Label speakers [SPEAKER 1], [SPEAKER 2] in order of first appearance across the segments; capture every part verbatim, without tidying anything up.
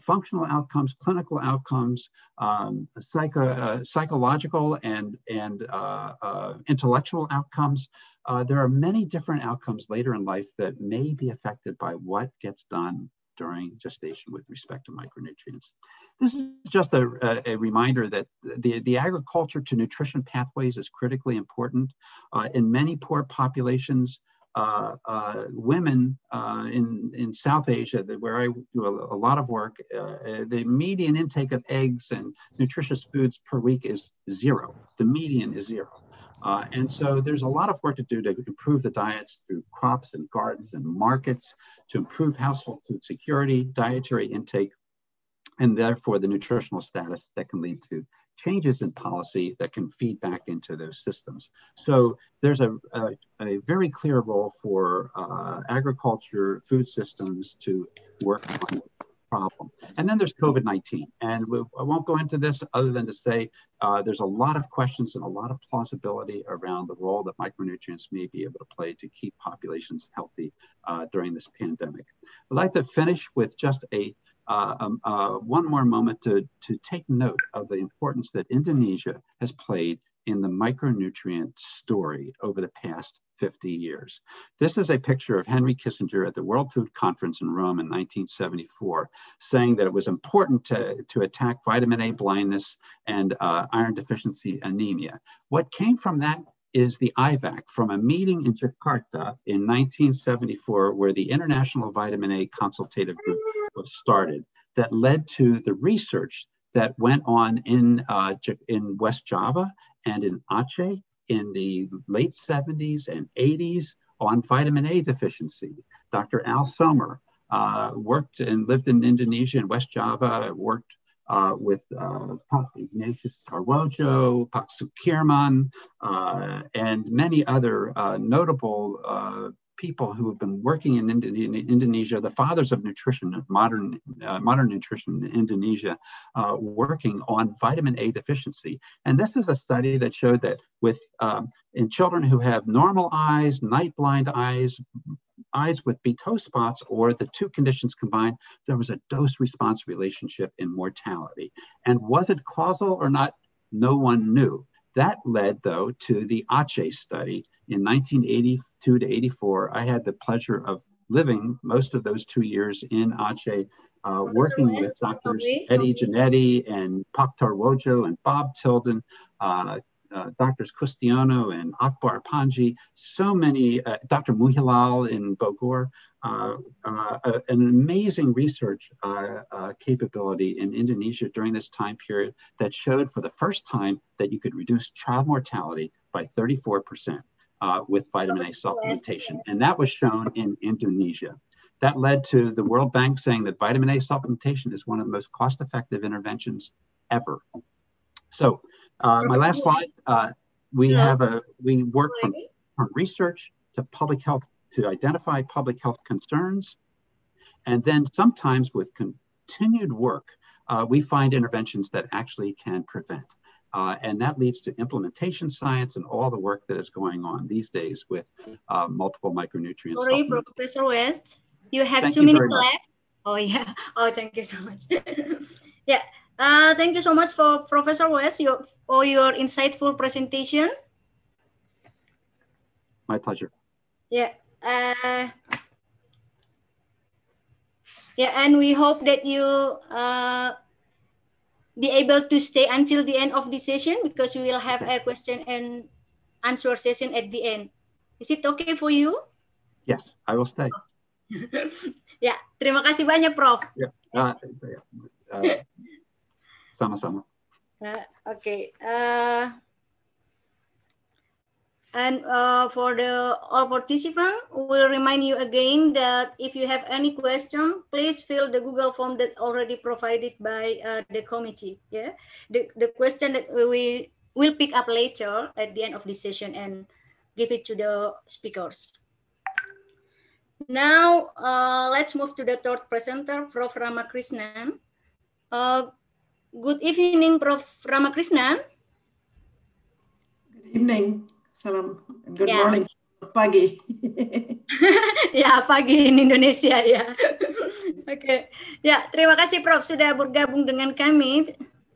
[SPEAKER 1] functional outcomes, clinical outcomes, um, psycho, uh, psychological and, and uh, uh, intellectual outcomes. Uh, there are many different outcomes later in life that may be affected by what gets done during gestation with respect to micronutrients. This is just a, a, a reminder that the, the agriculture to nutrition pathways is critically important. Uh, in many poor populations, uh, uh, women uh, in, in South Asia, where I do a, a lot of work, uh, the median intake of eggs and nutritious foods per week is zero. The median is zero. Uh, and so there's a lot of work to do to improve the diets through crops and gardens and markets, to improve household food security, dietary intake, and therefore the nutritional status that can lead to changes in policy that can feed back into those systems. So there's a, a, a very clear role for uh, agriculture, food systems to work on problem. And then there's COVID nineteen. And we, I won't go into this other than to say uh, there's a lot of questions and a lot of plausibility around the role that micronutrients may be able to play to keep populations healthy uh, during this pandemic. I'd like to finish with just a uh, um, uh, one more moment to, to take note of the importance that Indonesia has played in the micronutrient story over the past fifty years. This is a picture of Henry Kissinger at the World Food Conference in Rome in nineteen seventy-four, saying that it was important to, to attack vitamin A blindness and uh, iron deficiency anemia. What came from that is the I VAC from a meeting in Jakarta in nineteen seventy-four, where the International Vitamin A Consultative Group was started, that led to the research that went on in, uh, in West Java and in Aceh in the late seventies and eighties on vitamin A deficiency. Doctor Al Sommer uh, worked and lived in Indonesia and West Java, worked uh, with uh, Pak Ignatius Tarwojo, Pak Sukirman, uh, and many other uh, notable uh, people who have been working in Indonesia, the fathers of nutrition, of modern, uh, modern nutrition in Indonesia, uh, working on vitamin A deficiency. And this is a study that showed that with um, in children who have normal eyes, night blind eyes, eyes with B T O spots, or the two conditions combined, there was a dose-response relationship in mortality. And was it causal or not? No one knew. That led, though, to the Aceh study in nineteen eighty-two to eighty-four. I had the pleasure of living most of those two years in Aceh, uh, working with doctors Eddie Janetti and Pak Tarwojo and Bob Tilden, uh, uh, doctors Kustiano and Akbar Panji, so many, uh, Doctor Muhilal in Bogor, uh, uh, uh, an amazing research uh, uh, capability in Indonesia during this time period that showed for the first time that you could reduce child mortality by thirty-four percent uh, with vitamin A supplementation. And that was shown in Indonesia. That led to the World Bank saying that vitamin A supplementation is one of the most cost-effective interventions ever. So uh, my last slide, uh, we have a, we work from, from research to public health to identify public health concerns. And then sometimes with continued work, uh, we find interventions that actually can prevent. Uh, and that leads to implementation science and all the work that is going on these days with uh, multiple micronutrients.
[SPEAKER 2] Sorry, Professor West, you have
[SPEAKER 1] thank
[SPEAKER 2] two
[SPEAKER 1] you
[SPEAKER 2] minutes left. Oh yeah, oh thank you so much. Yeah, uh, thank you so much for Professor West your, for your insightful presentation.
[SPEAKER 1] My pleasure.
[SPEAKER 2] Yeah. Uh, yeah, and we hope that you uh, be able to stay until the end of the session, because we will have a question and answer session at the end. Is it okay for you?
[SPEAKER 1] Yes, I will stay.
[SPEAKER 2] Ya, terima kasih banyak, Prof.
[SPEAKER 1] Yeah. Uh, uh, sama-sama.
[SPEAKER 2] Uh, okay. Uh, And uh, for the all participants, we'll remind you again that if you have any question, please fill the Google form that already provided by uh, the committee. Yeah, the, the question that we will pick up later at the end of this session and give it to the speakers. Now, uh, let's move to the third presenter, Professor Ramakrishnan. Uh, good evening, Professor Ramakrishnan.
[SPEAKER 3] Good evening. Salam. Good
[SPEAKER 2] yeah.
[SPEAKER 3] morning. Pagi.
[SPEAKER 2] Ya, pagi in Indonesia ya. Oke. Okay. Ya, terima kasih Prof sudah bergabung dengan kami.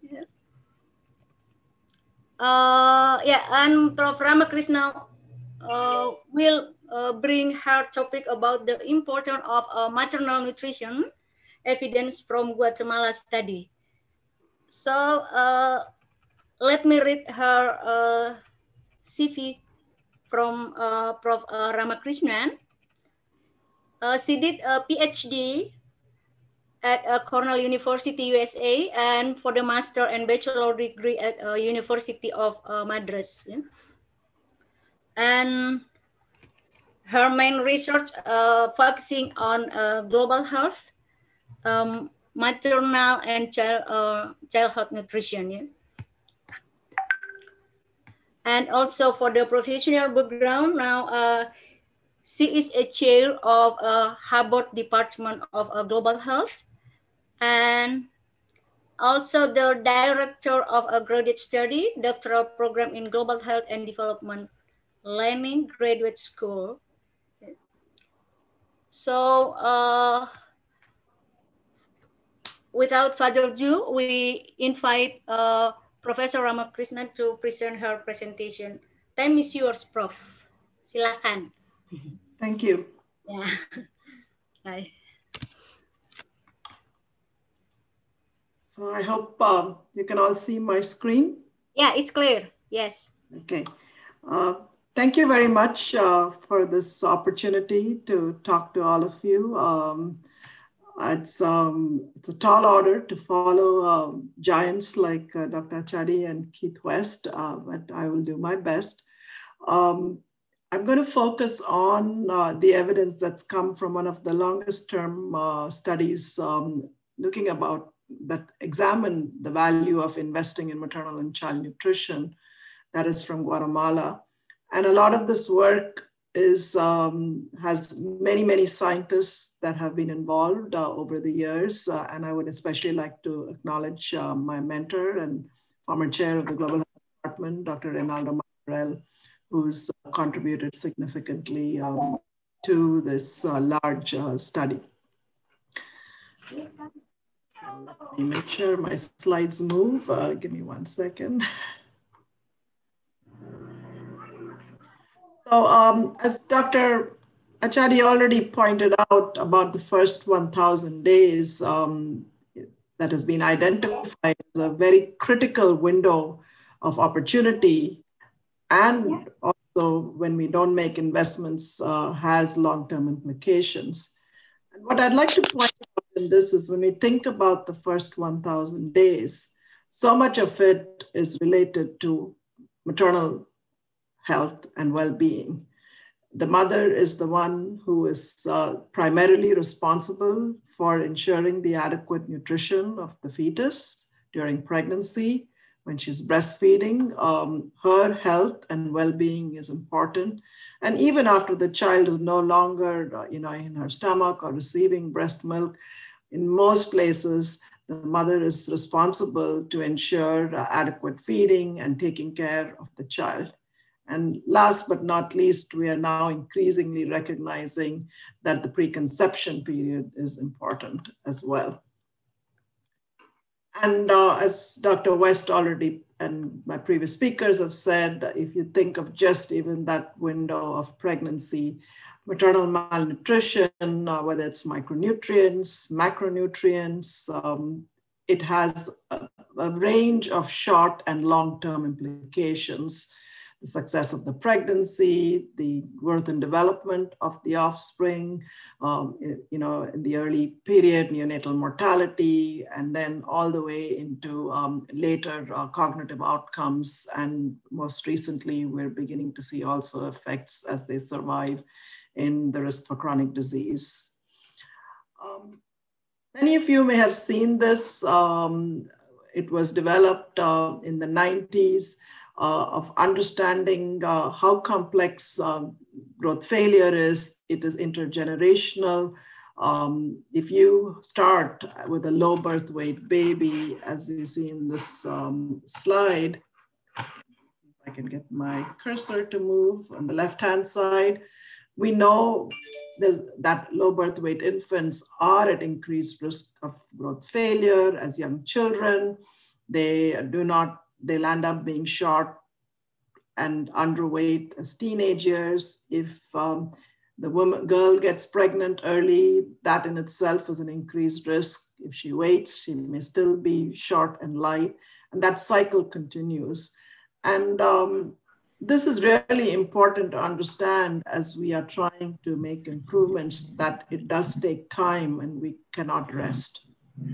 [SPEAKER 2] Uh, ya, and Prof Ramakrishna uh, will uh, bring her topic about the importance of uh, maternal nutrition, evidence from Guatemala study. So, uh, let me read her uh, C V from uh, Prof Uh, Ramakrishnan. Uh, she did a PhD at uh, Cornell University, U S A, and for the master and bachelor degree at uh, University of uh, Madras. Yeah? And her main research uh, focusing on uh, global health, um, maternal and child uh, childhood nutrition. Yeah? And also for the professional background, now uh, she is a chair of uh, Harvard Department of uh, Global Health, and also the director of a graduate study, doctoral program in Global Health and Development, Learning Graduate School. So uh, without further ado, we invite uh, Professor Ramakrishnan to present her presentation. Time is yours, Prof. Silakan.
[SPEAKER 3] Thank you.
[SPEAKER 2] Yeah. Hi.
[SPEAKER 3] So I hope um, you can all see my screen.
[SPEAKER 2] Yeah, it's clear. Yes.
[SPEAKER 3] Okay. Uh, thank you very much uh, for this opportunity to talk to all of you. Um, it's, um, it's a tall order to follow uh, giants like uh, Doctor Achadi and Keith West, uh, but I will do my best. Um, I'm going to focus on uh, the evidence that's come from one of the longest term uh, studies um, looking about that examine the value of investing in maternal and child nutrition, that is from Guatemala. And a lot of this work is, um, has many, many scientists that have been involved uh, over the years. Uh, and I would especially like to acknowledge uh, my mentor and former chair of the Global Health Department, Doctor Reynaldo Macarel, who's contributed significantly um, to this uh, large uh, study. So let me make sure my slides move. Uh, give me one second. So um, as Doctor Achadi already pointed out about the first one thousand days um, that has been identified as a very critical window of opportunity, and also when we don't make investments uh, has long-term implications. And what I'd like to point out in this is when we think about the first one thousand days, so much of it is related to maternal health and well-being. The mother is the one who is uh, primarily responsible for ensuring the adequate nutrition of the fetus during pregnancy. When she's breastfeeding, um, her health and well-being is important. And even after the child is no longer uh, you know, in her stomach or receiving breast milk, in most places, the mother is responsible to ensure uh, adequate feeding and taking care of the child. And last but not least, we are now increasingly recognizing that the preconception period is important as well. And uh, as Doctor West already and my previous speakers have said, if you think of just even that window of pregnancy, maternal malnutrition, uh, whether it's micronutrients, macronutrients, um, it has a, a range of short and long-term implications. The success of the pregnancy, the growth and development of the offspring, um, you know, in the early period, neonatal mortality, and then all the way into um, later uh, cognitive outcomes. And most recently, we're beginning to see also effects as they survive in the risk for chronic disease. Um, many of you may have seen this. Um, it was developed uh, in the nineties. Uh, of understanding uh, how complex uh, growth failure is. It is intergenerational. Um, if you start with a low birth weight baby, as you see in this um, slide, if I I can get my cursor to move on the left-hand side, we know that low birth weight infants are at increased risk of growth failure as young children. They do not, they'll end up being short and underweight as teenagers. If um, the woman, girl gets pregnant early, that in itself is an increased risk. If she waits, she may still be short and light, and that cycle continues. And um, this is really important to understand as we are trying to make improvements, that it does take time and we cannot rest.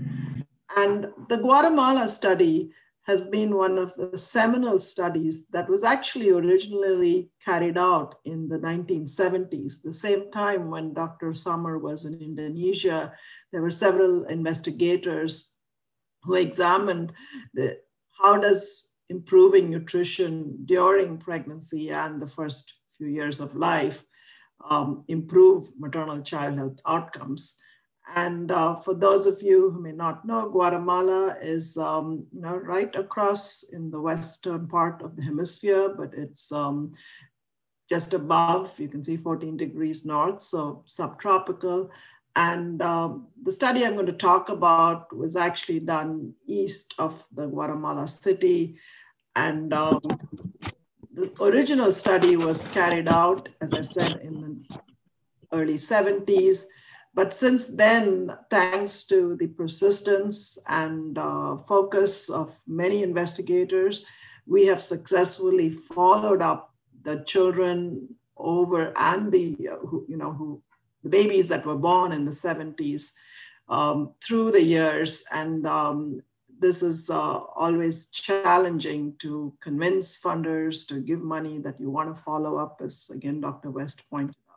[SPEAKER 3] And the Guatemala study has been one of the seminal studies that was actually originally carried out in the nineteen seventies, the same time when Doctor Sommer was in Indonesia. There were several investigators who examined the, how does improving nutrition during pregnancy and the first few years of life um, improve maternal-child health outcomes. And uh, for those of you who may not know, Guatemala is um, you know, right across in the western part of the hemisphere, but it's um, just above, you can see fourteen degrees north, so subtropical. And um, the study I'm going to talk about was actually done east of the Guatemala city. And um, the original study was carried out, as I said, in the early seventies. But since then, thanks to the persistence and uh, focus of many investigators, we have successfully followed up the children over and the, uh, who, you know, who, the babies that were born in the seventies um, through the years. And um, this is uh, always challenging to convince funders to give money that you want to follow up, as again, Doctor West pointed out.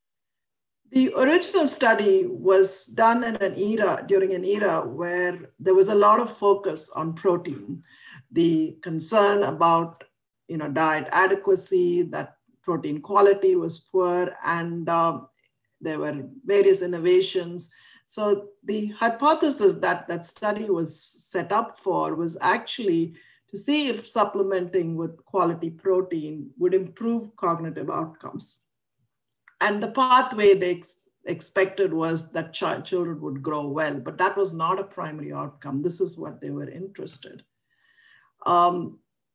[SPEAKER 3] The original study was done in an era, during an era where there was a lot of focus on protein, the concern about, you know, diet adequacy, that protein quality was poor, and um, there were various innovations. So the hypothesis that that study was set up for was actually to see if supplementing with quality protein would improve cognitive outcomes. And the pathway they ex expected was that ch children would grow well, but that was not a primary outcome. This is what they were interested. Um,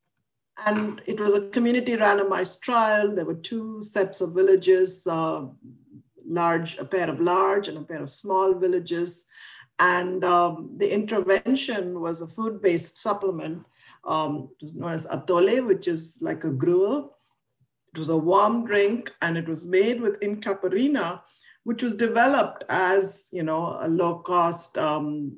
[SPEAKER 3] and it was a community randomized trial. There were two sets of villages, uh, large, a pair of large and a pair of small villages. And um, the intervention was a food-based supplement. Um, it was known as atole, which is like a gruel. It was a warm drink, and it was made with incaparina, which was developed as, you know, a low-cost um,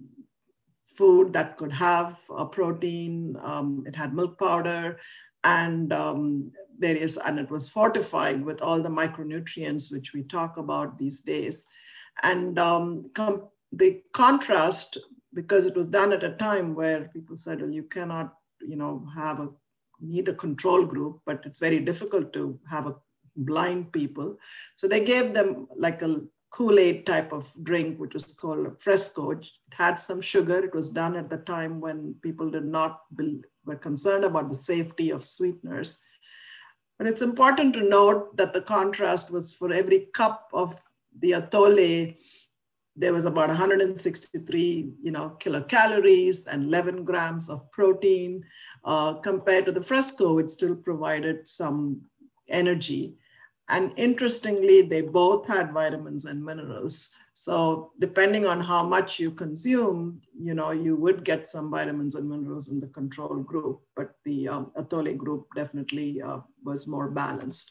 [SPEAKER 3] food that could have a protein. Um, it had milk powder and um, various, and it was fortified with all the micronutrients which we talk about these days. And um, the contrast, because it was done at a time where people said, well, you cannot, you know, have a need a control group, but it's very difficult to have a blind people. So they gave them like a Kool-Aid type of drink, which was called Fresco. It had some sugar. It was done at the time when people did not be, were concerned about the safety of sweeteners. But it's important to note that the contrast was for every cup of the atole, there was about one hundred sixty-three, you know, kilocalories and eleven grams of protein. Uh, compared to the Fresco, it still provided some energy. And interestingly, they both had vitamins and minerals. So depending on how much you consume, you know, you would get some vitamins and minerals in the control group, but the um, atole group definitely uh, was more balanced.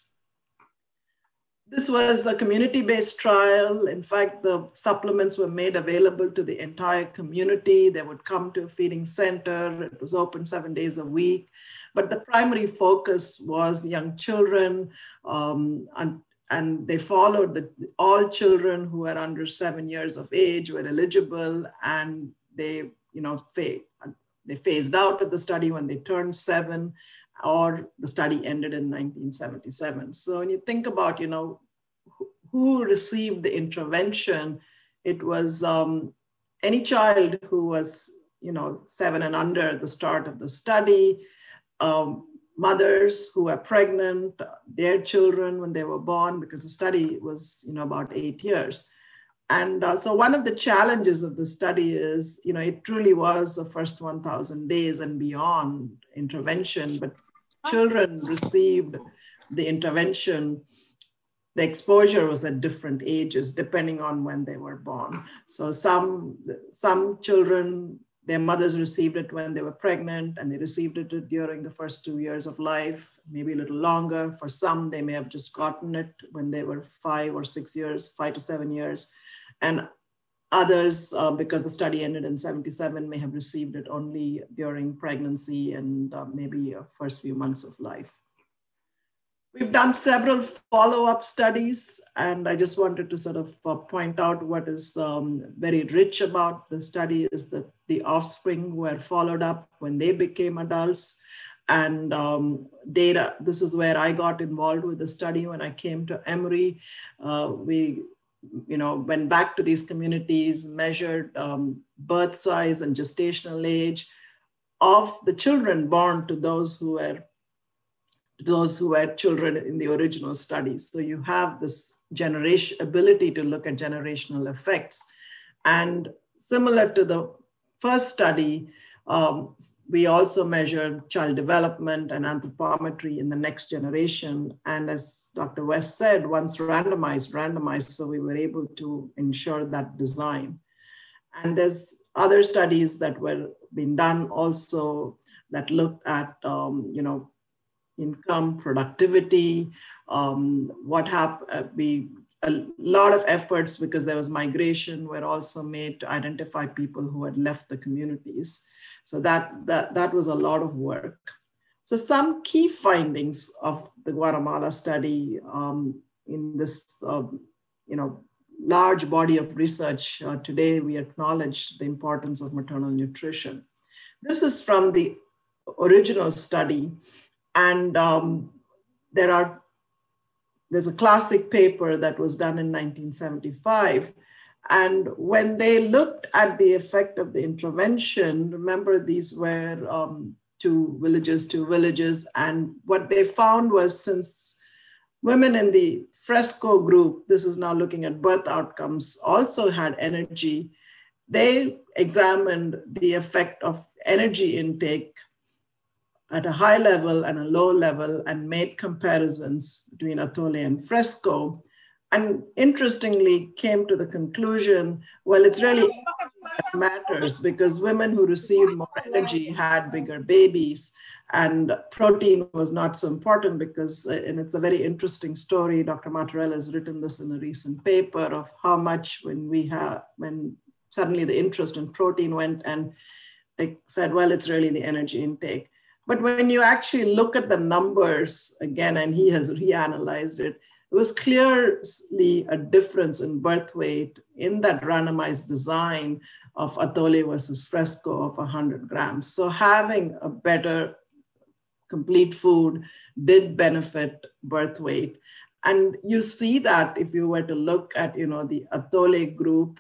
[SPEAKER 3] This was a community-based trial. In fact, the supplements were made available to the entire community. They would come to a feeding center. It was open seven days a week. But the primary focus was young children, um, and, and they followed the, all children who were under seven years of age were eligible, and they, you know, fa they phased out of the study when they turned seven, or the study ended in nineteen seventy-seven. So when you think about, you know, who, who received the intervention, it was um, any child who was, you know, seven and under at the start of the study. Um, mothers who were pregnant, their children when they were born, because the study was, you know, about eight years. And uh, so one of the challenges of the study is, you know, it truly was the first one thousand days and beyond intervention, but children received the intervention. The exposure was at different ages, depending on when they were born. So some, some children, their mothers received it when they were pregnant, and they received it during the first two years of life, maybe a little longer. For some, they may have just gotten it when they were five or six years, five to seven years. And others, uh, because the study ended in seventy-seven, may have received it only during pregnancy and uh, maybe uh, first few months of life. We've done several follow-up studies, and I just wanted to sort of uh, point out what is um, very rich about the study is that the offspring were followed up when they became adults. And um, data, this is where I got involved with the study when I came to Emory. Uh, we you know, went back to these communities, measured um, birth size and gestational age of the children born to those who were those who were children in the original studies. So you have this generation ability to look at generational effects. And similar to the first study, um, we also measured child development and anthropometry in the next generation. And as Doctor West said, once randomized, randomized, so we were able to ensure that design. And there's other studies that were being done also that looked at, um, you know, income, productivity, um, what happened, we, a lot of efforts because there was migration were also made to identify people who had left the communities. So that, that, that was a lot of work. So some key findings of the Guatemala study um, in this, um, you know, large body of research uh, today, we acknowledge the importance of maternal nutrition. This is from the original study. And um, there are, there's a classic paper that was done in nineteen seventy-five. And when they looked at the effect of the intervention, remember these were um, two villages, two villages. And what they found was since women in the Fresco group, this is now looking at birth outcomes, also had energy, they examined the effect of energy intake at a high level and a low level and made comparisons between Atole and Fresco. And interestingly came to the conclusion, well, it's really matters because women who received more energy had bigger babies, and protein was not so important because, and it's a very interesting story, Doctor Martorell has written this in a recent paper of how much when we have, when suddenly the interest in protein went, and they said, well, it's really the energy intake. But when you actually look at the numbers again, and he has reanalyzed it, it was clearly a difference in birth weight in that randomized design of Atole versus Fresco of one hundred grams. So having a better complete food did benefit birth weight. And you see that if you were to look at, you know, the Atole group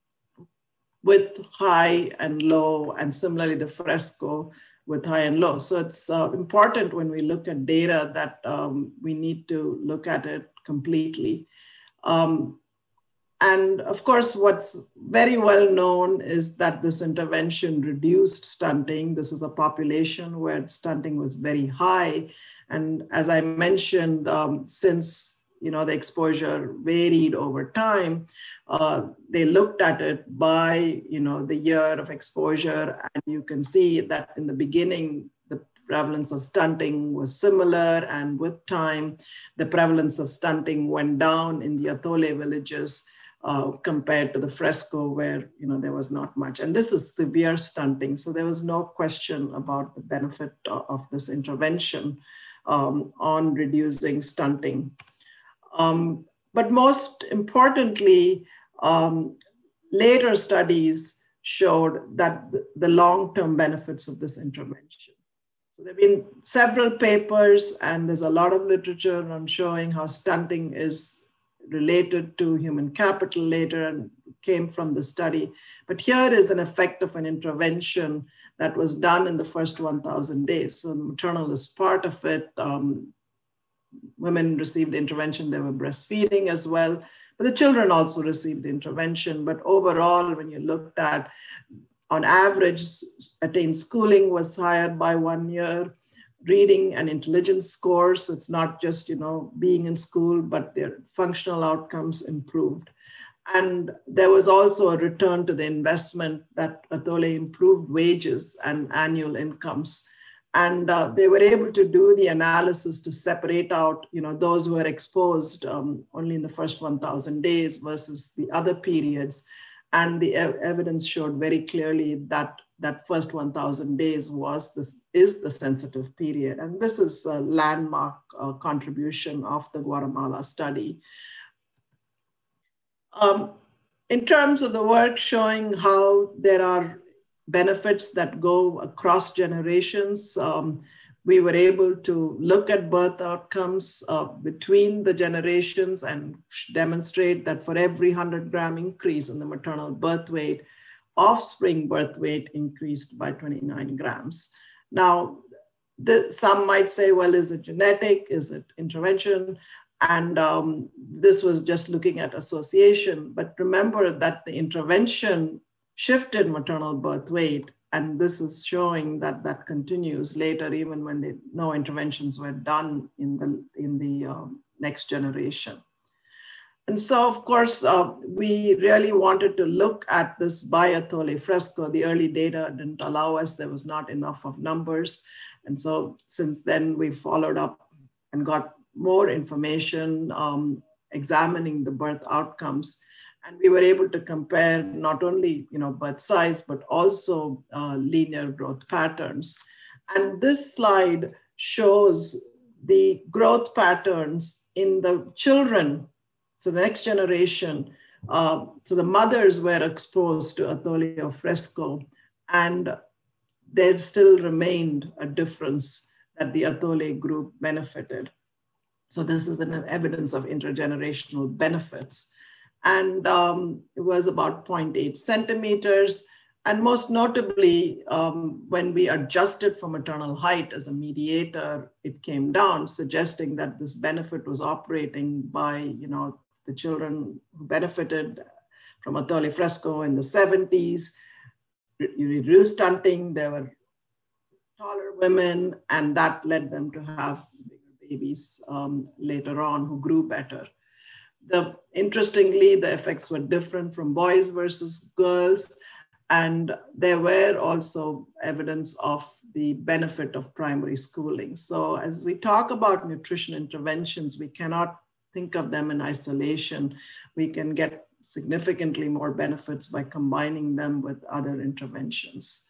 [SPEAKER 3] with high and low, and similarly the Fresco with high and low. So it's uh, important when we look at data that um, we need to look at it completely. Um, and of course, what's very well known is that this intervention reduced stunting. This is a population where stunting was very high. And as I mentioned, um, since you know, the exposure varied over time, uh, they looked at it by, you know, the year of exposure. And you can see that in the beginning, the prevalence of stunting was similar. And with time, the prevalence of stunting went down in the Atole villages uh, compared to the Fresco where, you know, there was not much. And this is severe stunting. So there was no question about the benefit of this intervention um, on reducing stunting. Um, but most importantly, um, later studies showed that the, the long-term benefits of this intervention. So there have been several papers, and there's a lot of literature on showing how stunting is related to human capital later, and came from the study. But here is an effect of an intervention that was done in the first one thousand days. So the maternal is part of it. Um, women received the intervention, they were breastfeeding as well, but the children also received the intervention. But overall, when you looked at, on average, attained schooling was higher by one year, reading and intelligence scores. So it's not just, you know, being in school, but their functional outcomes improved. And there was also a return to the investment that Athole improved wages and annual incomes. And uh, they were able to do the analysis to separate out, you know, those who were exposed um, only in the first one thousand days versus the other periods. And the ev evidence showed very clearly that that first one thousand days was this is the sensitive period. And this is a landmark uh, contribution of the Guatemala study. Um, in terms of the work showing how there are benefits that go across generations, um, we were able to look at birth outcomes uh, between the generations and demonstrate that for every one hundred gram increase in the maternal birth weight, offspring birth weight increased by twenty-nine grams. Now, the, some might say, well, is it genetic? Is it intervention? And um, this was just looking at association. But remember that the intervention shifted maternal birth weight. And this is showing that that continues later, even when they, no interventions were done in the, in the um, next generation. And so, of course, uh, we really wanted to look at this by Athole Fresco. The early data didn't allow us, there was not enough of numbers. And so since then, we followed up and got more information um, examining the birth outcomes. And we were able to compare not only, you know, birth size, but also uh, linear growth patterns. And this slide shows the growth patterns in the children. So the next generation, uh, so the mothers were exposed to Athole Fresco, and there still remained a difference that the Athole group benefited. So this is an evidence of intergenerational benefits. And um, it was about zero point eight centimeters. And most notably, um, when we adjusted for maternal height as a mediator, it came down, suggesting that this benefit was operating by, you know, the children who benefited from Athole Fresco in the seventies. You reduced stunting, there were taller women, and that led them to have bigger babies um, later on who grew better. The, interestingly, the effects were different from boys versus girls. And there were also evidence of the benefit of primary schooling. So as we talk about nutrition interventions, we cannot think of them in isolation. We can get significantly more benefits by combining them with other interventions.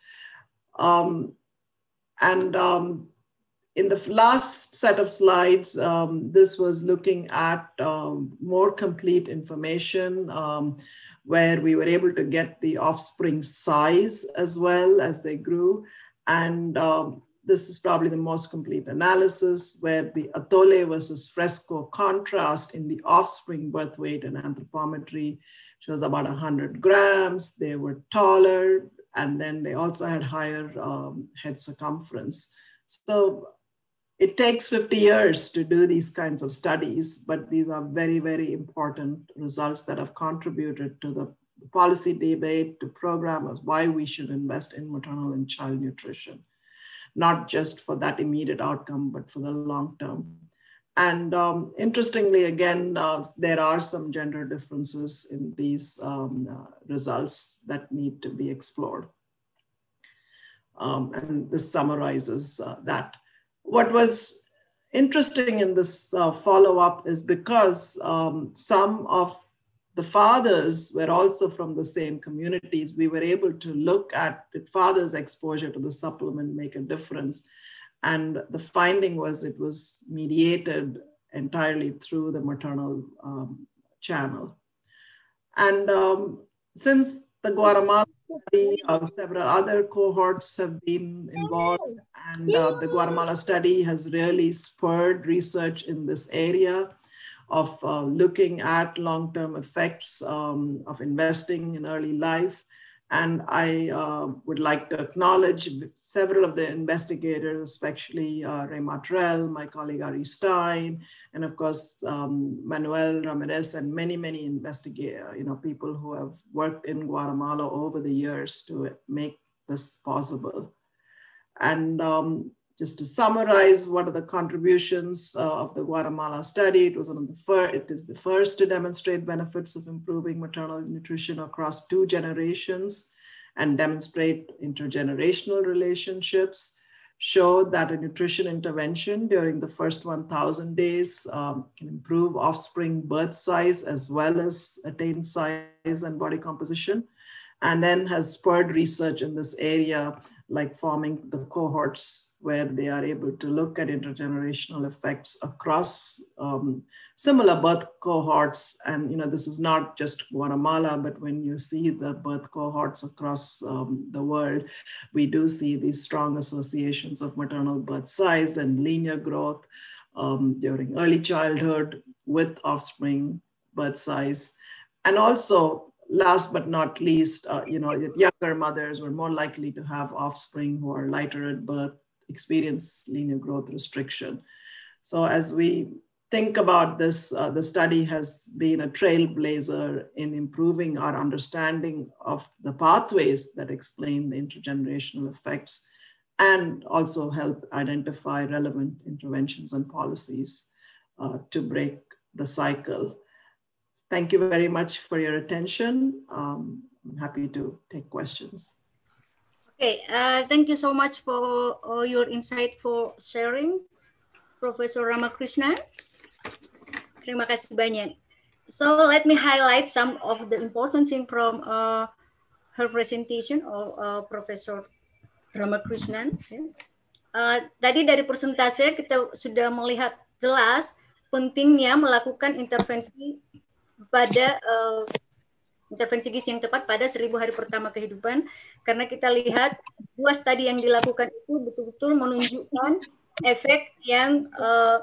[SPEAKER 3] Um, and um, in the last set of slides, um, this was looking at um, more complete information um, where we were able to get the offspring size as well as they grew. And um, this is probably the most complete analysis where the Athole versus Fresco contrast in the offspring birth weight and anthropometry shows about one hundred grams. They were taller, and then they also had higher um, head circumference. So it takes fifty years to do these kinds of studies, but these are very, very important results that have contributed to the policy debate, to programmers, why we should invest in maternal and child nutrition, not just for that immediate outcome, but for the long term. And um, interestingly, again, uh, there are some gender differences in these um, uh, results that need to be explored. Um, and this summarizes uh, that. What was interesting in this uh, follow-up is because um, some of the fathers were also from the same communities, we were able to look at did fathers' exposure to the supplement make a difference. And the finding was it was mediated entirely through the maternal um, channel. And um, since the Guatemala study, uh, several other cohorts have been involved, and uh, the Guatemala study has really spurred research in this area. of uh, looking at long-term effects um, of investing in early life. And I uh, would like to acknowledge several of the investigators, especially uh, Ray Martrell, my colleague Ari Stein, and of course, um, Manuel Ramirez, and many, many investigators, you know, people who have worked in Guatemala over the years to make this possible. And um, just to summarize, what are the contributions uh, of the Guatemala study? It was one of the first, it is the first to demonstrate benefits of improving maternal nutrition across two generations and demonstrate intergenerational relationships, showed that a nutrition intervention during the first one thousand days um, can improve offspring birth size as well as attain size and body composition, and then has spurred research in this area, like forming the cohorts where they are able to look at intergenerational effects across um, similar birth cohorts. And you know, this is not just Guatemala, but when you see the birth cohorts across um, the world, we do see these strong associations of maternal birth size and linear growth um, during early childhood with offspring birth size. And also, last but not least, uh, you know, younger mothers were more likely to have offspring who are lighter at birth, experience linear growth restriction. So as we think about this, uh, the study has been a trailblazer in improving our understanding of the pathways that explain the intergenerational effects and also help identify relevant interventions and policies uh, to break the cycle. Thank you very much for your attention. Um, I'm happy to take questions.
[SPEAKER 2] Okay, uh, thank you so much for uh, your insightful sharing, Professor Ramakrishnan. Terima kasih banyak. So let me highlight some of the important things from uh, her presentation of uh, Professor Ramakrishnan. Uh, tadi dari persentase kita sudah melihat jelas pentingnya melakukan intervensi pada uh, intervensi gizi yang tepat pada seribu hari pertama kehidupan, karena kita lihat dua studi yang dilakukan itu betul-betul menunjukkan efek yang uh,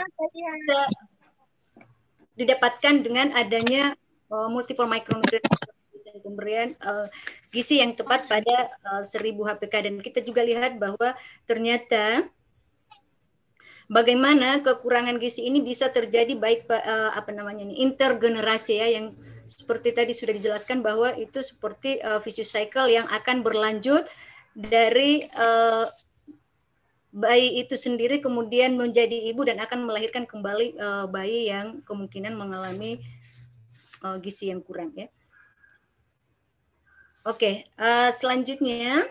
[SPEAKER 2] didapatkan dengan adanya uh, multiple micronutrient pemberian uh, gizi yang tepat pada uh, seribu H P K. Dan kita juga lihat bahwa ternyata bagaimana kekurangan gizi ini bisa terjadi baik uh, apa namanya ini intergenerasi ya, yang seperti tadi sudah dijelaskan bahwa itu seperti uh, vicious cycle yang akan berlanjut dari uh, bayi itu sendiri kemudian menjadi ibu dan akan melahirkan kembali uh, bayi yang kemungkinan mengalami uh, gizi yang kurang ya. Oke, okay, uh, selanjutnya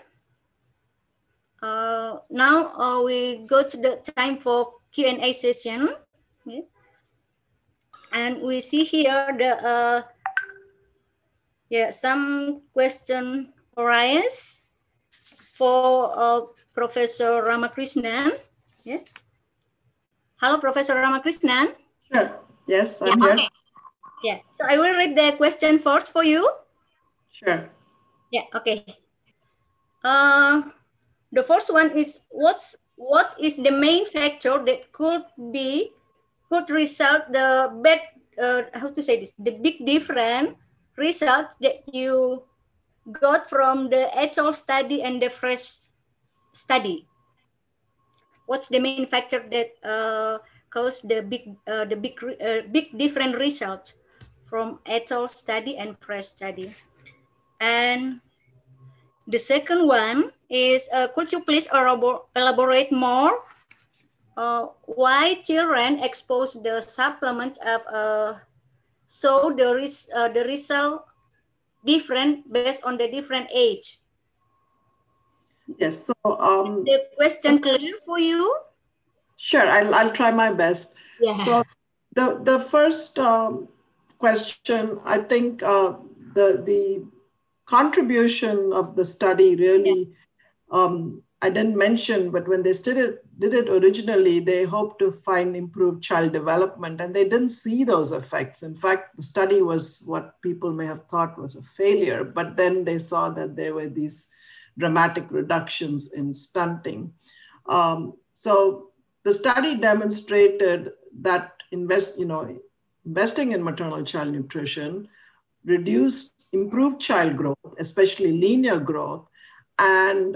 [SPEAKER 2] uh, now uh, we go to the time for Q and A session. Okay. And we see here the uh, yeah, some question arise for uh, Professor Ramakrishnan. Yeah. Hello, Professor Ramakrishnan.
[SPEAKER 3] Sure. Yes, I'm
[SPEAKER 2] yeah,
[SPEAKER 3] here.
[SPEAKER 2] Okay. Yeah. So I will read the question first for you.
[SPEAKER 3] Sure.
[SPEAKER 2] Yeah. Okay. Uh, the first one is what's what is the main factor that could be could result the bad uh, how to say this the big difference result that you got from the et al. Study and the fresh study? What's the main factor that uh, caused the big uh, the big uh, big different result from et al. Study and fresh study? And the second one is, uh, could you please elaborate more uh, why children exposed the supplement of uh, so the res uh, the result different based on the different age?
[SPEAKER 3] Yes. So um,
[SPEAKER 2] is the question clear for you?
[SPEAKER 3] Sure, I'll I'll try my best.
[SPEAKER 2] Yeah.
[SPEAKER 3] So the the first um, question, I think uh, the the contribution of the study really, yeah. um, I didn't mention, but when they did it, did it originally, they hoped to find improved child development, and they didn't see those effects. In fact, the study was what people may have thought was a failure, but then they saw that there were these dramatic reductions in stunting. Um, so the study demonstrated that invest, you know, investing in maternal child nutrition reduced, improved child growth, especially linear growth. And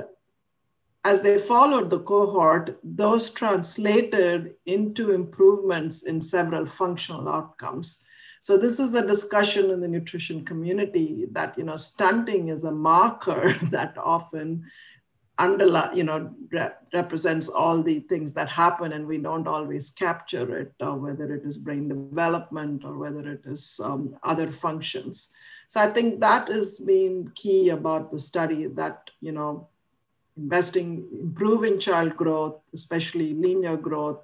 [SPEAKER 3] as they followed the cohort, those translated into improvements in several functional outcomes. So this is a discussion in the nutrition community that, you know, stunting is a marker that often underlie, you know, rep represents all the things that happen, and we don't always capture it, uh, whether it is brain development or whether it is um, other functions. So I think that has been key about the study, that, you know, investing, improving child growth, especially linear growth,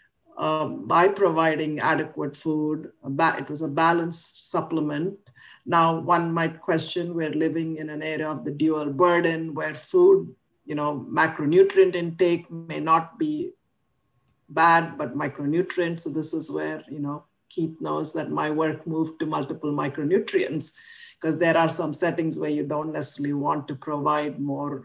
[SPEAKER 3] um, by providing adequate food. It was a balanced supplement. Now, one might question, we're living in an era of the dual burden where food, you know, macronutrient intake may not be bad, but micronutrients. So this is where, you know, Keith knows that my work moved to multiple micronutrients, because there are some settings where you don't necessarily want to provide more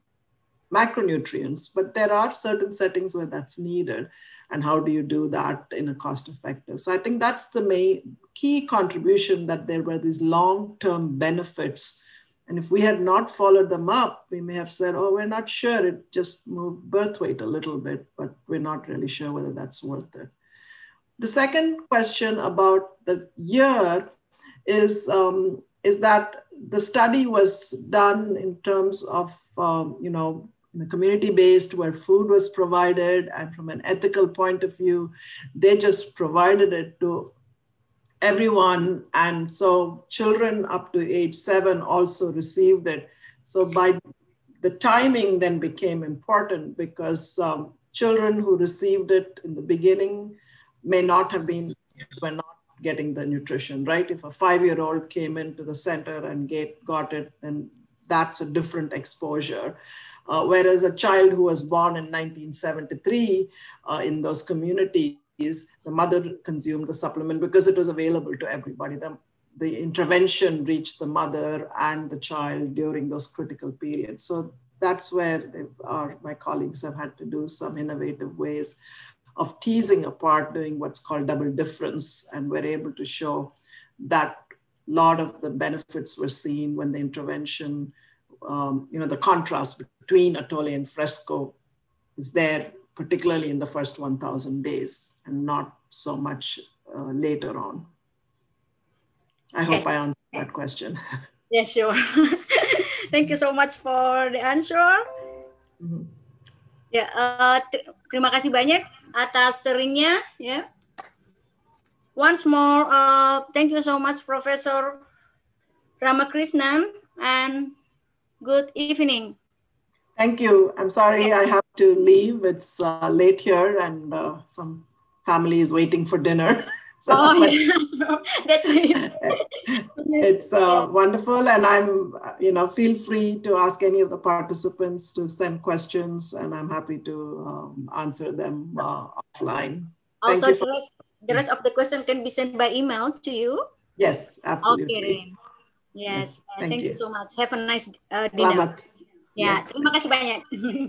[SPEAKER 3] macronutrients, but there are certain settings where that's needed. And how do you do that in a cost effective? So I think that's the main key contribution, that there were these long-term benefits. And if we had not followed them up, we may have said, oh, we're not sure, it just moved birth weight a little bit, but we're not really sure whether that's worth it. The second question about the year is, um, is that the study was done in terms of, um, you know, in a community-based where food was provided, and from an ethical point of view, they just provided it to everyone. And so children up to age seven also received it. So by the timing then became important, because um, children who received it in the beginning may not have been, were not getting the nutrition, right? If a five-year-old came into the center and get, got it, then that's a different exposure. Uh, whereas a child who was born in nineteen seventy-three uh, in those communities, the mother consumed the supplement because it was available to everybody. The, the intervention reached the mother and the child during those critical periods. So that's where they are, my colleagues have had to do some innovative ways of teasing apart, doing what's called double difference. And we're able to show that a lot of the benefits were seen when the intervention, um, you know, the contrast between Atole and Fresco is there, particularly in the first one thousand days, and not so much uh, later on. I hope I answered that question.
[SPEAKER 2] Yes, sure. Thank you so much for the answer. Mm-hmm. Ya, uh, terima kasih banyak atas sharingnya. Ya. Once more, uh, thank you so much, Professor Ramakrishnan, and good evening.
[SPEAKER 3] Thank you. I'm sorry I have to leave. It's uh, late here, and uh, some family is waiting for dinner. So,
[SPEAKER 2] oh, yeah. So that's really
[SPEAKER 3] it's uh, wonderful. And I'm, you know, feel free to ask any of the participants to send questions, and I'm happy to um, answer them uh, offline. Thank
[SPEAKER 2] also,
[SPEAKER 3] you for
[SPEAKER 2] the, rest, the rest of the question can be sent by email to you.
[SPEAKER 3] Yes, absolutely.
[SPEAKER 2] Okay. Yes,
[SPEAKER 3] yes. Thank,
[SPEAKER 2] thank you. you so much. Have a nice uh, dinner.
[SPEAKER 3] Selamat.
[SPEAKER 2] Ya,
[SPEAKER 3] Yes.
[SPEAKER 2] terima kasih banyak.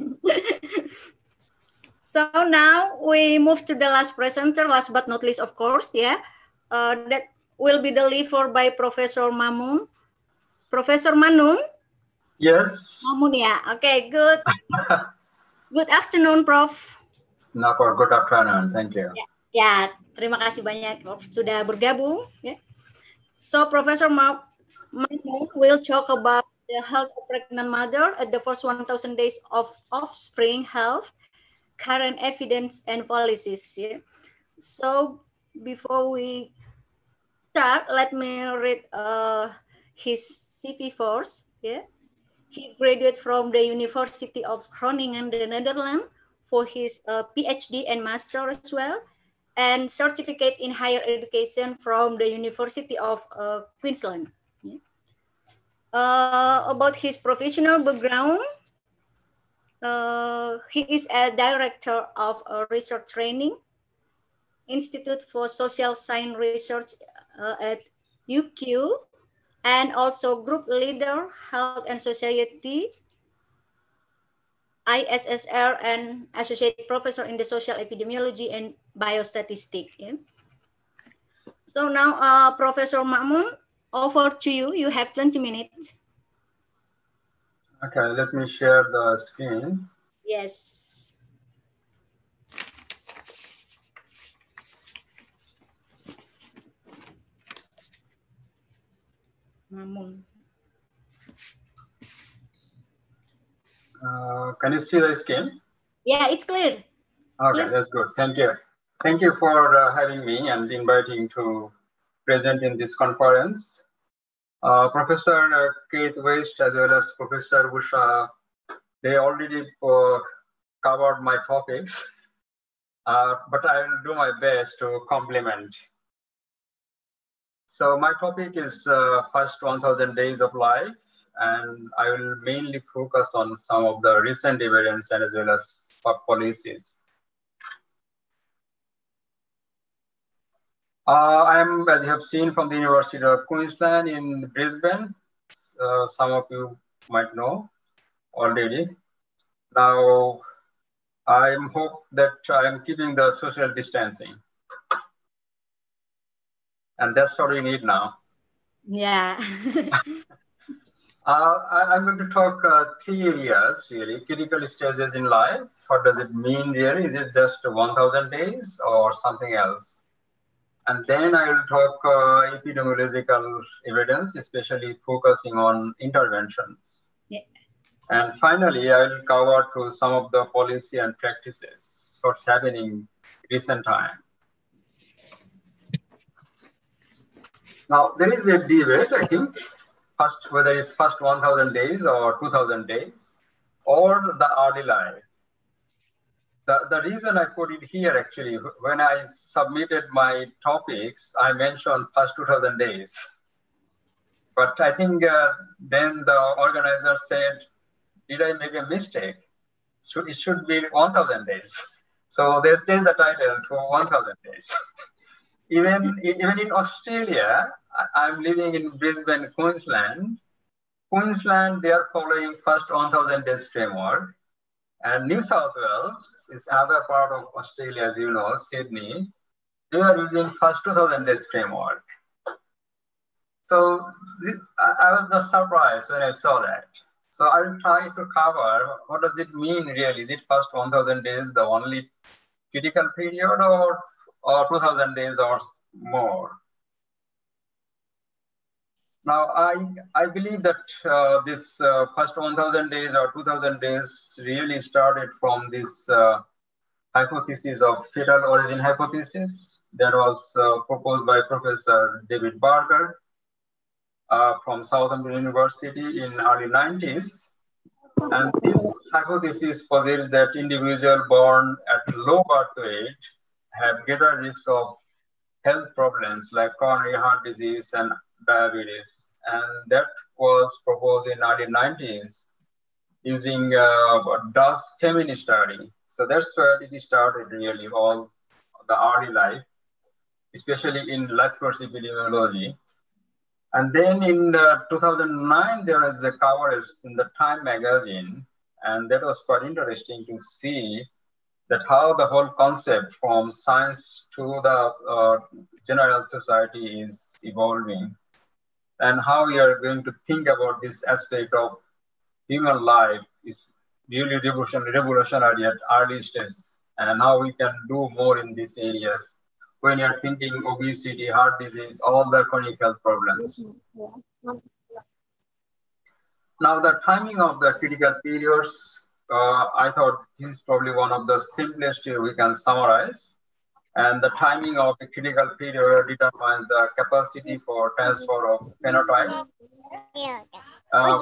[SPEAKER 2] So now we move to the last presenter, last but not least, of course, yeah. Uh, that will be delivered by Professor Mamun. Professor Manun?
[SPEAKER 4] Yes.
[SPEAKER 2] Mamun, ya. Okay, good. Good afternoon, Prof.
[SPEAKER 4] No, good afternoon. Thank you.
[SPEAKER 2] Ya, ya, terima kasih banyak, Prof, sudah bergabung. Yeah. So Professor Mamun will talk about the health of pregnant mother at the first one thousand days of offspring health, current evidence and policies. Yeah. So before we start, let me read uh, his C V first. Yeah. He graduated from the University of Groningen, the Netherlands, for his uh, PhD and master as well, and certificate in higher education from the University of uh, Queensland. Yeah. Uh, about his professional background, uh, he is a director of uh, research training, Institute for Social Science Research uh, at U Q, and also group leader, Health and Society, I S S R, and associate professor in the social epidemiology and biostatistics. Yeah. So now, uh, Professor Ma'mun, over to you. You have twenty minutes.
[SPEAKER 4] Okay, let me share the screen.
[SPEAKER 2] Yes. Ma'mun.
[SPEAKER 4] Uh, can you see the screen?
[SPEAKER 2] Yeah, it's clear.
[SPEAKER 4] Okay,
[SPEAKER 2] clear.
[SPEAKER 4] That's good. Thank you. Thank you for uh, having me and inviting to present in this conference. Uh, Professor uh, Keith West as well as Professor Usha, they already uh, covered my topics, uh, but I will do my best to complement. So my topic is uh, first one thousand days of life, and I will mainly focus on some of the recent evidence and as well as policies. Uh, I am, as you have seen, from the University of Queensland in Brisbane. Uh, some of you might know already. Now, I hope that I am keeping the social distancing. And that's what we need now.
[SPEAKER 2] Yeah.
[SPEAKER 4] uh, I, I'm going to talk uh, three areas, really. Critical stages in life. What does it mean, really? Is it just one thousand days or something else? And then I will talk uh, epidemiological evidence, especially focusing on interventions.
[SPEAKER 2] Yeah.
[SPEAKER 4] And finally, I will cover through some of the policy and practices, what's happening in recent time. Now, there is a debate, I think, first, whether it's first one thousand days or two thousand days, or the early life. The, the reason I put it here, actually, when I submitted my topics, I mentioned first two thousand days. But I think uh, then the organizer said, did I make a mistake? So it should be one thousand days. So they changed the title to one thousand days. even, even in Australia, I'm living in Brisbane, Queensland. Queensland, they are following first one thousand days framework. And New South Wales is another part of Australia, as you know, Sydney. They are using first two thousand days framework. So this, I, I was not surprised when I saw that. So I will try to cover what does it mean really? Is it first one thousand days the only critical period, or, or two thousand days or more? Now, I, I believe that uh, this uh, first one thousand days or two thousand days really started from this uh, hypothesis of fetal origin hypothesis that was uh, proposed by Professor David Barker uh, from Southampton University in early nineties. And this hypothesis posits that individuals born at low birth weight have greater risk of health problems like coronary heart disease and diabetes. And that was proposed in early nineties using uh, Dutch feminist study. So that's where it started really, all the early life, especially in life course epidemiology. And then in uh, two thousand nine, there was a coverage in the Time magazine, and that was quite interesting to see that how the whole concept from science to the uh, general society is evolving, and how we are going to think about this aspect of human life is really revolutionary, revolutionary at early stages, and how we can do more in these areas when you're thinking obesity, heart disease, all the chronic health problems. Now, the timing of the critical periods, uh, I thought this is probably one of the simplest we can summarize. And the timing of the critical period determines the capacity for transfer of phenotype. Uh,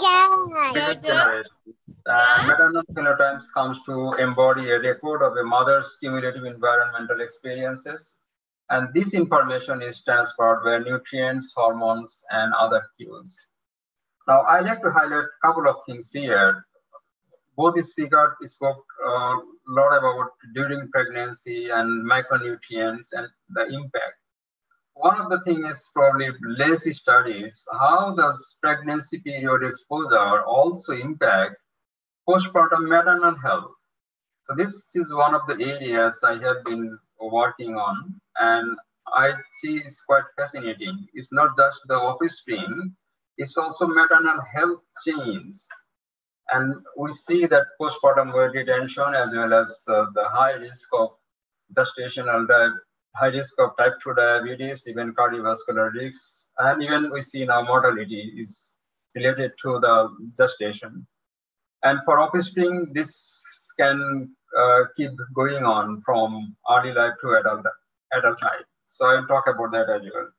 [SPEAKER 4] uh, maternal phenotypes comes to embody a record of a mother's cumulative environmental experiences. And this information is transferred by nutrients, hormones, and other cues. Now, I like to highlight a couple of things here. Both speakers spoke a uh, lot about during pregnancy and micronutrients and the impact. One of the things is probably less studies, how does pregnancy period exposure also impact postpartum maternal health? So this is one of the areas I have been working on, and I see is quite fascinating. It's not just the offspring, it's also maternal health change. And we see that postpartum weight retention as well as uh, the high risk of gestational diabetes, high risk of type two diabetes, even cardiovascular risks, and even we see now mortality is related to the gestation. And for offspring, this can uh, keep going on from early life to adult, adult life. So I'll talk about that as well.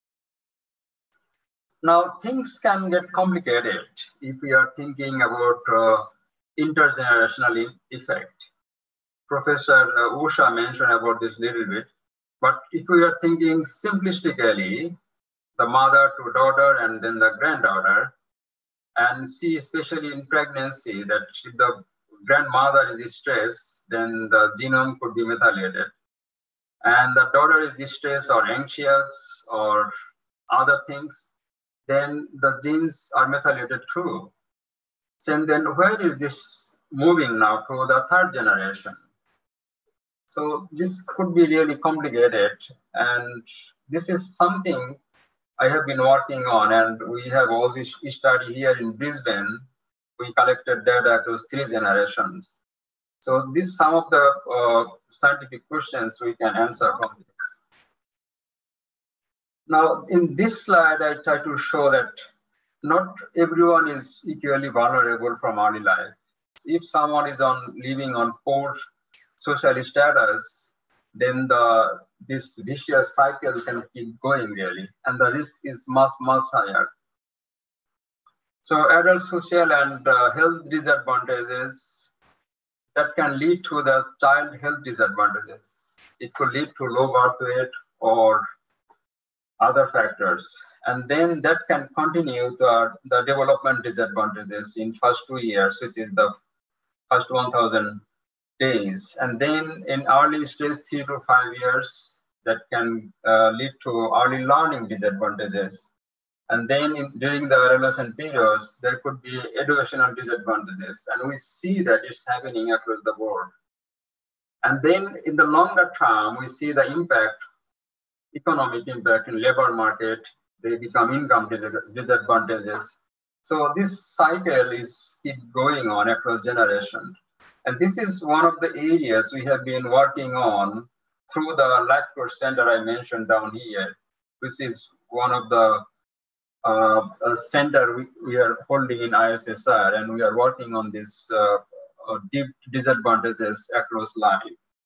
[SPEAKER 4] Now, things can get complicated if we are thinking about uh, intergenerational effect. Professor uh, Usha mentioned about this little bit, but if we are thinking simplistically, the mother to daughter and then the granddaughter, and see especially in pregnancy that if the grandmother is stressed, then the genome could be methylated. And the daughter is distressed or anxious or other things, then the genes are methylated too. So then where is this moving now to the third generation? So this could be really complicated. And this is something I have been working on, and we have also studied here in Brisbane. We collected data across three generations. So this is some of the uh, scientific questions we can answer from this. Now, in this slide, I try to show that not everyone is equally vulnerable from early life. If someone is on living on poor social status, then the this vicious cycle can keep going really, and the risk is much, much higher. So adult social and uh, health disadvantages that can lead to the child health disadvantages. It could lead to low birth weight or other factors. And then that can continue the, the development disadvantages in first two years, which is the first one thousand days. And then in early stage, three to five years, that can uh, lead to early learning disadvantages. And then in, during the adolescent periods, there could be educational disadvantages. And we see that it's happening across the board. And then in the longer term, we see the impact, economic impact in labor market, they become income disadvantages. So this cycle is keep going on across generations. And this is one of the areas we have been working on through the Lactose Center I mentioned down here, which is one of the uh, uh, center we, we are holding in I S S R, and we are working on these uh, uh, deep disadvantages across life.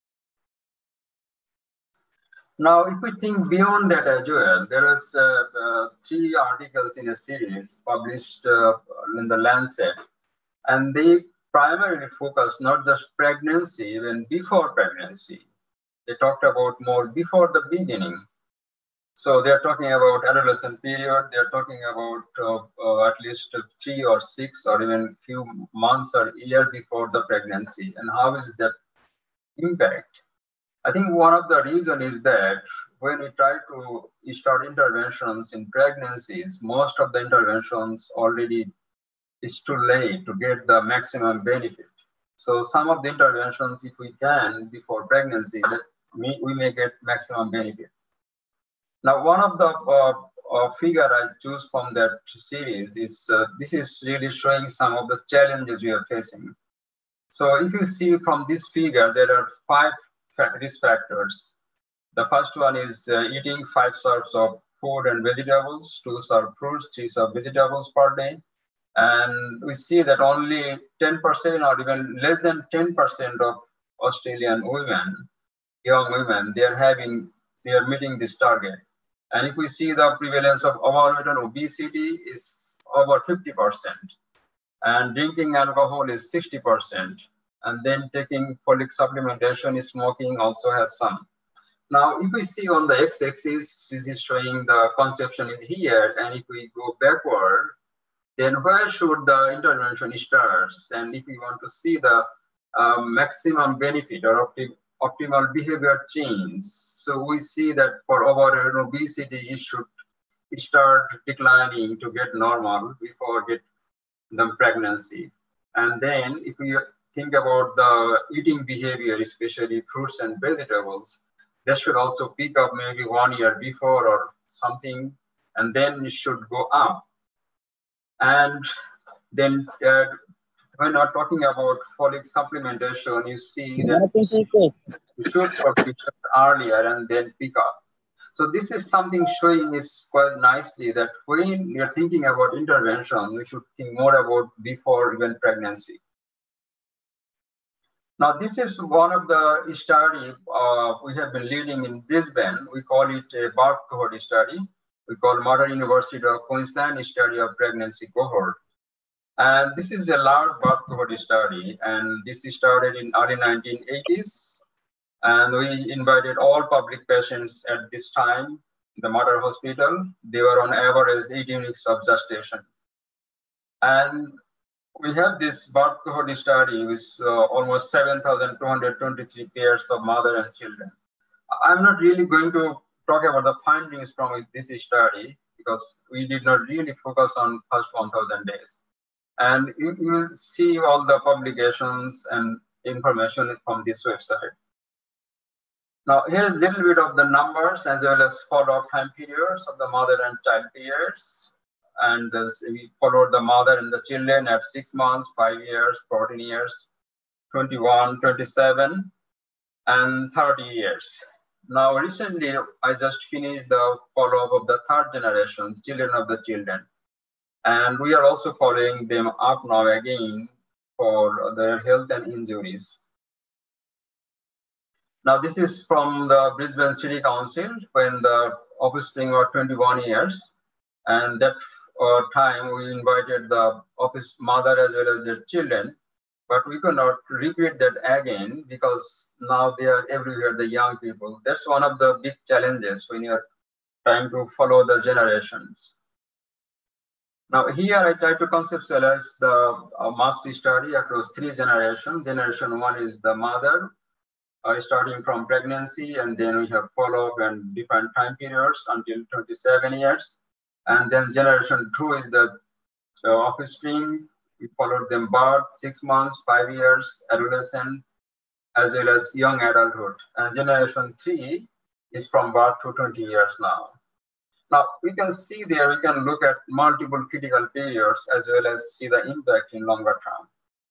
[SPEAKER 4] Now, if we think beyond that as well, there was uh, uh, three articles in a series published uh, in the Lancet, and they primarily focus not just pregnancy, even before pregnancy. They talked about more before the beginning. So they're talking about adolescent period. They're talking about uh, uh, at least three or six or even few months or year before the pregnancy. And how is that impact? I think one of the reasons is that when we try to start interventions in pregnancies, most of the interventions already is too late to get the maximum benefit. So some of the interventions, if we can before pregnancy, that we, we may get maximum benefit. Now, one of the uh, uh, figure I choose from that series is, uh, this is really showing some of the challenges we are facing. So if you see from this figure, there are five risk factors. The first one is uh, eating five serves of food and vegetables, two serve fruits, three serve vegetables per day. And we see that only ten percent or even less than ten percent of Australian women, young women, they are having, they are meeting this target. And if we see the prevalence of overweight and obesity is over fifty percent, and drinking alcohol is sixty percent, and then taking folic supplementation, smoking also has some. Now, if we see on the x-axis, this is showing the conception is here, and if we go backward, then where should the intervention start? And if we want to see the uh, maximum benefit or opti optimal behavior change, so we see that for overweight and obesity, it should start declining to get normal before get the pregnancy. And then if we think about the eating behavior, especially fruits and vegetables, they should also pick up maybe one year before or something, and then it should go up. And then uh, when we're talking about folic supplementation, you see that we should probably earlier and then pick up. So this is something showing is quite nicely that when you're thinking about intervention, we should think more about before even pregnancy. Now, this is one of the study uh, we have been leading in Brisbane. We call it a birth cohort study. We call Modern University of Queensland study of pregnancy cohort. And this is a large birth cohort study, and this started in early nineteen eighties. And we invited all public patients at this time in the mother hospital. They were on average eighteen weeks of gestation. And we have this birth cohort study with uh, almost seven thousand two hundred twenty-three pairs of mother and children. I'm not really going to talk about the findings from this study because we did not really focus on first one thousand days. And you, you will see all the publications and information from this website. Now, here's a little bit of the numbers as well as follow-up time periods of the mother and child periods. And as we followed the mother and the children at six months, five years, fourteen years, twenty-one, twenty-seven, and thirty years. Now, recently, I just finished the follow-up of the third generation, children of the children. And we are also following them up now again for their health and injuries. Now, this is from the Brisbane City Council when the offspring were twenty-one years. And that uh, time we invited the office mother as well as their children, but we could not repeat that again because now they are everywhere, the young people. That's one of the big challenges when you're trying to follow the generations. Now here I try to conceptualize the uh, MAPS study across three generations. Generation one is the mother, uh, starting from pregnancy, and then we have follow-up and different time periods until twenty-seven years. And then generation two is the uh, offspring. We followed them birth, six months, five years, adolescent, as well as young adulthood. And generation three is from birth to twenty years now. Now, we can see there, we can look at multiple critical periods as well as see the impact in longer term.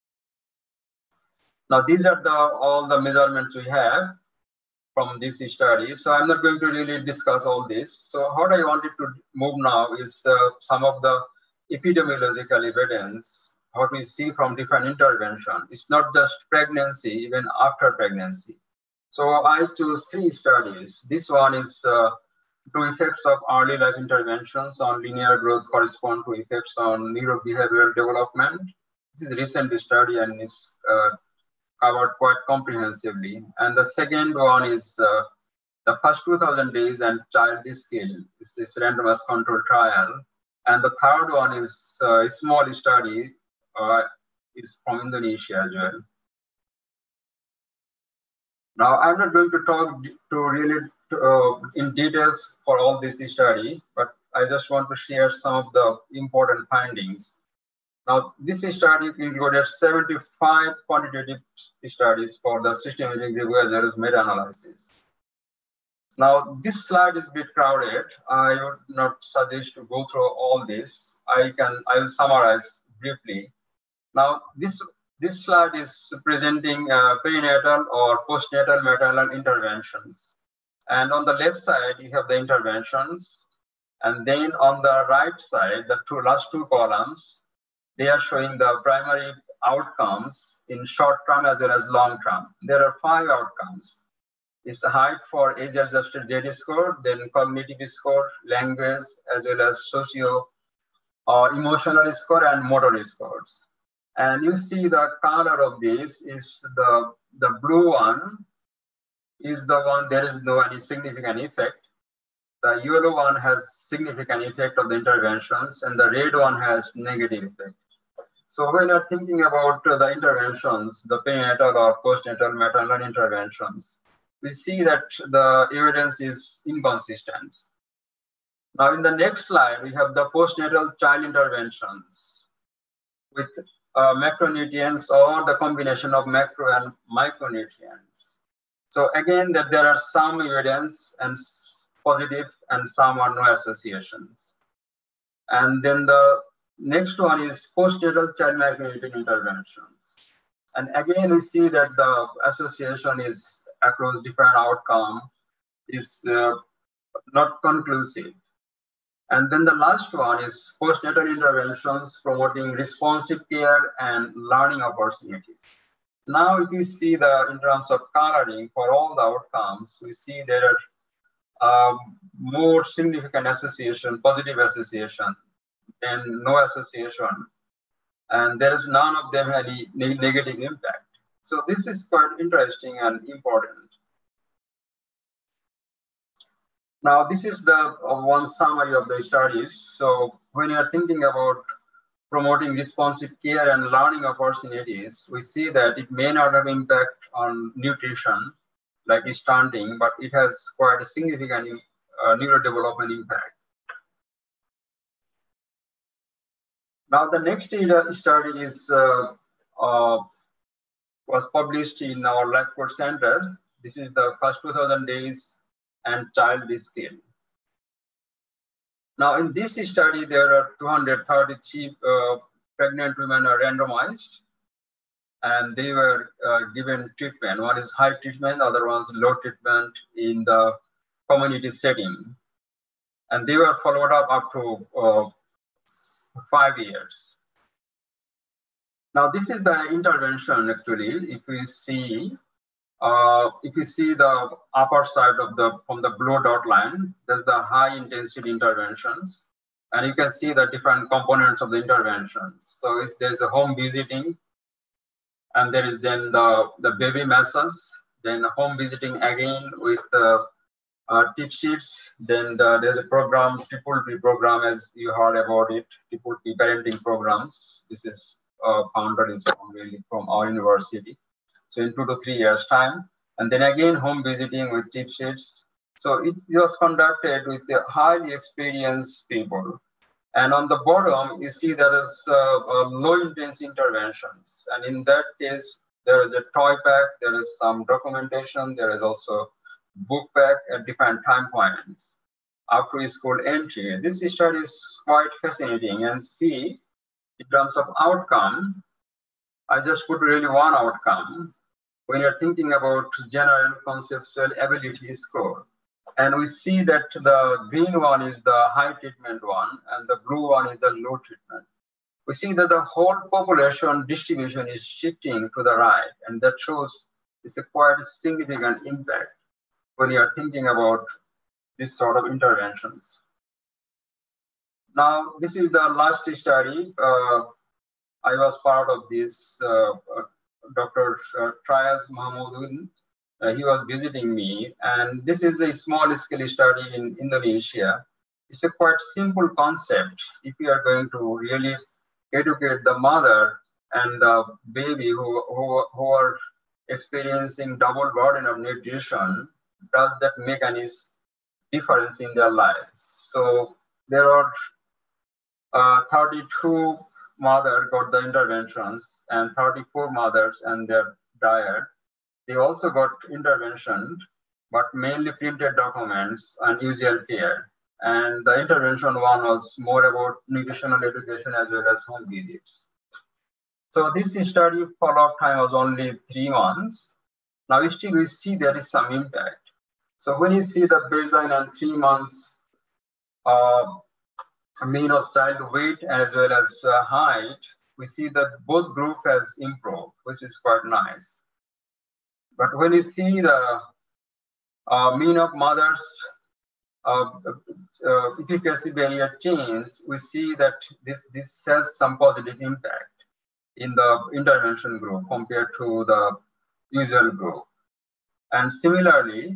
[SPEAKER 4] Now, these are the, all the measurements we have from this study. So I'm not going to really discuss all this. So what I wanted to move now is uh, some of the epidemiological evidence, what we see from different interventions. It's not just pregnancy, even after pregnancy. So I chose three studies. This one is uh, two effects of early life interventions on linear growth correspond to effects on neurobehavioral development. This is a recent study and is uh, covered quite comprehensively. And the second one is uh, the first two thousand days and child skill. This is randomized control trial. And the third one is uh, a small study, uh, is from Indonesia as well. Now, I'm not going to talk to really uh, in details for all this study, but I just want to share some of the important findings. Now, this study included seventy-five quantitative studies for the systematic review as well as meta-analysis. Now, this slide is a bit crowded. I would not suggest to go through all this. I can, I will summarize briefly. Now, this, this slide is presenting uh, perinatal or postnatal maternal interventions. And on the left side, you have the interventions. And then on the right side, the two last two columns, they are showing the primary outcomes in short term as well as long term. There are five outcomes. It's height for age-adjusted Z score, then cognitive score, language, as well as socio uh, emotional score and motor scores. And you see the color of this is the, the blue one is the one there is no any significant effect. The yellow one has significant effect of the interventions, and the red one has negative effect. So when you're thinking about uh, the interventions, the perinatal or postnatal maternal interventions, we see that the evidence is inconsistent. Now in the next slide, we have the postnatal child interventions with uh, macronutrients or the combination of macro and micronutrients. So again, that there are some evidence and positive and some are no associations. And then the next one is postnatal child micronutrient interventions. And again, we see that the association is across different outcome is uh, not conclusive. And then the last one is postnatal interventions promoting responsive care and learning opportunities. Now, if you see the in terms of coloring for all the outcomes, we see there are um, more significant association, positive association, and no association. And there is none of them any negative impact. So this is quite interesting and important. Now, this is the uh, one summary of the studies. So when you're thinking about promoting responsive care and learning opportunities, we see that it may not have impact on nutrition, like stunting, but it has quite a significant uh, neurodevelopment impact. Now, the next study is uh, uh, was published in our LabCorp Center. This is the first two thousand days and child scale. Now, in this study, there are two hundred thirty-three uh, pregnant women are randomized, and they were uh, given treatment. One is high treatment, other one is low treatment in the community setting. And they were followed up up to uh, five years. Now, this is the intervention actually. If we see, uh, if you see the upper side of the, from the blue dot line, there's the high intensity interventions. And you can see the different components of the interventions. So it's, there's a home visiting, and there is then the, the baby massage, then home visiting again with the uh, tip sheets. Then the, there's a program, Triple P program, as you heard about it, Triple P parenting programs. This is uh, founded is from, really from our university. So in two to three years time. And then again, home visiting with tip sheets. So it was conducted with the highly experienced people. And on the bottom, you see there is uh, uh, low intense interventions. And in that case, there is a toy pack, there is some documentation, there is also book pack at different time points after school entry. This study is quite fascinating, and see in terms of outcome, I just put really one outcome when you're thinking about general conceptual ability score. And we see that the green one is the high treatment one, and the blue one is the low treatment. We see that the whole population distribution is shifting to the right, and that shows it's a quite significant impact when you're thinking about this sort of interventions. Now, this is the last study. Uh, I was part of this, uh, uh, Doctor Trias Mahmudin. Uh, he was visiting me, and this is a small scale study in Indonesia. It's a quite simple concept. If you are going to really educate the mother and the baby who, who, who are experiencing double burden of nutrition, does that make any difference in their lives? So there are uh, thirty-two mothers got the interventions and thirty-four mothers and their diet. They also got intervention, but mainly printed documents and usual care. And the intervention one was more about nutritional education as well as home visits. So this study follow-up time was only three months. Now still we see there is some impact. So when you see the baseline and three months uh, mean of child weight as well as uh, height, we see that both group has improved, which is quite nice. But when you see the uh, mean of mothers uh, uh, efficacy barrier change, we see that this, this has some positive impact in the intervention group compared to the usual group. And similarly,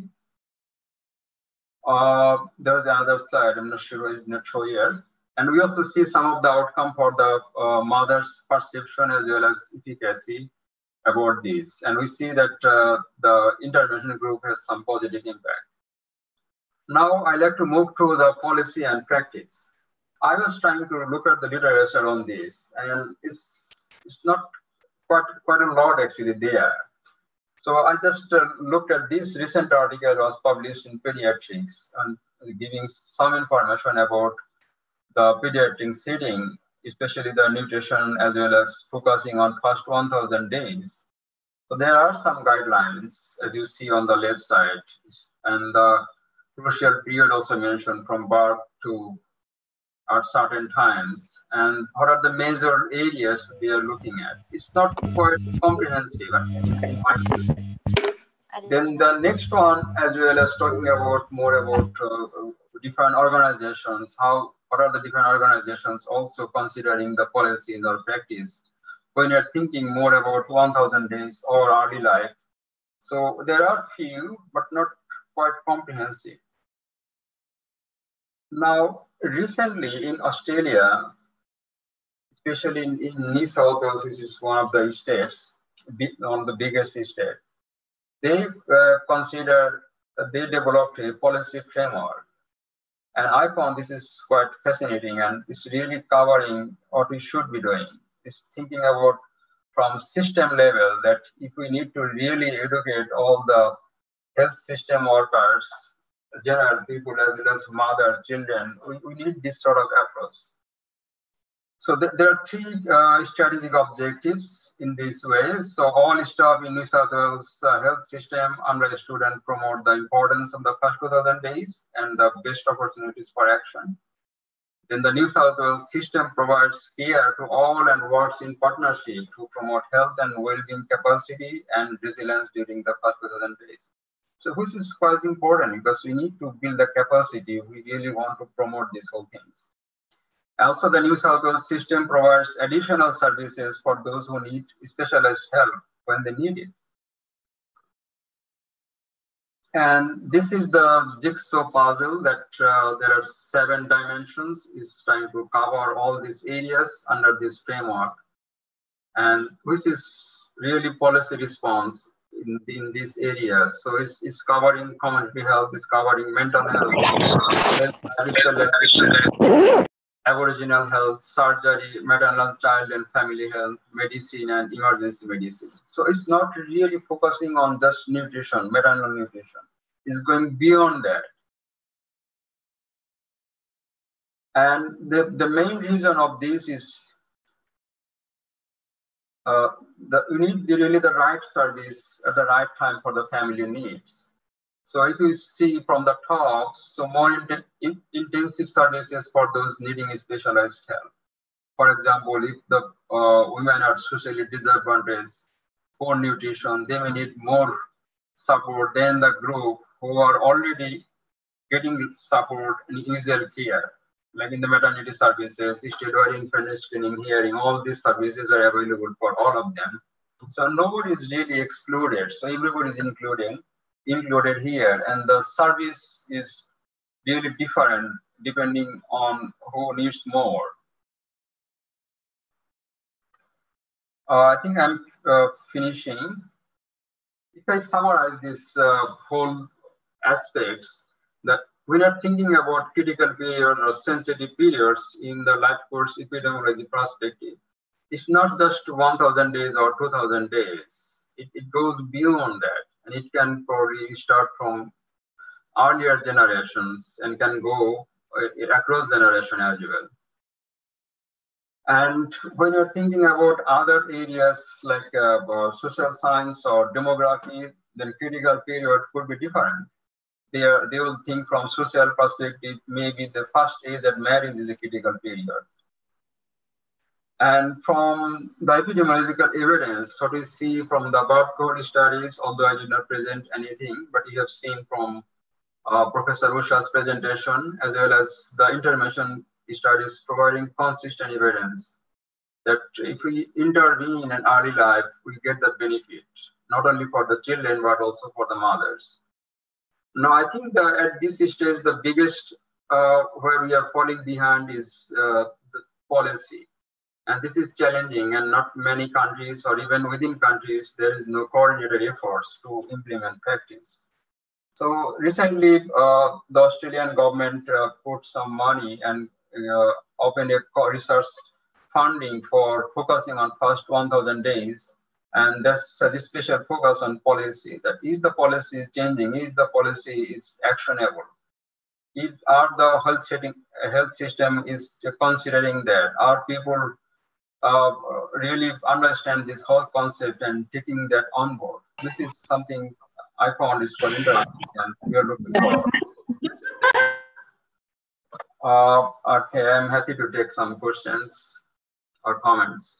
[SPEAKER 4] uh, there's another slide, I'm not sure it's not show here. And we also see some of the outcome for the uh, mother's perception as well as efficacy about this. And we see that uh, the intervention group has some positive impact. Now I'd like to move to the policy and practice. I was trying to look at the literature on this, and it's, it's not quite, quite a lot actually there. So I just uh, looked at this recent article was published in Pediatrics and giving some information about the pediatric setting, especially the nutrition, as well as focusing on first one thousand days. So there are some guidelines, as you see on the left side, and the crucial period also mentioned from birth to at certain times, and what are the major areas we are looking at. It's not quite comprehensive. Then the next one, as well as talking about more about uh, different organizations, how what are the different organizations also considering the policies or practice when you're thinking more about one thousand days or early life. So there are few, but not quite comprehensive. Now, recently in Australia, especially in, in New South Wales, which is one of the states, one of the biggest states, they uh, consider, uh, they developed a policy framework. And I found this is quite fascinating, and it's really covering what we should be doing. It's thinking about from system level that if we need to really educate all the health system workers, general people, as well as mother, children, we, we need this sort of approach. So th there are three uh, strategic objectives in this way. So all staff in New South Wales uh, health system understood and promote the importance of the first two thousand days and the best opportunities for action. Then the New South Wales system provides care to all and works in partnership to promote health and well-being capacity and resilience during the first two thousand days. So this is quite important because we need to build the capacity if we really want to promote these whole things. Also, the New South Wales system provides additional services for those who need specialized help when they need it. And this is the jigsaw puzzle that uh, there are seven dimensions. It's trying to cover all these areas under this framework. And this is really policy response in, in these areas. So it's, it's covering community health, it's covering mental health, health Aboriginal health, surgery, maternal, child and family health, medicine and emergency medicine. So it's not really focusing on just nutrition, maternal nutrition. It's going beyond that. And the, the main reason of this is uh, the, you need the, really the right service at the right time for the family needs. So if you see from the top, so more in, in, intensive services for those needing specialized help. For example, if the uh, women are socially disadvantaged, poor nutrition, they may need more support than the group who are already getting support in usual care. Like in the maternity services, steroid infant screening, hearing, all these services are available for all of them. So nobody is really excluded. So everybody is included. included here, and the service is really different depending on who needs more. Uh, I think I'm uh, finishing. If I summarize this uh, whole aspects, that we are thinking about critical period or sensitive periods in the life course epidemiology perspective. It's not just one thousand days or two thousand days. It, it goes beyond that. And it can probably start from earlier generations and can go across generation as well. And when you're thinking about other areas like uh, social science or demography, then critical period could be different. They, are, they will think from social perspective, maybe the first age at marriage is a critical period. And from the epidemiological evidence, what we see from the birth cohort studies, although I did not present anything, but you have seen from uh, Professor Usha's presentation, as well as the intervention studies providing consistent evidence that if we intervene in early life, we get the benefit, not only for the children, but also for the mothers. Now, I think that at this stage, the biggest uh, where we are falling behind is uh, the policy. And this is challenging, and not many countries or even within countries, there is no coordinated efforts to implement practice. So recently, uh, the Australian government uh, put some money and uh, opened a research funding for focusing on first one thousand days And there's such a special focus on policy, that is the policy is changing, is the policy is actionable. If are the health setting, health system is considering that, are people uh, really understand this whole concept and taking that on board? This is something I found is quite interesting, and we are looking forward. Uh, okay, I'm happy to take some questions or comments.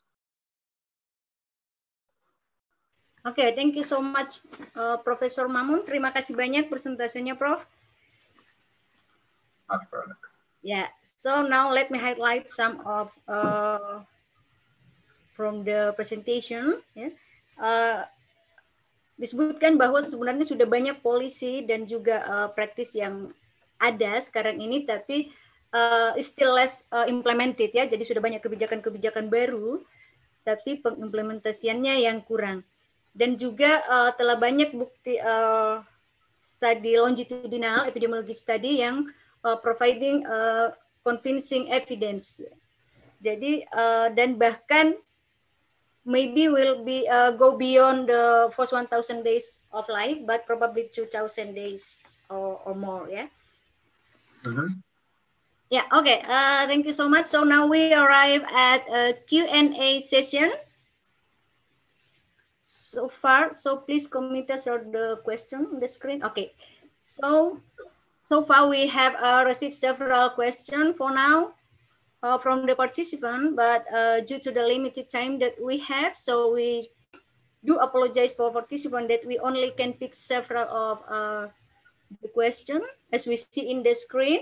[SPEAKER 2] Oke, okay, thank you so much, uh, Profesor Mamun. Terima kasih banyak presentasinya, Prof. Yeah, so now let me highlight some of uh, from the presentation. Yeah. Uh, disebutkan bahwa sebenarnya sudah banyak polisi dan juga uh, praktis yang ada sekarang ini, tapi uh, still less uh, implemented ya. Jadi sudah banyak kebijakan-kebijakan baru, tapi pengimplementasiannya yang kurang. Dan juga uh, telah banyak bukti uh, study longitudinal epidemiologi study yang uh, providing uh, convincing evidence. Jadi uh, dan bahkan maybe will be uh, go beyond the first one thousand days of life, but probably two thousand days or, or more. Yeah.
[SPEAKER 4] Mm-hmm.
[SPEAKER 2] Yeah. Okay. Uh, thank you so much. So now we arrive at a Q and A session. So far, so please commit us or the question on the screen. Okay, so so far we have uh, received several questions for now uh, from the participant, but uh, due to the limited time that we have, so we do apologize for participant that we only can pick several of uh, the question as we see in the screen.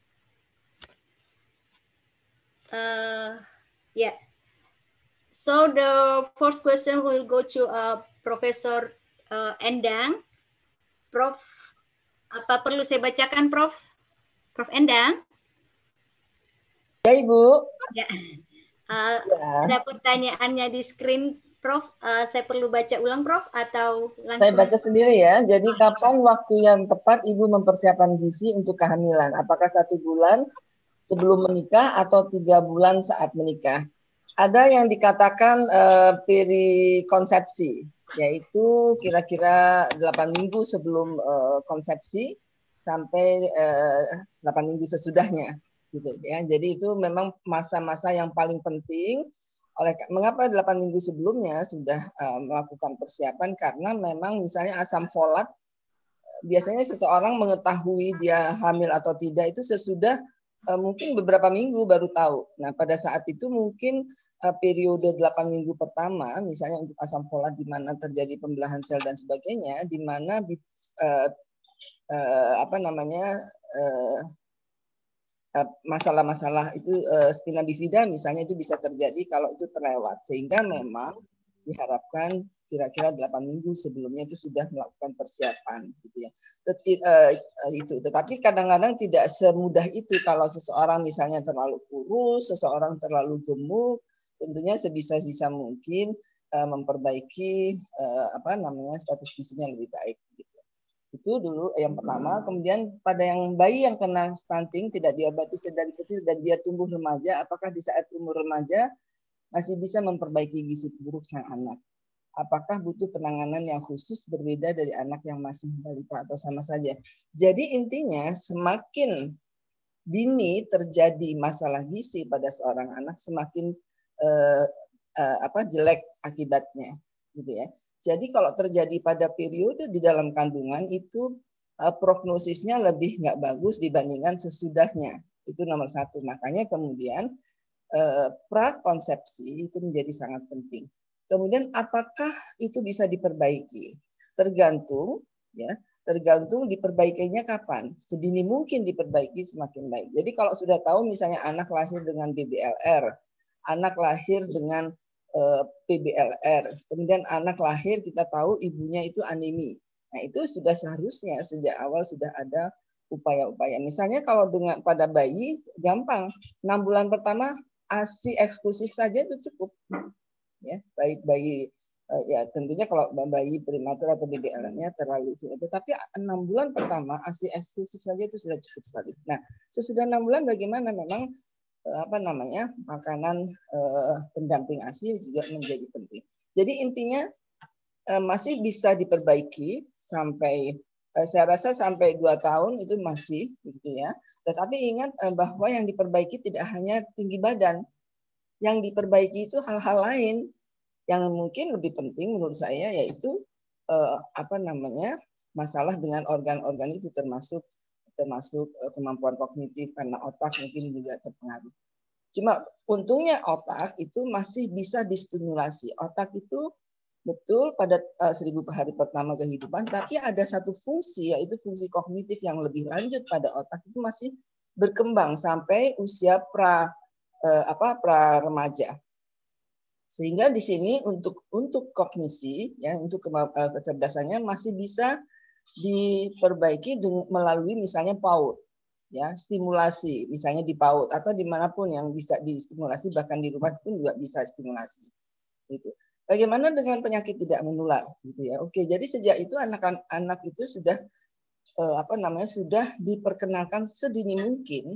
[SPEAKER 2] Uh, yeah. So the first question will go to uh, Profesor uh, Endang. Prof, apa perlu saya bacakan, Prof? Prof Endang?
[SPEAKER 5] Ya, Ibu.
[SPEAKER 2] Ya. Uh,
[SPEAKER 5] ya.
[SPEAKER 2] Ada pertanyaannya di screen, Prof. Uh, saya perlu baca ulang, Prof, atau langsung?
[SPEAKER 5] Saya baca sendiri ya. Jadi kapan waktu yang tepat Ibu mempersiapkan gizi untuk kehamilan? Apakah satu bulan sebelum menikah atau tiga bulan saat menikah? Ada yang dikatakan uh, perikonsepsi, yaitu kira-kira delapan minggu sebelum uh, konsepsi sampai uh, delapan minggu sesudahnya, gitu ya. Jadi itu memang masa-masa yang paling penting. Oleh mengapa delapan minggu sebelumnya sudah uh, melakukan persiapan? Karena memang misalnya asam folat, biasanya seseorang mengetahui dia hamil atau tidak itu sesudah Uh, mungkin beberapa minggu baru tahu. Nah, pada saat itu mungkin uh, periode delapan minggu pertama, misalnya untuk asam folat di mana terjadi pembelahan sel dan sebagainya, di mana uh, uh, apa namanya masalah-masalah uh, uh, itu uh, spina bifida misalnya itu bisa terjadi kalau itu terlewat. Sehingga memang diharapkan kira-kira delapan minggu sebelumnya itu sudah melakukan persiapan, gitu ya. Itu. Tetapi kadang-kadang tidak semudah itu kalau seseorang misalnya terlalu kurus, seseorang terlalu gemuk, tentunya sebisa-bisa mungkin uh, memperbaiki uh, apa namanya status gizinya lebih baik. Gitu. Itu dulu yang pertama. Kemudian pada yang bayi yang kena stunting tidak diobati sedari kecil dan dia tumbuh remaja, apakah di saat umur remaja masih bisa memperbaiki gizi buruk sang anak? Apakah butuh penanganan yang khusus berbeda dari anak yang masih balita atau sama saja? Jadi intinya semakin dini terjadi masalah gizi pada seorang anak, semakin eh, eh, apa jelek akibatnya, gitu ya. Jadi kalau terjadi pada periode di dalam kandungan itu eh, prognosisnya lebih nggak bagus dibandingkan sesudahnya. Itu nomor satu. Makanya kemudian prakonsepsi itu menjadi sangat penting. Kemudian apakah itu bisa diperbaiki? Tergantung, ya, tergantung diperbaikinya kapan. Sedini mungkin diperbaiki semakin baik. Jadi kalau sudah tahu misalnya anak lahir dengan B B L R, anak lahir dengan uh, P B L R, kemudian anak lahir kita tahu ibunya itu anemi. Nah itu sudah seharusnya sejak awal sudah ada upaya-upaya. Misalnya kalau dengan pada bayi gampang, enam bulan pertama ASI eksklusif saja itu cukup, ya, baik bayi uh, ya tentunya kalau bayi prematur atau B B L R-nya terlalu tinggi, tetapi enam bulan pertama ASI eksklusif saja itu sudah cukup sekali. Nah sesudah enam bulan bagaimana? Memang uh, apa namanya makanan uh, pendamping ASI juga menjadi penting. Jadi intinya uh, masih bisa diperbaiki sampai uh, saya rasa sampai dua tahun itu masih gitu ya. Tetapi ingat uh, bahwa yang diperbaiki tidak hanya tinggi badan, yang diperbaiki itu hal-hal lain yang mungkin lebih penting menurut saya, yaitu uh, apa namanya masalah dengan organ-organ itu, termasuk termasuk uh, kemampuan kognitif, karena otak mungkin juga terpengaruh. Cuma untungnya otak itu masih bisa distimulasi. Otak itu betul pada uh, seribu hari pertama kehidupan, tapi ada satu fungsi, yaitu fungsi kognitif yang lebih lanjut pada otak itu masih berkembang sampai usia pra uh, apa pra remaja. Sehingga di sini untuk untuk kognisi ya, untuk kecerdasannya masih bisa diperbaiki dengan, melalui misalnya PAUD ya, stimulasi misalnya di PAUD atau dimanapun yang bisa distimulasi, bahkan di rumah pun juga bisa stimulasi gitu. Bagaimana dengan penyakit tidak menular gitu ya. Oke, jadi sejak itu anak-anak itu sudah eh, apa namanya sudah diperkenalkan sedini mungkin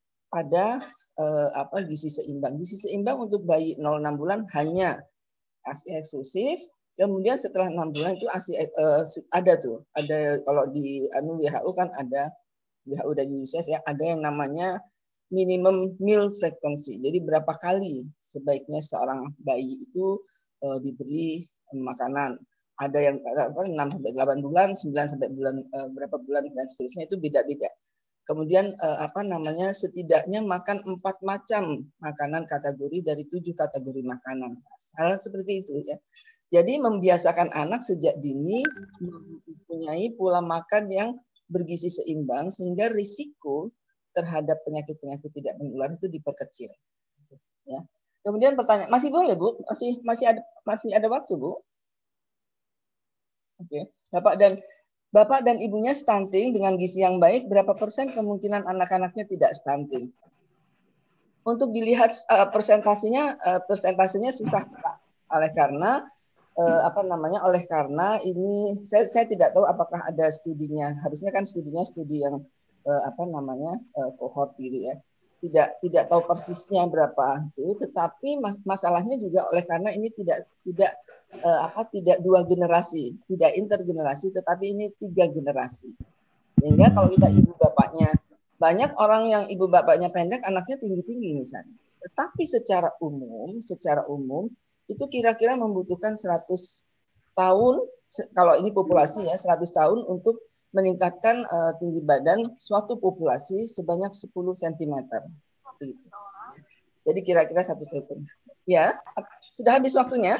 [SPEAKER 5] pada eh, apa gizi seimbang. Gizi seimbang untuk bayi nol sampai enam bulan hanya ASI eksklusif. Kemudian setelah enam bulan itu ASI eh, ada tuh, ada kalau di anu W H O kan ada, W H O dan UNICEF ya, ada yang namanya minimum meal frequency. Jadi berapa kali sebaiknya seorang bayi itu eh, diberi makanan. Ada yang enam sampai delapan bulan, sembilan sampai bulan eh, berapa bulan dan seterusnya, itu beda-beda. Kemudian eh, apa namanya setidaknya makan empat macam makanan kategori dari tujuh kategori makanan. Hal seperti itu ya. Jadi membiasakan anak sejak dini mempunyai pola makan yang bergizi seimbang sehingga risiko terhadap penyakit-penyakit tidak menular itu diperkecil. Ya. Kemudian pertanyaan, masih boleh Bu? Masih masih ada masih ada waktu Bu? Oke, Bapak dan Bapak dan ibunya stunting dengan gizi yang baik, berapa persen kemungkinan anak-anaknya tidak stunting? Untuk dilihat uh, persentasenya, uh, persentasenya susah Pak. Oleh karena uh, apa namanya? Oleh karena ini saya, saya tidak tahu apakah ada studinya. Harusnya kan studinya studi yang uh, apa namanya uh, kohort gitu ya. Tidak tidak tahu persisnya berapa itu, tetapi mas masalahnya juga oleh karena ini tidak tidak Uh, apa tidak dua generasi, tidak intergenerasi, tetapi ini tiga generasi. Sehingga kalau kita ibu bapaknya, banyak orang yang ibu bapaknya pendek, anaknya tinggi-tinggi misalnya. Tetapi secara umum, secara umum itu kira-kira membutuhkan seratus tahun, kalau ini populasi ya, seratus tahun untuk meningkatkan uh, tinggi badan suatu populasi sebanyak sepuluh sentimeter. Gitu. Jadi kira-kira satu sentimeter. Ya, sudah habis waktunya.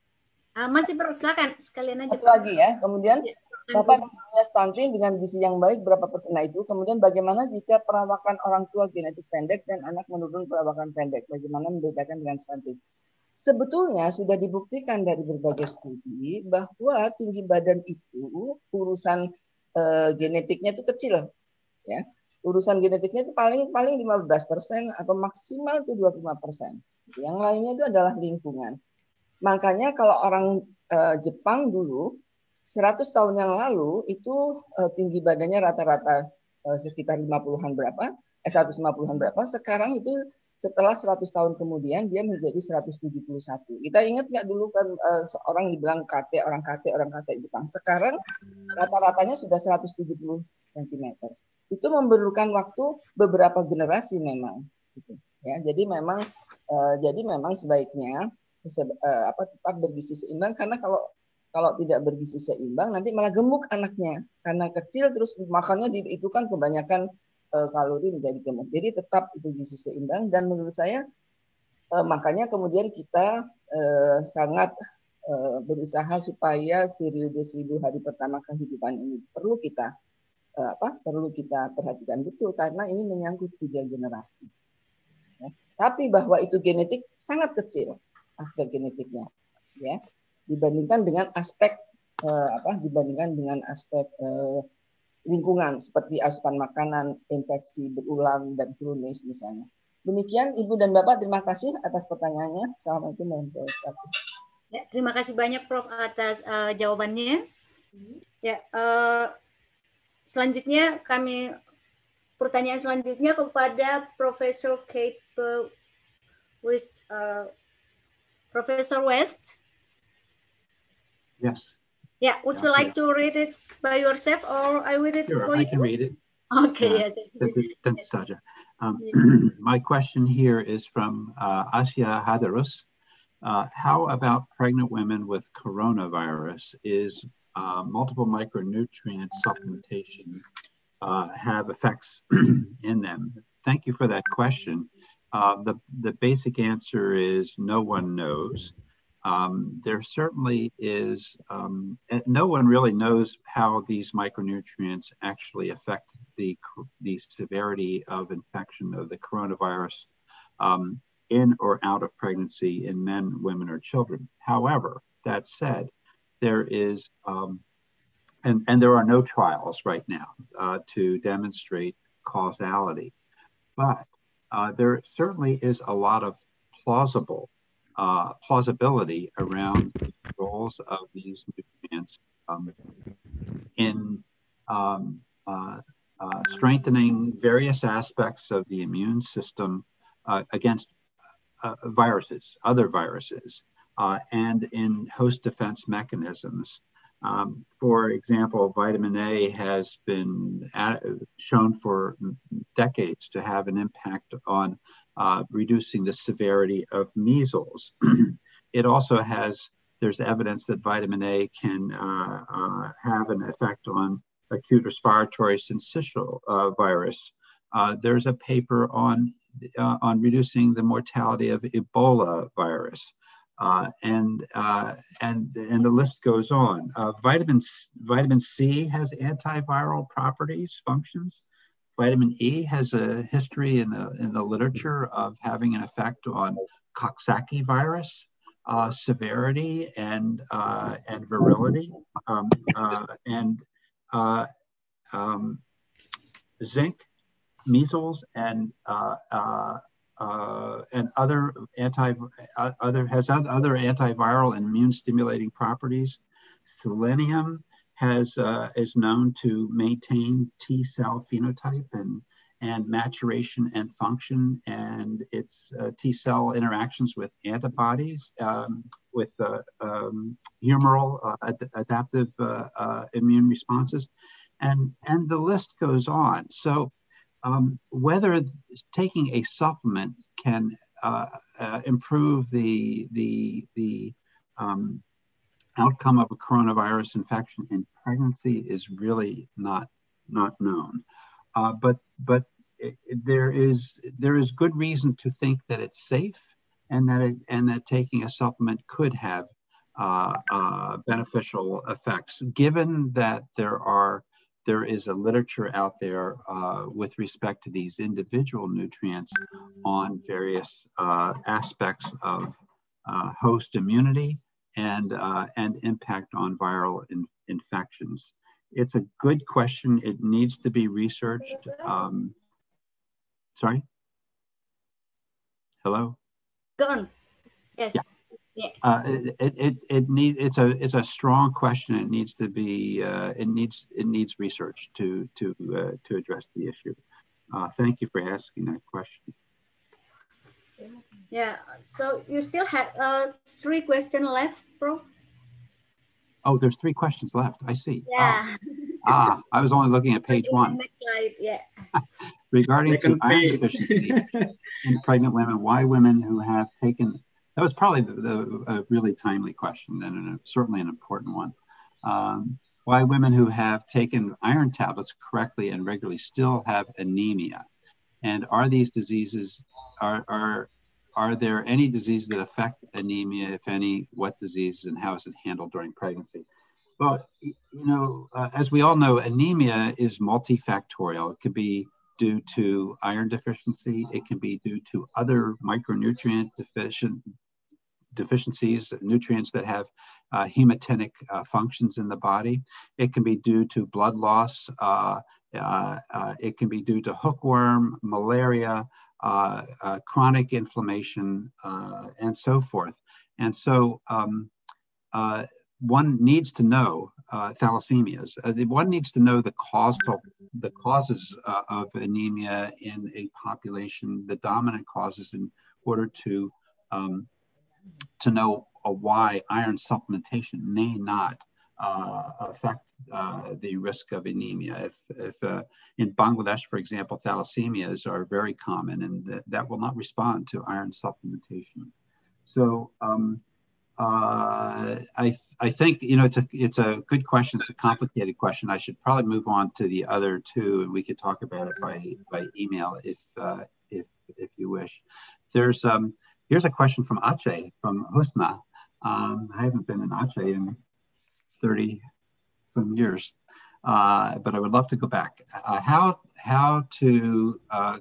[SPEAKER 2] Uh, masih perlu, silakan sekalian aja.
[SPEAKER 5] Satu lagi ya, kemudian ya, Bapak punya stunting dengan gizi yang baik berapa persen? Nah itu, kemudian bagaimana jika perawakan orang tua genetik pendek dan anak menurun perawakan pendek? Bagaimana membedakan dengan stunting? Sebetulnya sudah dibuktikan dari berbagai studi bahwa tinggi badan itu urusan uh, genetiknya itu kecil, ya. Urusan genetiknya itu paling paling lima belas persen atau maksimal itu dua puluh lima persen. Yang lainnya itu adalah lingkungan. Makanya kalau orang uh, Jepang dulu seratus tahun yang lalu itu uh, tinggi badannya rata-rata uh, sekitar lima puluhan berapa, eh seratus lima puluhan berapa. Sekarang itu setelah seratus tahun kemudian dia menjadi seratus tujuh puluh satu. Kita ingat nggak dulu kan uh, seorang dibilang K T, orang K T, orang K T Jepang. Sekarang rata-ratanya sudah seratus tujuh puluh sentimeter. Itu memerlukan waktu beberapa generasi memang. Gitu. Ya, jadi memang uh, jadi memang sebaiknya Uh, apa tetap bergizi seimbang, karena kalau kalau tidak bergizi seimbang nanti malah gemuk anaknya karena kecil terus makannya di, itu kan kebanyakan uh, kalori menjadi gemuk. Jadi tetap itu gizi seimbang dan menurut saya uh, makanya kemudian kita uh, sangat uh, berusaha supaya periode seribu hari pertama kehidupan ini perlu kita uh, apa perlu kita perhatikan betul karena ini menyangkut tiga generasi. Ya. Tapi bahwa itu genetik sangat kecil aspek genetiknya, ya, dibandingkan dengan aspek eh, apa? Dibandingkan dengan aspek eh, lingkungan seperti asupan makanan, infeksi berulang dan kronis misalnya. Demikian Ibu dan Bapak, terima kasih atas pertanyaannya. Assalamualaikum warahmatullahi wabarakatuh.
[SPEAKER 2] Ya, terima kasih banyak Prof atas uh, jawabannya. Ya, uh, selanjutnya kami pertanyaan selanjutnya kepada Profesor Kate West. Uh, Profesor West,
[SPEAKER 1] Yes.
[SPEAKER 2] Yeah, would you like to read it by yourself, or I read it
[SPEAKER 1] sure,
[SPEAKER 2] for
[SPEAKER 1] I
[SPEAKER 2] you?
[SPEAKER 1] can read it.
[SPEAKER 2] Okay,
[SPEAKER 1] uh,
[SPEAKER 2] yeah, thank
[SPEAKER 1] that's
[SPEAKER 2] you.
[SPEAKER 1] it, that's Saja. Um,
[SPEAKER 2] Yeah.
[SPEAKER 1] my question here is from uh, Asya Hadarus. Uh, how about pregnant women with coronavirus? Is uh, multiple micronutrient supplementation uh, have effects in them? Thank you for that question. Uh, the, the basic answer is no one knows. Um, there certainly is, um, no one really knows how these micronutrients actually affect the, the severity of infection of the coronavirus um, in or out of pregnancy in men, women, or children. However, that said, there is, um, and, and there are no trials right now uh, to demonstrate causality, but uh, there certainly is a lot of plausible uh, plausibility around the roles of these nutrients um, in um, uh, uh, strengthening various aspects of the immune system uh, against uh, viruses, other viruses, uh, and in host defense mechanisms. Um, for example, vitamin A has been at, shown for decades to have an impact on uh, reducing the severity of measles. It also has, there's evidence that vitamin A can uh, uh, have an effect on acute respiratory syncytial uh, virus. Uh, there's a paper on, uh, on reducing the mortality of Ebola virus. Uh, and, uh, and, and the list goes on. Uh, vitamin, vitamin C has antiviral properties, functions. Vitamin E has a history in the, in the literature of having an effect on Coxsackie virus uh, severity and, uh, and virility. Um, uh, and uh, um, zinc, measles, and uh, uh, uh, and other anti uh, other has other antiviral and immune stimulating properties. Selenium has uh, is known to maintain T cell phenotype and and maturation and function, and its uh, T cell interactions with antibodies, um, with uh, um, humoral uh, ad adaptive uh, uh, immune responses, and and the list goes on. So. Um, whether taking a supplement can uh, uh, improve the, the, the um, outcome of a coronavirus infection in pregnancy is really not, not known. Uh, but but it, it, there, is, there is good reason to think that it's safe and that, it, and that taking a supplement could have uh, uh, beneficial effects, given that there are There is a literature out there uh, with respect to these individual nutrients on various uh, aspects of uh, host immunity and, uh, and impact on viral in infections. It's a good question. It needs to be researched. Um, sorry? Hello?
[SPEAKER 2] Go on. Yes.
[SPEAKER 1] Yeah.
[SPEAKER 2] Yeah.
[SPEAKER 1] Uh, it it it need it's a it's a strong question. It needs to be uh, it needs it needs research to to uh, to address the issue. Uh, thank you for asking that question.
[SPEAKER 2] Yeah. So you still have uh, three questions left, bro?
[SPEAKER 1] Oh, there's three questions left. I see.
[SPEAKER 2] Yeah.
[SPEAKER 1] Ah, ah I was only looking at page one.
[SPEAKER 2] Next slide. Yeah.
[SPEAKER 1] Regarding to iron
[SPEAKER 6] page.
[SPEAKER 1] deficiency in pregnant women, why women who have taken That was probably the, the, a really timely question and an, certainly an important one. Um, why women who have taken iron tablets correctly and regularly still have anemia? And are these diseases, are, are, are there any diseases that affect anemia? If any, what diseases, and how is it handled during pregnancy? Well, you know, uh, as we all know, anemia is multifactorial. It could be due to iron deficiency. It can be due to other micronutrient deficient deficiencies, nutrients that have uh, hematinic uh, functions in the body. It can be due to blood loss. Uh, uh, uh, it can be due to hookworm, malaria, uh, uh, chronic inflammation, uh, and so forth. And so um, uh, one needs to know uh, thalassemias. Uh, one needs to know the causal, the causes uh, of anemia in a population, the dominant causes, in order to um, to know why iron supplementation may not uh, affect uh, the risk of anemia. If, if uh, in Bangladesh, for example, thalassemias are very common, and th that will not respond to iron supplementation. So um, uh, I, I think, you know, it's a, it's a good question. It's a complicated question. I should probably move on to the other two, and we could talk about it by, by email if, uh, if, if you wish. There's, um, here's a question from Aceh, from Husna. Um, I haven't been in Aceh in thirty some years, uh, but I would love to go back. Uh, how, how to uh,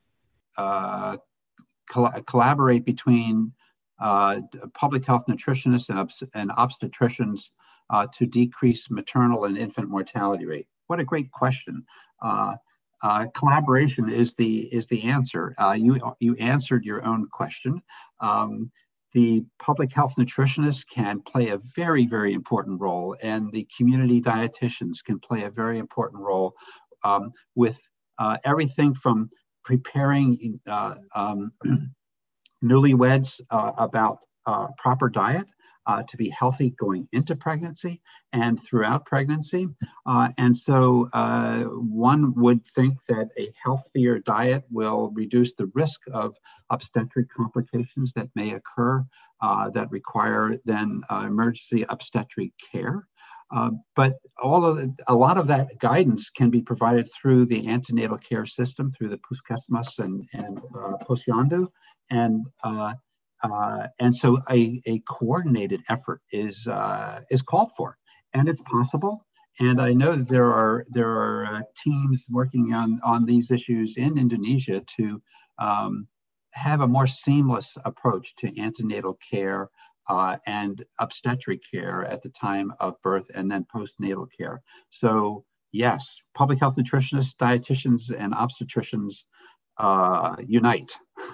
[SPEAKER 1] uh, col collaborate between uh, public health nutritionists and, obst and obstetricians uh, to decrease maternal and infant mortality rate? What a great question. Uh, uh, collaboration is the, is the answer. Uh, you, you answered your own question. Um, The public health nutritionists can play a very, very important role, and the community dietitians can play a very important role um, with uh, everything from preparing uh, um, newlyweds uh, about uh, proper diet uh, to be healthy going into pregnancy and throughout pregnancy. Uh, and so uh, one would think that a healthier diet will reduce the risk of obstetric complications that may occur uh, that require then uh, emergency obstetric care. Uh, but all of the, a lot of that guidance can be provided through the antenatal care system, through the Puskesmas and, and uh, Posyandu. And uh, Uh, and so a, a coordinated effort is, uh, is called for, and it's possible. And I know that there are, there are uh, teams working on, on these issues in Indonesia to um, have a more seamless approach to antenatal care uh, and obstetric care at the time of birth and then postnatal care. So yes, public health nutritionists, dietitians, and obstetricians uh, unite.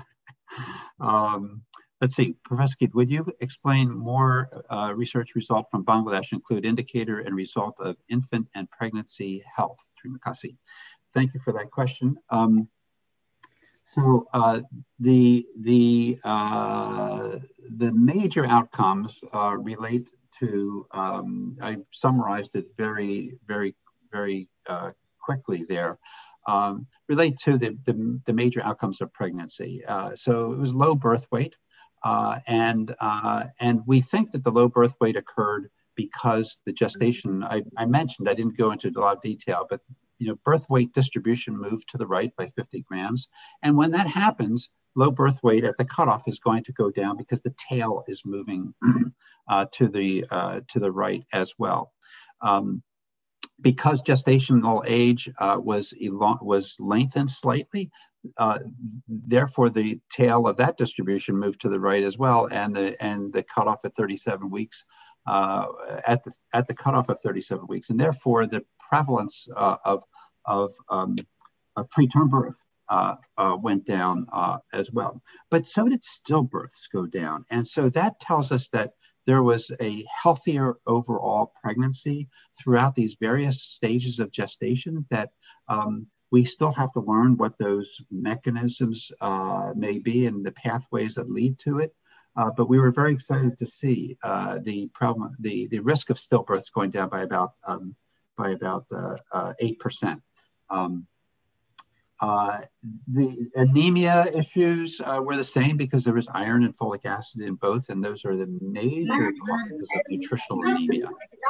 [SPEAKER 1] um, Let's see, Professor Keith, would you explain more uh, research result from Bangladesh include indicator and result of infant and pregnancy health? Terima kasih. Thank you for that question. Um, so uh, the, the, uh, the major outcomes uh, relate to, um, I summarized it very, very, very uh, quickly there. Um, relate to the, the, the major outcomes of pregnancy. Uh, so it was low birth weight. Uh, and, uh, and we think that the low birth weight occurred because the gestation, I, I mentioned, I didn't go into a lot of detail, but you know, birth weight distribution moved to the right by fifty grams. And when that happens, low birth weight at the cutoff is going to go down because the tail is moving uh, to, the, uh, to the right as well. Um, because gestational age uh, was, was lengthened slightly, Uh, therefore, the tail of that distribution moved to the right as well, and the and the cutoff at thirty-seven weeks, uh, at the at the cutoff of thirty-seven weeks, and therefore the prevalence uh, of of, um, of preterm birth uh, uh, went down uh, as well. But so did stillbirths go down, and so that tells us that there was a healthier overall pregnancy throughout these various stages of gestation. That um, we still have to learn what those mechanisms uh, may be and the pathways that lead to it. Uh, but we were very excited to see uh, the problem, the, the risk of stillbirths going down by about um, by about uh, uh, eight percent. Um, uh, the anemia issues uh, were the same because there was iron and folic acid in both, and those are the major causes of nutritional anemia.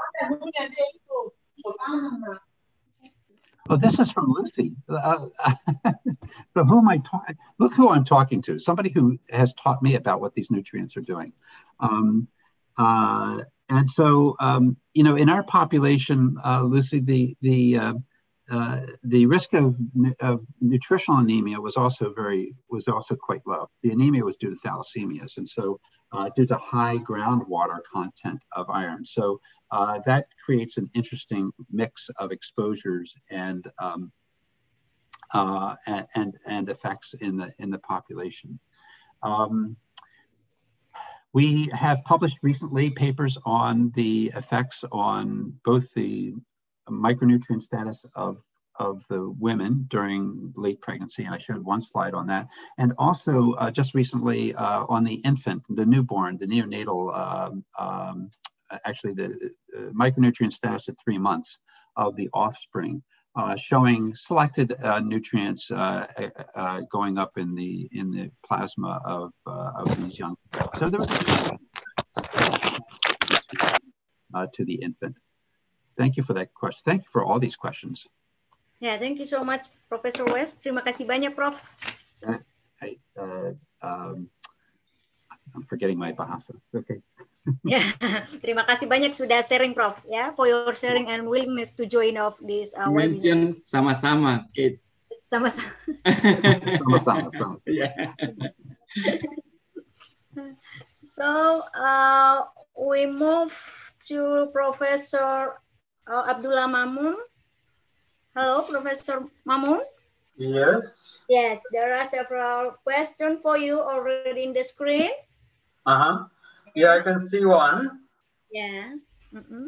[SPEAKER 1] Oh, this is from Lucy. Uh, so who am I talking? Look who I'm talking to. Somebody who has taught me about what these nutrients are doing. Um, uh, and so, um, you know, in our population, uh, Lucy, the the uh, uh, the risk of, of nutritional anemia was also very was also quite low. The anemia was due to thalassemias, and so uh, due to high groundwater content of iron. So. Uh, that creates an interesting mix of exposures and, um, uh, and, and, and effects in the, in the population. Um, we have published recently papers on the effects on both the micronutrient status of of the women during late pregnancy, and I showed one slide on that. And also uh, just recently uh, on the infant, the newborn, the neonatal, um, um, actually the uh, micronutrient status at three months of the offspring, uh, showing selected uh, nutrients uh, uh, going up in the in the plasma of, uh, of these young. So there was uh, to the infant. Thank you for that question. Thank you for all these questions.
[SPEAKER 2] Yeah, thank you so much, Professor West. Terima kasih banyak, Prof.
[SPEAKER 1] Uh, I, uh, um, I'm forgetting my bahasa. Okay.
[SPEAKER 2] Ya, terima kasih banyak sudah sharing, Prof. Ya, for your sharing and willingness to join of this uh,
[SPEAKER 6] webinar. Sama-sama, Kate.
[SPEAKER 2] Sama-sama.
[SPEAKER 1] Sama-sama. Sama.
[SPEAKER 6] Yeah.
[SPEAKER 2] So uh, we move to Professor uh, Abdullah Mamun. Hello, Professor Mamun.
[SPEAKER 4] Yes.
[SPEAKER 2] Yes, there are several questions for you already in the screen.
[SPEAKER 4] Uh-huh. Yeah, I can see one.
[SPEAKER 2] Yeah. Mm-hmm.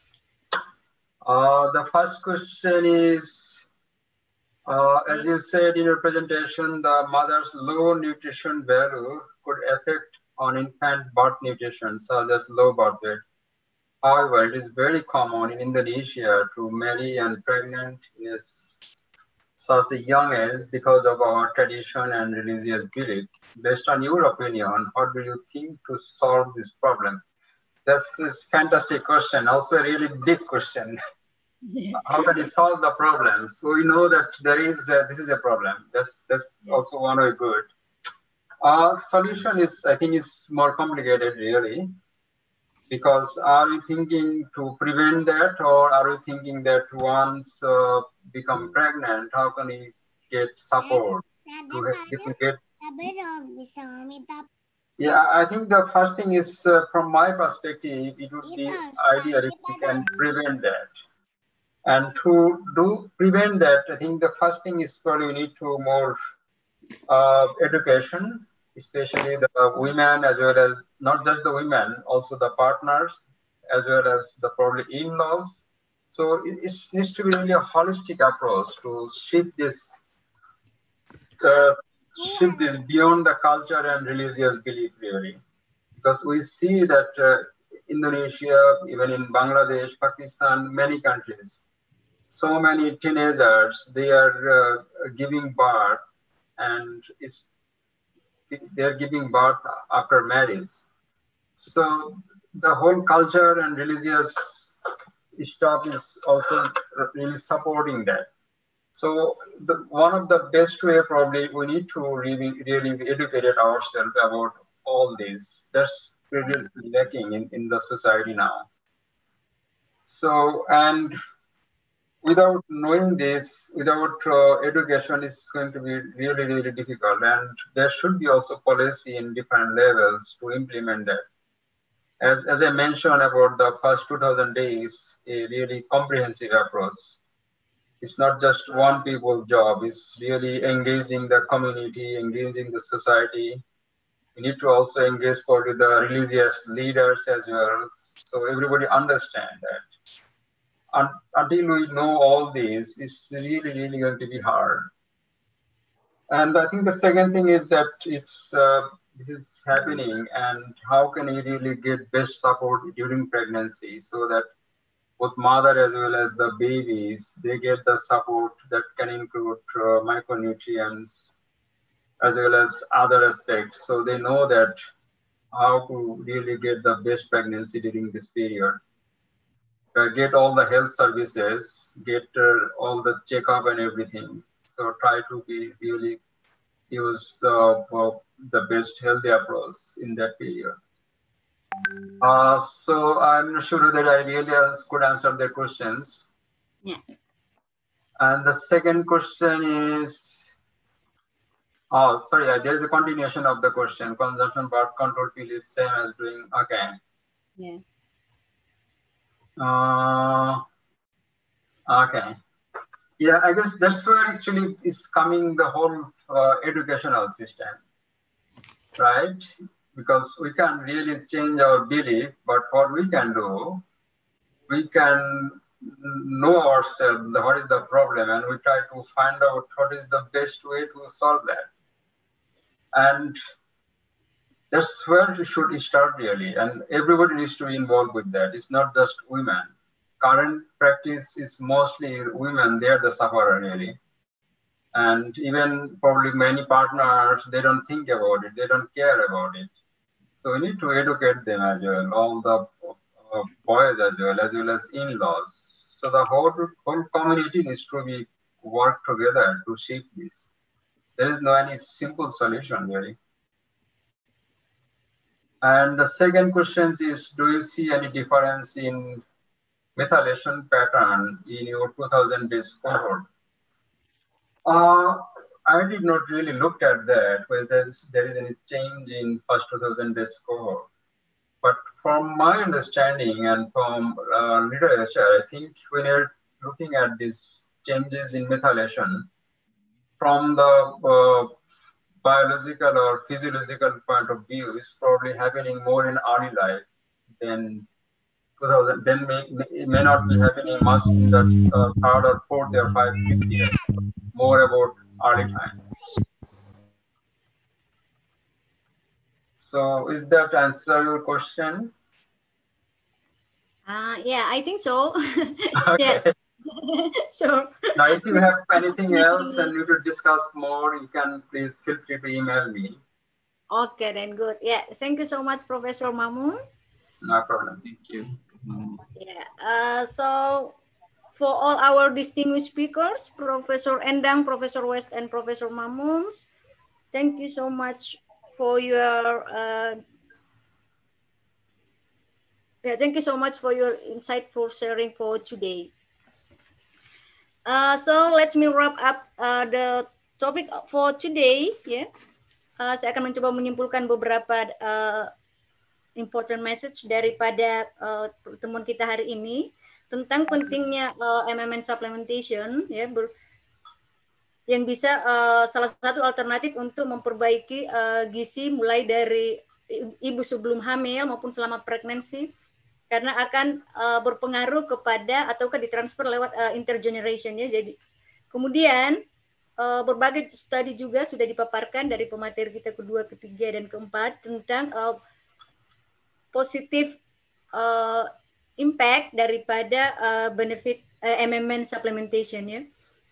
[SPEAKER 4] Uh, the first question is, uh, as you said in your presentation, the mother's low nutrition value could affect on infant birth nutrition, such as low birth weight. However, it is very common in Indonesia to marry and pregnant in such a young age because of our tradition and religious belief. Based on your opinion, what do you think to solve this problem? This is a fantastic question, also a really big question. How can you solve the problem? So we know that there is a, this is a problem. That's that's also one way good. Uh, solution is, I think, is more complicated really. Because are we thinking to prevent that, or are we thinking that once uh, become pregnant, how can we get support to get? Yeah, I think the first thing is, uh, from my perspective, it would be ideal if we can prevent that. And to do prevent that, I think the first thing is probably we need to more uh, education, especially the women, as well as not just the women, also the partners, as well as the probably in-laws. So it, it needs to be really a holistic approach to shift this, uh, shift this beyond the culture and religious belief really. Because we see that uh, Indonesia, even in Bangladesh, Pakistan, many countries, so many teenagers, they are uh, giving birth, and it's they're giving birth after marriage. So the whole culture and religious stuff is also really supporting that. So the, one of the best way probably we need to really, really educate ourselves about all this. That's really lacking in, in the society now. So, and without knowing this, without uh, education, it's going to be really, really difficult. And there should be also policy in different levels to implement that. As, as I mentioned about the first two thousand days, a really comprehensive approach. It's not just one people's job, it's really engaging the community, engaging the society. We need to also engage for the religious leaders as well, so everybody understand that. Un until we know all this, it's really, really going to be hard. And I think the second thing is that it's, uh, this is happening, and how can we really get best support during pregnancy so that both mother as well as the babies, they get the support that can include uh, micronutrients as well as other aspects. So they know that how to really get the best pregnancy during this period. Uh, get all the health services, get uh, all the checkup and everything. So try to be really use uh, the best healthy approach in that period. Uh, so I'm not sure that I really could answer their questions.
[SPEAKER 2] Yeah.
[SPEAKER 4] And the second question is, oh, sorry, uh, there is a continuation of the question. Consumption birth control pill is same as doing, okay.
[SPEAKER 2] Yeah.
[SPEAKER 4] Uh, okay. Yeah, I guess that's where actually is coming the whole uh, educational system, right? Because we can't really change our belief, but what we can do, we can know ourselves, what is the problem, and we try to find out what is the best way to solve that. And that's where we should start really, and everybody needs to be involved with that. It's not just women. Current practice is mostly women, they're the sufferer really. And even probably many partners, they don't think about it, they don't care about it. So we need to educate them as well, all the uh, boys as well, as well as in-laws. So the whole, whole community needs to be work together to shape this. There is no any simple solution really. And the second question is, do you see any difference in methylation pattern in your two thousand days cohort? Uh, I did not really look at that, whether there's, there is any change in first two thousand days cohort. But from my understanding and from uh, literature, I think when you're looking at these changes in methylation, from the uh, biological or physiological point of view, is probably happening more in early life than two thousand. Then may, it may not be happening much in the uh, third or fourth or fifth, fifth year. More about early times. So, is that answer your question?
[SPEAKER 2] Uh, yeah, I think so.
[SPEAKER 4] Okay.
[SPEAKER 2] Yes. Sure.
[SPEAKER 4] Now, if you have anything else and you to discuss more, you can please feel free to email me.
[SPEAKER 2] Okay, then good. Yeah, thank you so much, Professor Mamun.
[SPEAKER 4] No problem.
[SPEAKER 6] Thank you.
[SPEAKER 2] Yeah. Uh, so, for all our distinguished speakers, Professor Endang, Professor West, and Professor Mamun, thank you so much for your uh, yeah, thank you so much for your insightful sharing for today. Uh, so let me wrap up uh, the topic for today. Yeah, uh, saya akan mencoba menyimpulkan beberapa uh, important message daripada uh, pertemuan kita hari ini tentang pentingnya uh, M M N supplementation, ya, ber, yang bisa uh, salah satu alternatif untuk memperbaiki uh, gizi mulai dari ibu sebelum hamil maupun selama pregnancy, karena akan uh, berpengaruh kepada ataukah ditransfer lewat uh, intergeneration, ya. Jadi kemudian uh, berbagai studi juga sudah dipaparkan dari pemateri kita kedua, ketiga, dan keempat tentang uh, positif uh, impact daripada uh, benefit uh, M M N supplementation, ya.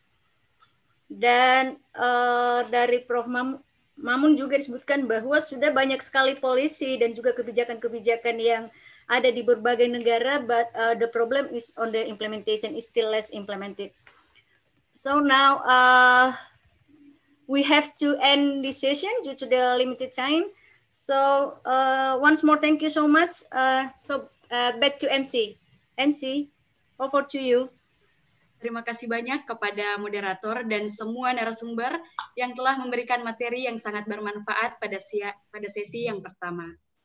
[SPEAKER 2] Dan uh, dari Profesor Mam Mamun juga disebutkan bahwa sudah banyak sekali polisi dan juga kebijakan-kebijakan yang ada di berbagai negara, but uh, the problem is on the implementation is still less implemented. So now uh, we have to end this session due to the limited time. So uh, once more, thank you so much. Uh, so uh, back to M C. M C, over to you.
[SPEAKER 7] Terima kasih banyak kepada moderator dan semua narasumber yang telah memberikan materi yang sangat bermanfaat pada, pada sesi yang pertama.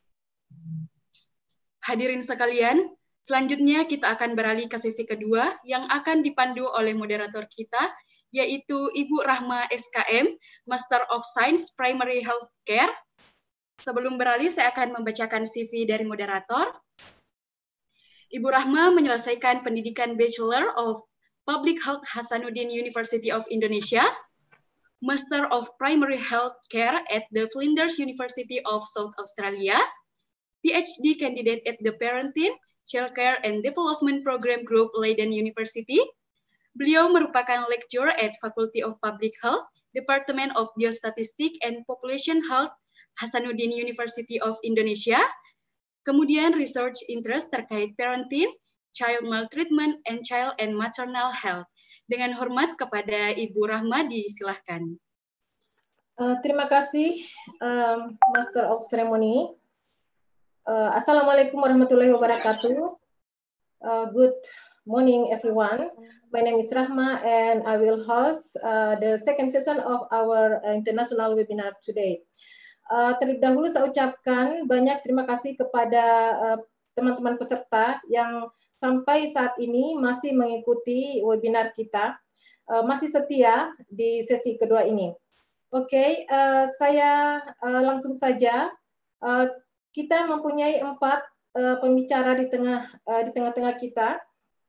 [SPEAKER 7] Hadirin sekalian, selanjutnya kita akan beralih ke sesi kedua yang akan dipandu oleh moderator kita, yaitu Ibu Rahma S K M, Master of Science Primary Health Care. Sebelum beralih, saya akan membacakan C V dari moderator. Ibu Rahma menyelesaikan pendidikan Bachelor of Public Health Hasanuddin University of Indonesia, Master of Primary Health Care at the Flinders University of South Australia, P H D candidate at the Parenting, Childcare and Development Program Group Leiden University. Beliau merupakan lecturer at Faculty of Public Health, Department of Biostatistic and Population Health, Hasanuddin University of Indonesia. Kemudian research interest terkait parenting, child maltreatment, and child and maternal health. Dengan hormat kepada Ibu Rahma, disilahkan.
[SPEAKER 8] Uh, terima kasih, um, Master of Ceremony. Uh, Assalamualaikum warahmatullahi wabarakatuh. Uh, good morning, everyone. My name is Rahma, and I will host uh, the second session of our uh, international webinar today. Uh, terlebih dahulu saya ucapkan banyak terima kasih kepada teman-teman uh, peserta yang sampai saat ini masih mengikuti webinar kita, uh, masih setia di sesi kedua ini. Oke, okay, uh, saya uh, langsung saja. Uh, kita mempunyai empat uh, pembicara di tengah uh, di tengah-tengah kita.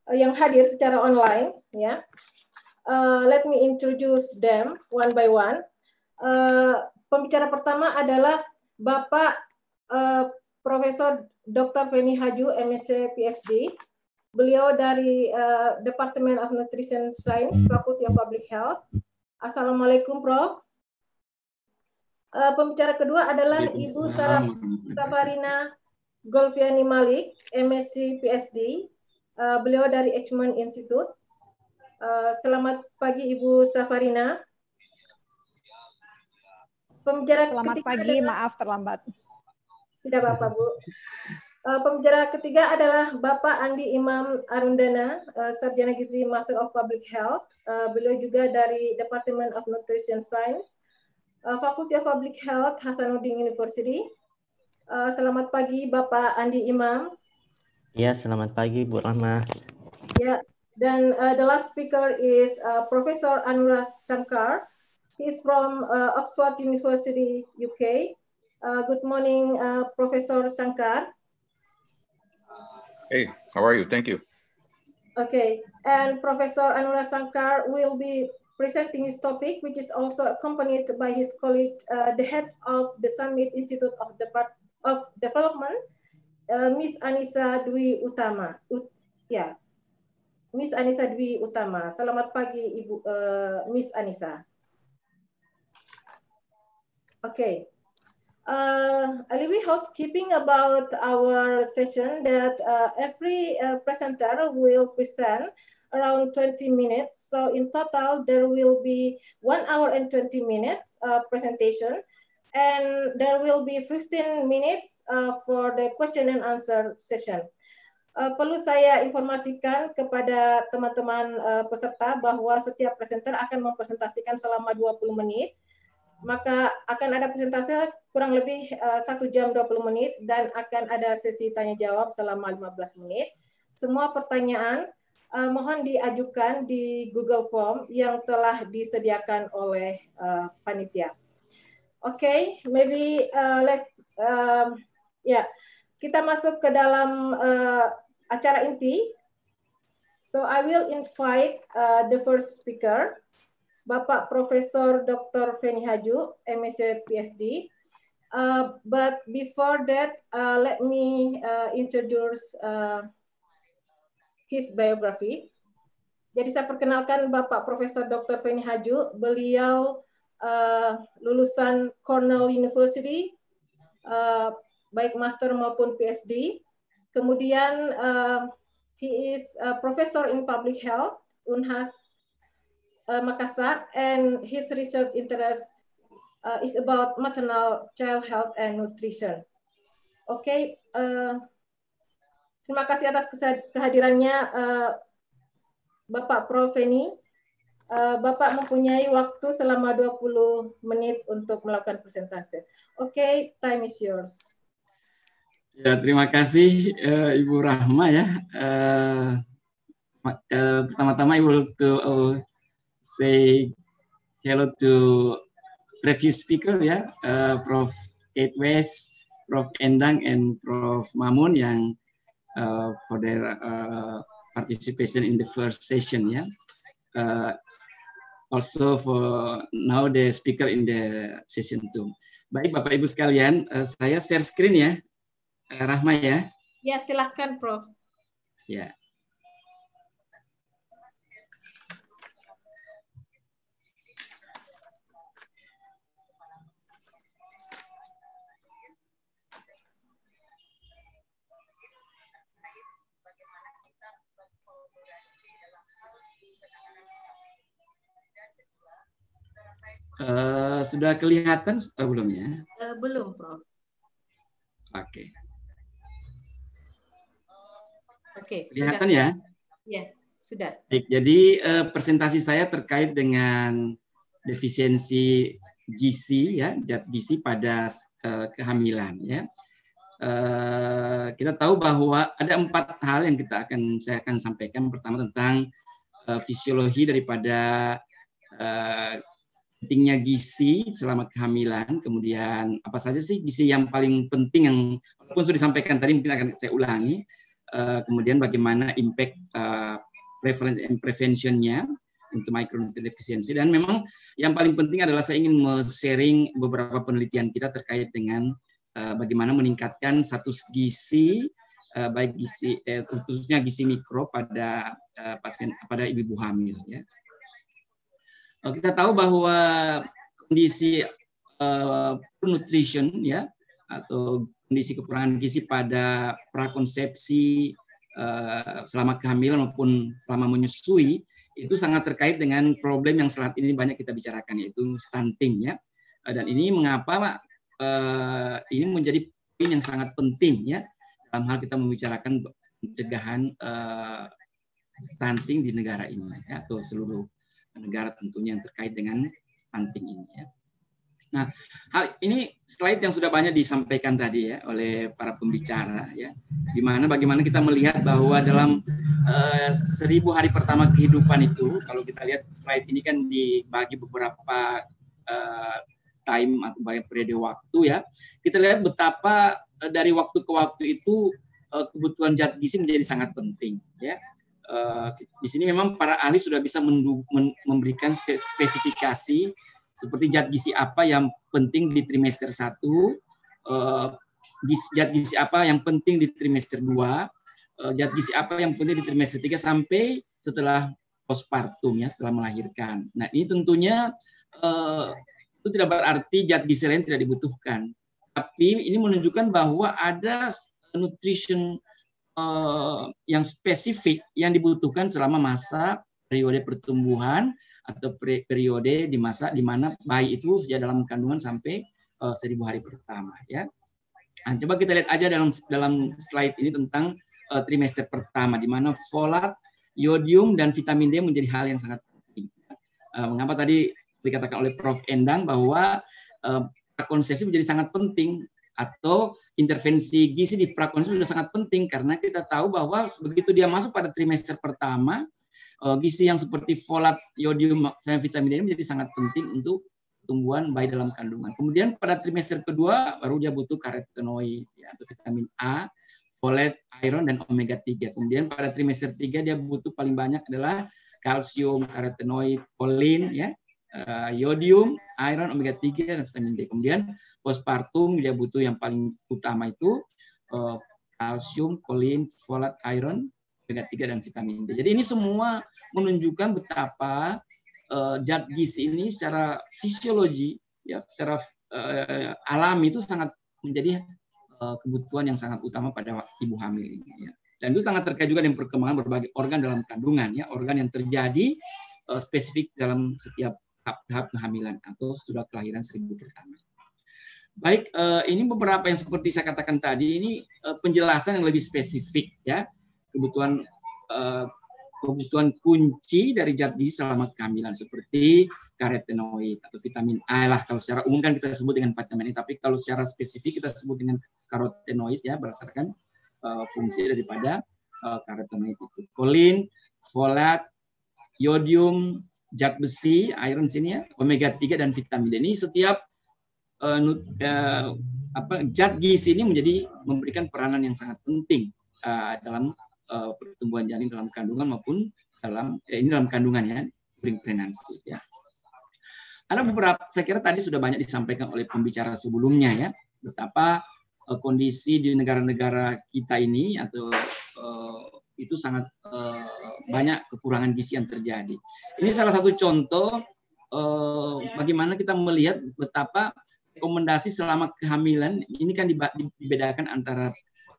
[SPEAKER 8] uh, yang hadir secara online, ya. Uh, let me introduce them one by one. Uh, pembicara pertama adalah Bapak uh, Profesor Doktor Feni Haju, M S P H D. Beliau dari uh, Department of Nutrition Science, Faculty of Public Health. Assalamualaikum, Prof. Uh, pembicara kedua adalah Ibu Sarah Safarina Golfiani Malik, M S c P H D. Uh, beliau dari Eichmann Institute. Uh, selamat pagi Ibu Safarina. Pembicara
[SPEAKER 9] Selamat
[SPEAKER 8] ketiga
[SPEAKER 9] pagi,
[SPEAKER 8] adalah,
[SPEAKER 9] maaf terlambat.
[SPEAKER 8] Tidak apa-apa, Bu. Uh, pembicara ketiga adalah Bapak Andi Imam Arundana, uh, Sarjana Gizi Master of Public Health. Uh, beliau juga dari Department of Nutrition Science, uh, Faculty of Public Health, Hasanuddin University. Uh, selamat pagi, Bapak Andi Imam.
[SPEAKER 10] Ya, selamat pagi, Bu Rahma.
[SPEAKER 8] Ya, dan uh, the last speaker is uh, Professor Anurag Shankar. He is from uh, Oxford University, U K. Uh, good morning, uh, Professor Shankar.
[SPEAKER 11] Hey, how are you? Thank you.
[SPEAKER 8] Okay, and Professor Anurag Shankar will be presenting his topic, which is also accompanied by his colleague, uh, the head of the Summit Institute of, Depart of Development, uh, Miss Anissa Dwi Utama. Ut ya, Miss Anissa Dwi Utama. Selamat pagi, Ibu uh, Miss Anissa. Okay. Uh, a little bit housekeeping about our session that uh, every uh, presenter will present around twenty minutes. So in total, there will be one hour and twenty minutes uh, presentation. And there will be fifteen minutes uh, for the question and answer session. Uh, perlu saya informasikan kepada teman-teman uh, peserta bahwa setiap presenter akan mempresentasikan selama dua puluh menit. Maka akan ada presentasi kurang lebih uh, satu jam dua puluh menit dan akan ada sesi tanya jawab selama lima belas menit. Semua pertanyaan uh, mohon diajukan di Google Form yang telah disediakan oleh uh, panitia. Oke, okay, maybe uh, let's um, ya yeah. Kita masuk ke dalam uh, acara inti. So I will invite uh, the first speaker. Bapak Profesor Doktor Feni Haju, M S c P H D. Uh, but before that, uh, let me uh, introduce uh, his biography. Jadi saya perkenalkan Bapak Profesor Doktor Feni Haju. Beliau uh, lulusan Cornell University, uh, baik master maupun P H D. Kemudian uh, he is a professor in public health, Unhas Uh, Makassar, and his research interest uh, is about maternal child health and nutrition. Oke, okay, uh, terima kasih atas kehadirannya uh, Bapak Prof Feni. Uh, Bapak mempunyai waktu selama dua puluh menit untuk melakukan presentasi. Oke, okay, time is yours.
[SPEAKER 6] Ya, terima kasih uh, Ibu Rahma ya. Uh, uh, pertama-tama Ibu to uh, say hello to previous speaker ya, uh, Prof Kate West, Prof Endang, and Prof Mamun yang uh, for their uh, participation in the first session ya. Uh, also for now the speaker in the session two. Baik Bapak Ibu sekalian, uh, saya share screen ya, uh, Rahma ya.
[SPEAKER 8] Ya silahkan Prof.
[SPEAKER 6] Ya. Uh, sudah kelihatan uh, belum ya?
[SPEAKER 8] Uh, belum, Prof.
[SPEAKER 6] Oke. Okay.
[SPEAKER 8] Oke. Okay,
[SPEAKER 6] kelihatan
[SPEAKER 8] sudah.
[SPEAKER 6] Ya?
[SPEAKER 8] Ya, sudah.
[SPEAKER 6] Baik, jadi uh, presentasi saya terkait dengan defisiensi gizi ya, zat gizi pada uh, kehamilan ya. Uh, kita tahu bahwa ada empat hal yang kita akan saya akan sampaikan. Pertama tentang uh, fisiologi daripada uh, pentingnya gizi selama kehamilan, kemudian apa saja sih gizi yang paling penting yang walaupun sudah disampaikan tadi mungkin akan saya ulangi. uh, kemudian bagaimana impact uh, prevalence and prevention-nya untuk micronutrient deficiency. Dan memang yang paling penting adalah saya ingin sharing beberapa penelitian kita terkait dengan uh, bagaimana meningkatkan status gizi, uh, baik gizi eh, khususnya gizi mikro pada uh, pasien pada ibu-ibu hamil. Ya. Uh, kita tahu bahwa kondisi uh, nutrition ya atau kondisi kekurangan gizi pada prakonsepsi uh, selama kehamilan maupun selama menyusui itu sangat terkait dengan problem yang saat ini banyak kita bicarakan, yaitu stunting ya. Dan ini mengapa uh, ini menjadi poin yang sangat penting ya dalam hal kita membicarakan pencegahan uh, stunting di negara ini ya, atau seluruh negara tentunya yang terkait dengan stunting ini ya. Nah, hal ini slide yang sudah banyak disampaikan tadi ya oleh para pembicara ya, di mana bagaimana kita melihat bahwa dalam uh, seribu hari pertama kehidupan itu, kalau kita lihat slide ini kan dibagi beberapa uh, time atau banyak periode waktu ya, kita lihat betapa uh, dari waktu ke waktu itu uh, kebutuhan zat gizi menjadi sangat penting ya. Uh, di sini memang para ahli sudah bisa memberikan spesifikasi seperti zat gizi apa yang penting di trimester satu, uh, zat gizi apa yang penting di trimester dua, uh, zat gizi apa yang penting di trimester tiga sampai setelah postpartum ya, setelah melahirkan. Nah ini tentunya uh, itu tidak berarti zat gizi lain tidak dibutuhkan, tapi ini menunjukkan bahwa ada nutrition uh, yang spesifik yang dibutuhkan selama masa periode pertumbuhan atau periode di masa di mana bayi itu sejak dalam kandungan sampai uh, seribu hari pertama ya. Nah, coba kita lihat aja dalam dalam slide ini tentang uh, trimester pertama di mana folat, yodium dan vitamin D menjadi hal yang sangat penting. Uh, mengapa tadi dikatakan oleh Profesor Endang bahwa uh, prakonsepsi menjadi sangat penting atau intervensi gizi di prakonsepsi sudah sangat penting karena kita tahu bahwa begitu dia masuk pada trimester pertama, gizi yang seperti folat, yodium, dan vitamin D ini menjadi sangat penting untuk pertumbuhan bayi dalam kandungan. Kemudian pada trimester kedua baru dia butuh karotenoid ya, atau vitamin A, folat, iron, dan omega tiga. Kemudian pada trimester tiga dia butuh paling banyak adalah kalsium, karotenoid, kolin, ya, uh, yodium, iron, omega tiga, dan vitamin D. Kemudian postpartum dia butuh yang paling utama itu uh, kalsium, kolin, folat, iron, omega tiga, dan vitamin D. Jadi ini semua menunjukkan betapa uh, zat gizi ini secara fisiologi, ya, secara uh, alami itu sangat menjadi uh, kebutuhan yang sangat utama pada ibu hamil ini. Ya. Dan itu sangat terkait juga dengan perkembangan berbagai organ dalam kandungan, ya, organ yang terjadi uh, spesifik dalam setiap tahap kehamilan atau sudah kelahiran seribu pertama. Baik, uh, ini beberapa yang seperti saya katakan tadi, ini uh, penjelasan yang lebih spesifik, ya, kebutuhan uh, kebutuhan kunci dari zat gizi selama kehamilan seperti karotenoid atau vitamin A lah, kalau secara umum kan kita sebut dengan vitamin A, tapi kalau secara spesifik kita sebut dengan karotenoid, ya, berdasarkan uh, fungsi daripada uh, karotenoid itu. Kolin, folat, yodium, zat besi, iron sini ya, omega tiga, dan vitamin D. Ini setiap uh, uh, apa zat gizi ini menjadi memberikan peranan yang sangat penting uh, dalam uh, pertumbuhan janin dalam kandungan maupun dalam eh, ini dalam kandungan, ya, during pregnancy, ya. Ada beberapa, saya kira tadi sudah banyak disampaikan oleh pembicara sebelumnya, ya, betapa uh, kondisi di negara-negara kita ini atau uh, itu sangat uh, banyak kekurangan gizi yang terjadi. Ini salah satu contoh uh, bagaimana kita melihat betapa rekomendasi selama kehamilan ini kan dibedakan antara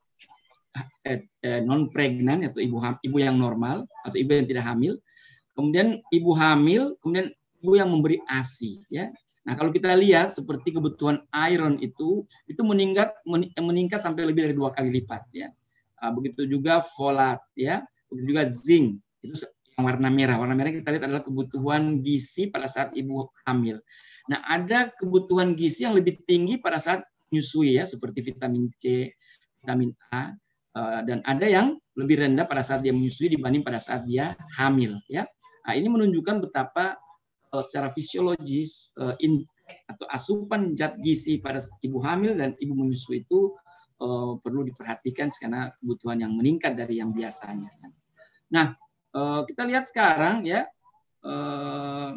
[SPEAKER 6] eh, eh, non pregnan atau ibu ibu yang normal atau ibu yang tidak hamil, kemudian ibu hamil, kemudian ibu yang memberi A S I, ya. Nah, kalau kita lihat seperti kebutuhan iron itu itu meningkat meningkat sampai lebih dari dua kali lipat, ya. Begitu juga folat, ya, begitu juga zinc, itu yang warna merah. Warna merah kita lihat adalah kebutuhan gizi pada saat ibu hamil. Nah, ada kebutuhan gizi yang lebih tinggi pada saat menyusui, ya, seperti vitamin C, vitamin A, dan ada yang lebih rendah pada saat dia menyusui dibanding pada saat dia hamil, ya. Nah, ini menunjukkan betapa secara fisiologis atau asupan zat gizi pada ibu hamil dan ibu menyusui itu uh, perlu diperhatikan karena kebutuhan yang meningkat dari yang biasanya. Nah, uh, kita lihat sekarang ya uh,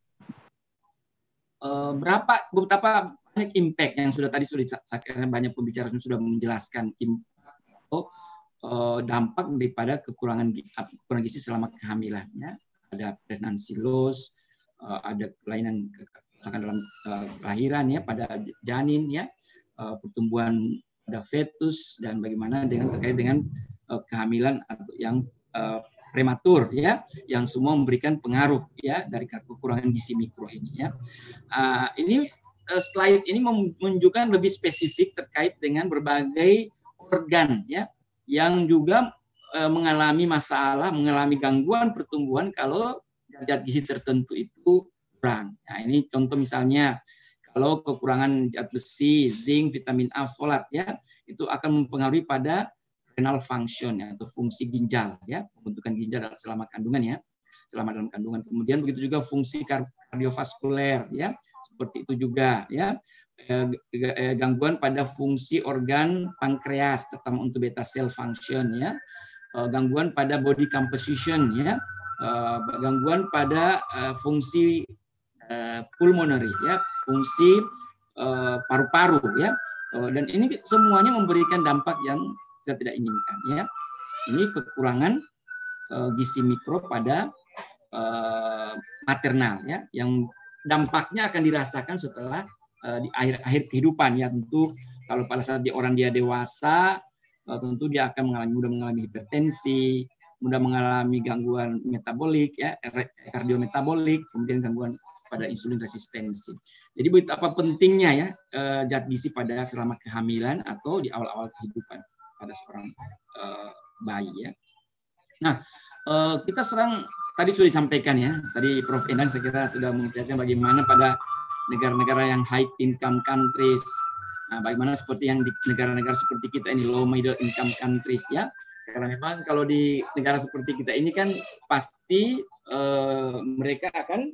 [SPEAKER 6] uh, berapa betapa banyak impact yang sudah tadi sudah saya banyak pembicara sudah menjelaskan impact atau uh, dampak daripada kekurangan kekurangan gizi selama kehamilan. Ya. Ada pregnancy loss, uh, ada kelainan dalam uh, kelahiran ya pada janin ya, uh, pertumbuhan pada fetus dan bagaimana dengan terkait dengan uh, kehamilan atau yang uh, prematur ya, yang semua memberikan pengaruh ya dari kekurangan gizi mikro ini ya. Uh, ini uh, slide ini menunjukkan lebih spesifik terkait dengan berbagai organ ya yang juga uh, mengalami masalah, mengalami gangguan pertumbuhan kalau zat gizi tertentu itu kurang. Nah, ini contoh misalnya kalau kekurangan zat besi, zinc, vitamin A, folat ya, itu akan mempengaruhi pada renal function ya, atau fungsi ginjal ya, pembentukan ginjal selama kandungan ya, selama dalam kandungan. Kemudian begitu juga fungsi kardiovaskuler ya, seperti itu juga ya. Gangguan pada fungsi organ pankreas terutama untuk beta cell function ya. Gangguan pada body composition ya. Gangguan pada fungsi pulmonary ya, fungsi paru-paru ya. Dan ini semuanya memberikan dampak yang kita tidak inginkan ya. Ini kekurangan gizi mikro pada maternal ya, yang dampaknya akan dirasakan setelah uh, di akhir-akhir kehidupan ya. Tentu kalau pada saat dia orang dia dewasa, uh, tentu dia akan mengalami mudah mengalami hipertensi, mudah mengalami gangguan metabolik ya, kardiometabolik, kemudian gangguan pada insulin resistensi. Jadi betapa pentingnya ya uh, zat gizi pada selama kehamilan atau di awal-awal kehidupan pada seorang uh, bayi ya. Nah, uh, kita serang tadi sudah disampaikan ya, tadi Prof Endan saya kira sudah menceritakan bagaimana pada negara-negara yang high income countries, nah, bagaimana seperti yang di negara-negara seperti kita ini low middle income countries ya, karena memang kalau di negara seperti kita ini kan pasti uh, mereka akan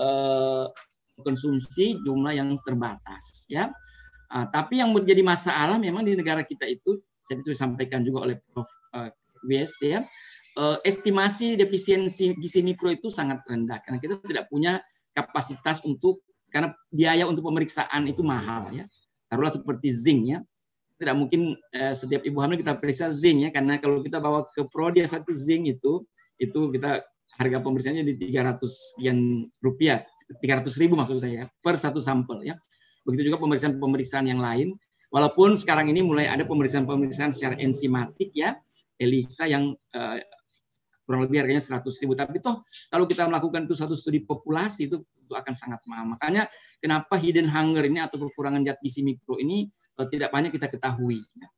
[SPEAKER 6] uh, konsumsi jumlah yang terbatas ya, uh, tapi yang menjadi masalah memang di negara kita itu, saya sudah disampaikan juga oleh Prof Uh, Wies ya, Uh, estimasi defisiensi gizi mikro itu sangat rendah karena kita tidak punya kapasitas untuk, karena biaya untuk pemeriksaan itu mahal ya. Taruhlah seperti zinc ya, tidak mungkin uh, setiap ibu hamil kita periksa zinc ya, karena kalau kita bawa ke Prodia satu zinc itu itu kita harga pemeriksaannya di tiga ratus sekian rupiah, tiga ratus ribu maksud saya per satu sampel ya. Begitu juga pemeriksaan-pemeriksaan yang lain, walaupun sekarang ini mulai ada pemeriksaan-pemeriksaan secara enzimatik ya, ELISA yang uh, kurang lebih harganya seratus ribu. Tapi toh kalau kita melakukan itu satu studi populasi itu, itu akan sangat mahal. Makanya kenapa hidden hunger ini atau kekurangan zat gizi mikro ini uh, tidak banyak kita ketahui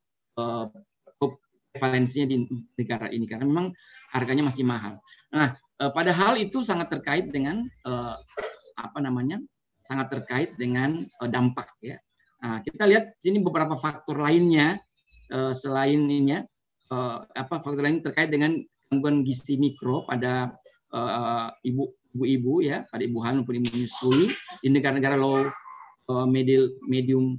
[SPEAKER 6] uh, prevalensinya di negara ini karena memang harganya masih mahal. Nah, uh, padahal itu sangat terkait dengan uh, apa namanya? sangat terkait dengan uh, dampak ya. Nah, kita lihat sini beberapa faktor lainnya uh, selain ini ya, uh, apa faktor lain terkait dengan gangguan gizi mikro pada uh, ibu ibu-ibu ya, pada ibu hamil maupun ibu menyusui di negara-negara low uh, middle medium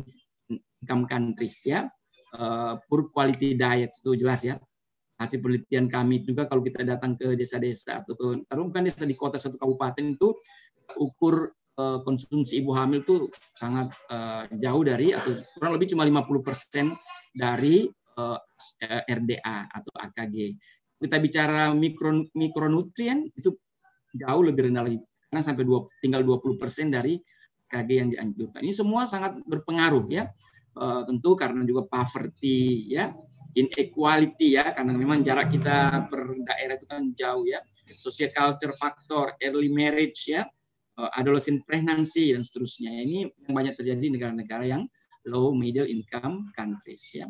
[SPEAKER 6] income countries ya. Uh, poor quality diet itu jelas ya. Hasil penelitian kami juga kalau kita datang ke desa-desa atau ke taruh bukan desa di kota satu kabupaten itu ukur uh, konsumsi ibu hamil itu sangat uh, jauh dari atau kurang lebih cuma lima puluh persen dari uh, R D A atau A K G. Kita bicara mikro mikronutrien itu jauh lebih rendah lagi karena sampai dua, tinggal dua puluh persen dari K G yang dianjurkan. Ini semua sangat berpengaruh ya. Uh, tentu karena juga poverty ya, inequality ya, karena memang jarak kita per daerah itu kan jauh ya. Social culture factor, early marriage ya, uh, adolescent pregnancy dan seterusnya. Ini yang banyak terjadi di negara-negara yang low middle income countries ya.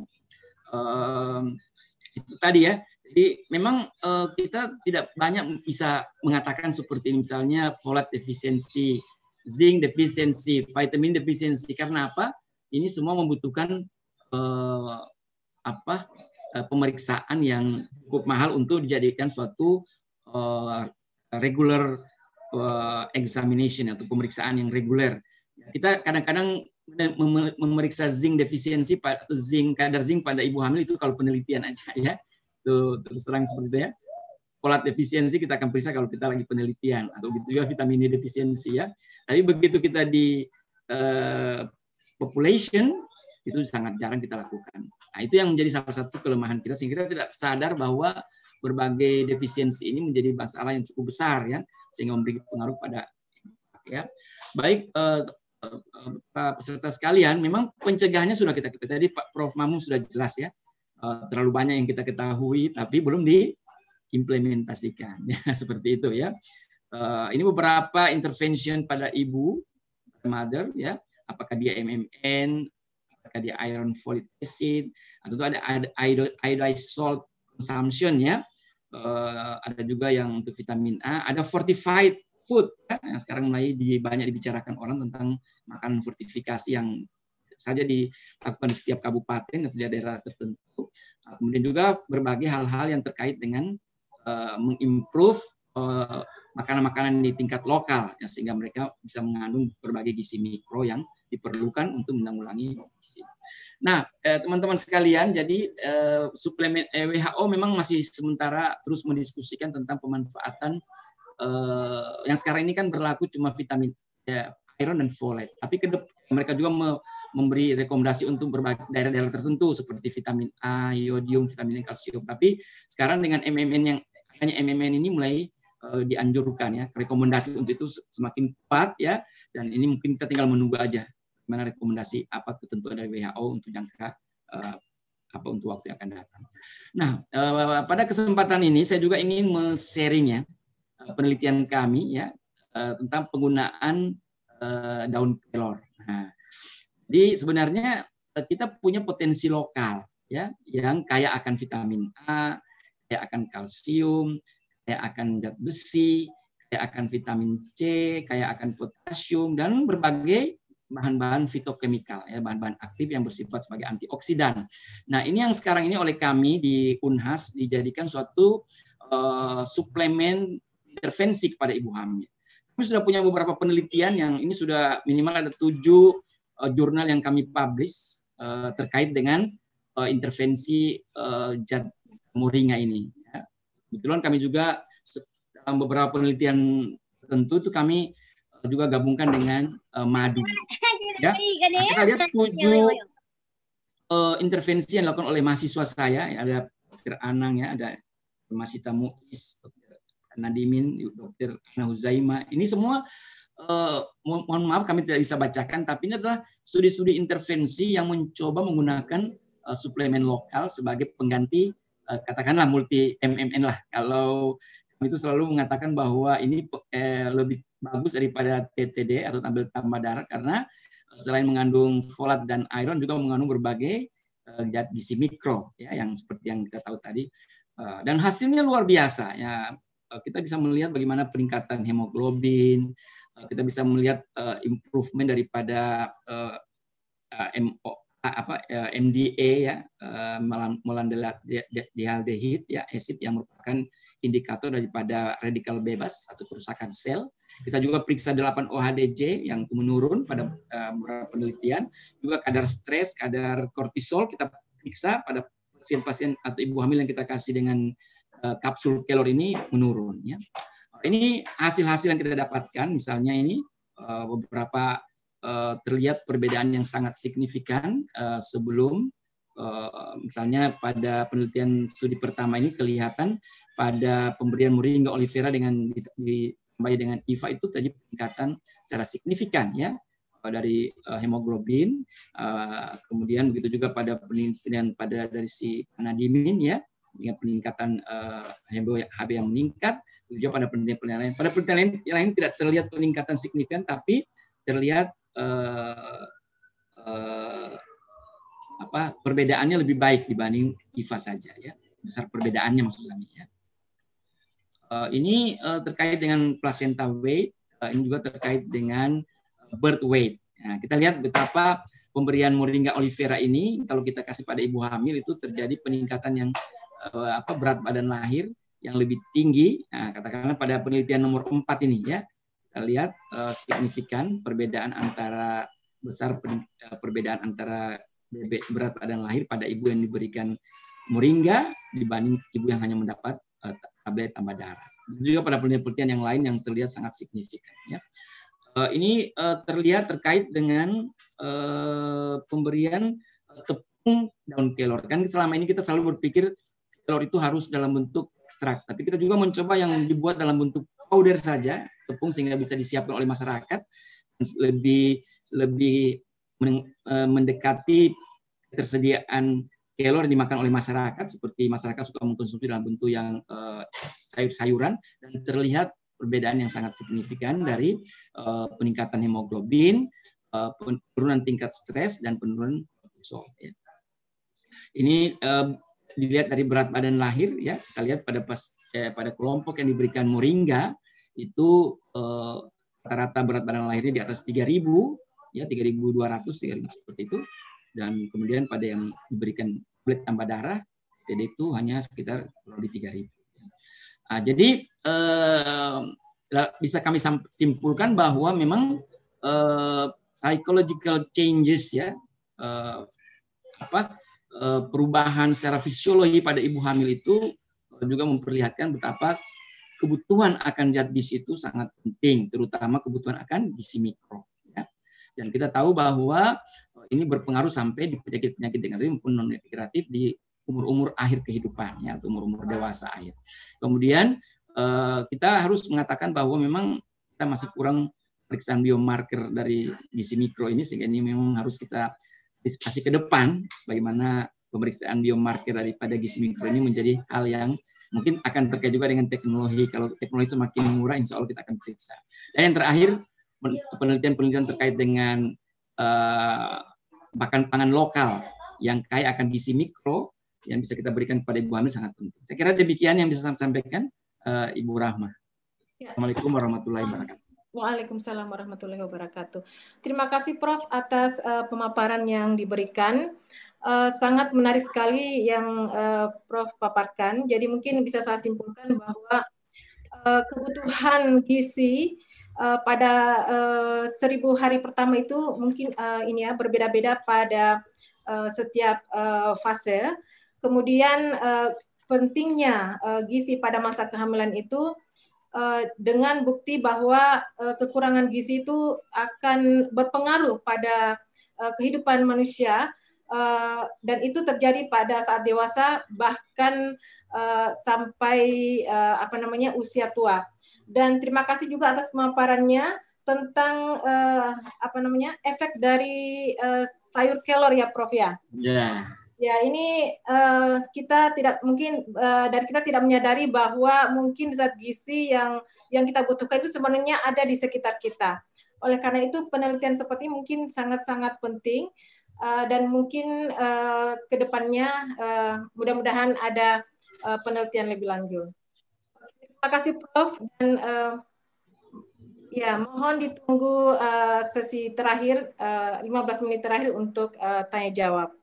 [SPEAKER 6] Uh, itu tadi ya. Jadi memang uh, kita tidak banyak bisa mengatakan seperti ini, misalnya folate deficiency, zinc deficiency, vitamin deficiency. Karena apa? Ini semua membutuhkan uh, apa uh, pemeriksaan yang cukup mahal untuk dijadikan suatu uh, regular uh, examination atau pemeriksaan yang reguler. Kita kadang-kadang memeriksa zinc defisiensi atau zinc kadar zinc pada ibu hamil itu kalau penelitian aja ya. Itu terus terang seperti itu ya. Folat defisiensi kita akan periksa kalau kita lagi penelitian, atau begitu juga vitamin D defisiensi ya. Tapi begitu kita di uh, population itu sangat jarang kita lakukan. Nah, itu yang menjadi salah satu kelemahan kita sehingga kita tidak sadar bahwa berbagai defisiensi ini menjadi masalah yang cukup besar ya, sehingga memberi pengaruh pada ya. Baik uh, uh, peserta sekalian, memang pencegahannya sudah kita ketahui tadi Pak Prof Mamung sudah jelas ya. Uh, terlalu banyak yang kita ketahui tapi belum diimplementasikan ya, seperti itu ya. Uh, ini beberapa intervention pada ibu mother ya, apakah dia M M N, apakah dia iron folic acid, atau ada iodized salt consumption ya. Uh, ada juga yang untuk vitamin A, ada fortified food ya, yang sekarang mulai di, banyak dibicarakan orang tentang makanan fortifikasi yang saja dilakukan di setiap kabupaten atau di daerah tertentu. Uh, kemudian juga berbagai hal-hal yang terkait dengan uh, mengimprove uh, makanan-makanan di tingkat lokal ya, sehingga mereka bisa mengandung berbagai gizi mikro yang diperlukan untuk menanggulangi gizi. Nah, teman-teman eh, sekalian, jadi eh, suplemen eh, W H O memang masih sementara terus mendiskusikan tentang pemanfaatan eh, yang sekarang ini kan berlaku cuma vitamin ya, iron dan folate. Tapi ke depan mereka juga me memberi rekomendasi untuk berbagai daerah-daerah tertentu seperti vitamin A, iodium, vitamin kalsium. Tapi sekarang dengan M M N yang hanya M M N ini mulai uh, dianjurkan ya, rekomendasi untuk itu semakin kuat ya, dan ini mungkin kita tinggal menunggu aja mana rekomendasi apa ketentuan dari W H O untuk jangka uh, apa untuk waktu yang akan datang. Nah, uh, pada kesempatan ini saya juga ingin men-sharing ya uh, penelitian kami ya uh, tentang penggunaan uh, daun kelor. Nah, jadi sebenarnya uh, kita punya potensi lokal ya yang kaya akan vitamin A, kaya akan kalsium, kaya akan zat besi, kaya akan vitamin C, kaya akan potasium dan berbagai bahan-bahan fitokemikal, ya, bahan-bahan aktif yang bersifat sebagai antioksidan. Nah, ini yang sekarang ini oleh kami di Unhas dijadikan suatu uh, suplemen intervensi kepada ibu hamil. Kami sudah punya beberapa penelitian yang ini sudah minimal ada tujuh uh, jurnal yang kami publish uh, terkait dengan uh, intervensi uh, zat moringa ini. Ya. Kebetulan kami juga dalam beberapa penelitian tertentu itu kami juga gabungkan dengan uh, madu. Ya, nah, kita lihat tujuh uh, intervensi yang dilakukan oleh mahasiswa saya. Ya, ada Dokter Anang, ya, ada Masita Muiz, Dokter Nadimin, Dokter Ana Huzaima. Ini semua uh, mo mohon maaf kami tidak bisa bacakan, tapi ini adalah studi-studi intervensi yang mencoba menggunakan uh, suplemen lokal sebagai pengganti uh, katakanlah multi M M N lah. Kalau kami itu selalu mengatakan bahwa ini eh, lebih bagus daripada T T D atau tabel tambah darah karena selain mengandung folat dan iron juga mengandung berbagai zat uh, gizi mikro ya yang seperti yang kita tahu tadi uh, dan hasilnya luar biasa ya. Uh, kita bisa melihat bagaimana peningkatan hemoglobin, uh, kita bisa melihat uh, improvement daripada uh, uh, M O apa uh, M D A ya, uh, melandehid ya, acid yang merupakan indikator daripada radikal bebas atau kerusakan sel. Kita juga periksa delapan O H D J yang menurun pada uh, beberapa penelitian, juga kadar stres, kadar kortisol kita periksa pada pasien-pasien atau ibu hamil yang kita kasih dengan uh, kapsul kelor ini menurun ya. Ini hasil-hasil yang kita dapatkan, misalnya ini uh, beberapa uh, terlihat perbedaan yang sangat signifikan uh, sebelum uh, misalnya pada penelitian studi pertama ini kelihatan pada pemberian moringa olivera dengan ditambah dengan I V A itu tadi peningkatan secara signifikan ya dari uh, hemoglobin, uh, kemudian begitu juga pada penelitian pada dari si anadimin ya dengan peningkatan uh, H B yang meningkat, juga pada penelitian lain. Pada penelitian yang lain tidak terlihat peningkatan signifikan, tapi terlihat uh, uh, apa perbedaannya lebih baik dibanding I V A saja ya, besar perbedaannya maksud kami ya. Uh, ini uh, terkait dengan placenta weight, uh, ini juga terkait dengan birth weight. Nah, kita lihat betapa pemberian moringa olivera ini kalau kita kasih pada ibu hamil itu terjadi peningkatan yang uh, apa berat badan lahir yang lebih tinggi. Nah, katakanlah pada penelitian nomor empat ini ya, kita lihat uh, signifikan perbedaan antara besar perbedaan antara berat badan lahir pada ibu yang diberikan moringa dibanding ibu yang hanya mendapat uh, tablet tambah darah. Juga pada penelitian yang lain yang terlihat sangat signifikan. Ya. Uh, ini uh, terlihat terkait dengan uh, pemberian uh, tepung daun kelor. Kan selama ini kita selalu berpikir kelor itu harus dalam bentuk ekstrak, tapi kita juga mencoba yang dibuat dalam bentuk powder saja, tepung sehingga bisa disiapkan oleh masyarakat, lebih lebih mendekati ketersediaan kelor yang dimakan oleh masyarakat, seperti masyarakat suka mengkonsumsi dalam bentuk yang uh, sayur-sayuran, dan terlihat perbedaan yang sangat signifikan dari uh, peningkatan hemoglobin, uh, penurunan tingkat stres, dan penurunan kortisol. Ya. Ini uh, dilihat dari berat badan lahir, ya kita lihat pada pas eh, pada kelompok yang diberikan moringa itu rata-rata uh, berat badan lahirnya di atas tiga ribu, ya tiga ribu dua ratus, tiga ribu seperti itu. Dan kemudian pada yang diberikan tablet tambah darah, T D itu hanya sekitar di tiga ribu. Nah, jadi eh, bisa kami simpulkan bahwa memang eh, psychological changes, ya eh, apa eh, perubahan secara fisiologi pada ibu hamil itu juga memperlihatkan betapa kebutuhan akan zat gizi itu sangat penting, terutama kebutuhan akan gizi mikro. Ya. Dan kita tahu bahwa ini berpengaruh sampai di penyakit-penyakit degeneratif maupun non-degeneratif di umur-umur akhir kehidupan, ya, atau umur-umur dewasa akhir. Kemudian eh, kita harus mengatakan bahwa memang kita masih kurang pemeriksaan biomarker dari gizi mikro ini, sehingga ini memang harus kita diskusi ke depan bagaimana pemeriksaan biomarker daripada gizi mikro ini menjadi hal yang mungkin akan terkait juga dengan teknologi. Kalau teknologi semakin murah, insya Allah kita akan periksa. Dan yang terakhir, penelitian-penelitian terkait dengan uh, bahkan pangan lokal yang kaya akan gizi mikro yang bisa kita berikan kepada ibu hamil sangat penting. Saya kira demikian yang bisa saya sampaikan, uh, Ibu Rahma. Ya. Assalamualaikum warahmatullahi wabarakatuh.
[SPEAKER 8] Waalaikumsalam warahmatullahi wabarakatuh. Terima kasih Prof atas uh, pemaparan yang diberikan. Uh, sangat menarik sekali yang uh, Prof paparkan. Jadi mungkin bisa saya simpulkan bahwa uh, kebutuhan gizi uh, pada uh, seribu hari pertama itu mungkin uh, ini ya berbeda-beda pada uh, setiap uh, fase. Kemudian uh, pentingnya uh, gizi pada masa kehamilan itu uh, dengan bukti bahwa uh, kekurangan gizi itu akan berpengaruh pada uh, kehidupan manusia. Uh, dan itu terjadi pada saat dewasa bahkan uh, sampai uh, apa namanya usia tua. Dan terima kasih juga atas pemaparannya tentang uh, apa namanya efek dari uh, sayur kelor ya Prof ya.
[SPEAKER 6] Ya.
[SPEAKER 8] Ya ini uh, kita tidak mungkin uh, dan kita tidak menyadari bahwa mungkin zat gizi yang yang kita butuhkan itu sebenarnya ada di sekitar kita. Oleh karena itu penelitian seperti ini mungkin sangat-sangat penting. Uh, dan mungkin uh, ke depannya uh, mudah-mudahan ada uh, penelitian lebih lanjut. Terima kasih Prof dan uh, ya mohon ditunggu uh, sesi terakhir uh, lima belas menit terakhir untuk uh, tanya jawab.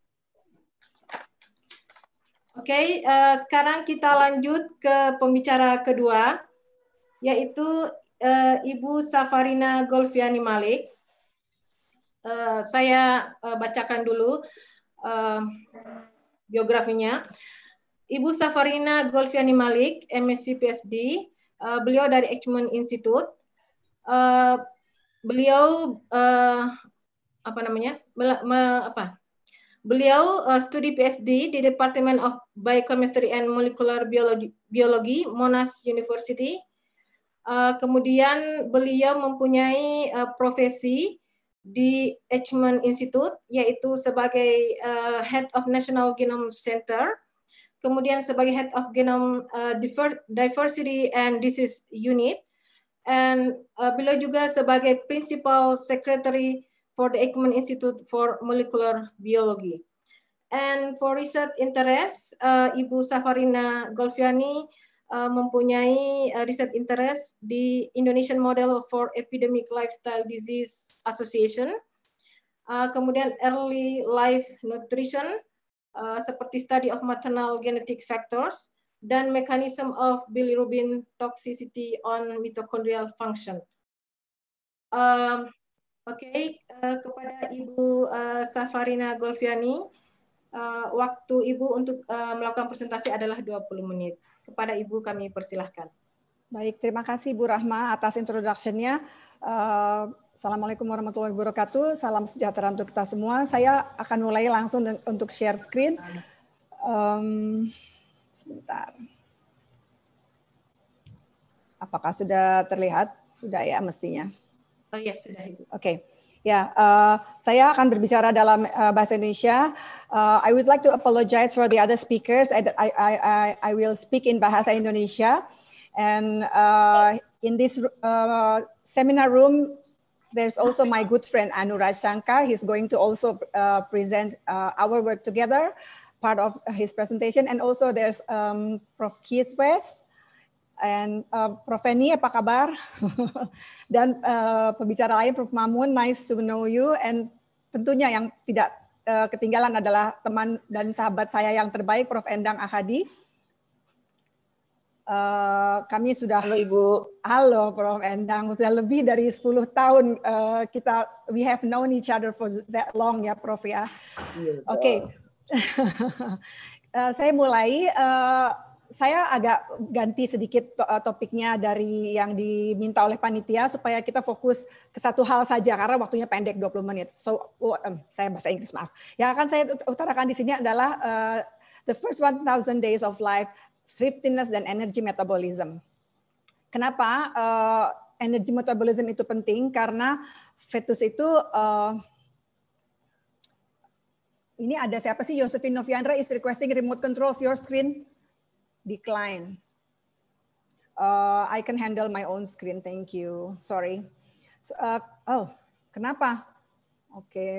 [SPEAKER 8] Oke, okay, uh, sekarang kita lanjut ke pembicara kedua yaitu uh, Ibu Safarina Golfiani Malik. Uh, saya uh, bacakan dulu uh, biografinya. Ibu Safarina Golfiani Malik, M Sc P H D, uh, beliau dari Eichmann Institute. Uh, beliau uh, apa namanya? Me, me, apa? Beliau uh, studi P H D di Department of Biochemistry and Molecular Biology, Biology Monash University. Uh, kemudian beliau mempunyai uh, profesi di Eichmann Institute, yaitu sebagai uh, Head of National Genome Center, kemudian sebagai Head of Genome uh, Diversity and Disease Unit, and uh, beliau juga sebagai Principal Secretary for the Eichmann Institute for Molecular Biology. And for research interest, uh, Ibu Safarina Golfiani Uh, mempunyai uh, riset interest di Indonesian Model for Epidemic Lifestyle Disease Association, uh, kemudian Early Life Nutrition, uh, seperti Study of Maternal Genetic Factors, dan Mechanism of Bilirubin Toxicity on Mitochondrial Function. Uh, Oke, okay, uh, kepada Ibu uh, Safarina Golfiani, uh, waktu Ibu untuk uh, melakukan presentasi adalah dua puluh menit. Kepada Ibu kami persilahkan.
[SPEAKER 9] Baik, terima kasih Bu Rahma atas introduction-nya. Uh, Assalamualaikum warahmatullahi wabarakatuh. Salam sejahtera untuk kita semua. Saya akan mulai langsung untuk share screen. Um, sebentar. Apakah sudah terlihat? Sudah ya mestinya.
[SPEAKER 8] Oh iya, sudah Ibu.
[SPEAKER 9] Oke. Okay. Ya, uh, saya akan berbicara dalam uh, bahasa Indonesia. Uh, I would like to apologize for the other speakers. I, I, I, I will speak in bahasa Indonesia. And uh, in this uh, seminar room, there's also my good friend Anuraj Shankar. He's going to also uh, present uh, our work together, part of his presentation. And also there's um, Professor Keith West. And uh, Prof Feni, apa kabar? Dan uh, pembicara lain, Prof Mamun, nice to know you. And tentunya yang tidak uh, ketinggalan adalah teman dan sahabat saya yang terbaik, Prof Endang Ahadi. Uh, kami sudah,
[SPEAKER 11] halo Ibu.
[SPEAKER 9] Halo Prof Endang, sudah lebih dari sepuluh tahun uh, kita, we have known each other for that long ya Prof ya. Oke, okay. uh, saya mulai. Uh, Saya agak ganti sedikit topiknya dari yang diminta oleh panitia supaya kita fokus ke satu hal saja karena waktunya pendek dua puluh menit. So, oh, um, saya bahasa Inggris maaf. Yang akan saya utarakan di sini adalah uh, the first one thousand days of life, thriftiness dan energy metabolism. Kenapa uh, energy metabolism itu penting? Karena fetus itu uh, ini ada siapa sih? Josephine Noviandra is requesting remote control of your screen. Decline. Uh, I can handle my own screen. Thank you. Sorry. So, uh, oh, kenapa? Oke. Okay.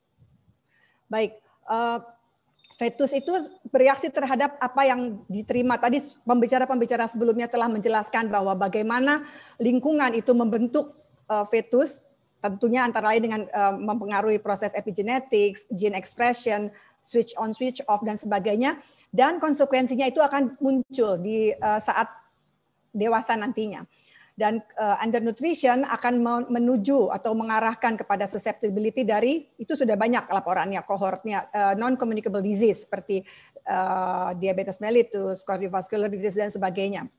[SPEAKER 9] Baik. Uh, fetus itu bereaksi terhadap apa yang diterima. Tadi pembicara-pembicara sebelumnya telah menjelaskan bahwa bagaimana lingkungan itu membentuk uh, fetus, tentunya antara lain dengan uh, mempengaruhi proses epigenetics, gene expression, switch on, switch off, dan sebagainya. Dan konsekuensinya itu akan muncul di uh, saat dewasa nantinya. Dan uh, undernutrition akan menuju atau mengarahkan kepada susceptibility dari, itu sudah banyak laporannya, kohortnya, uh, non-communicable disease seperti uh, diabetes mellitus, cardiovascular disease, dan sebagainya.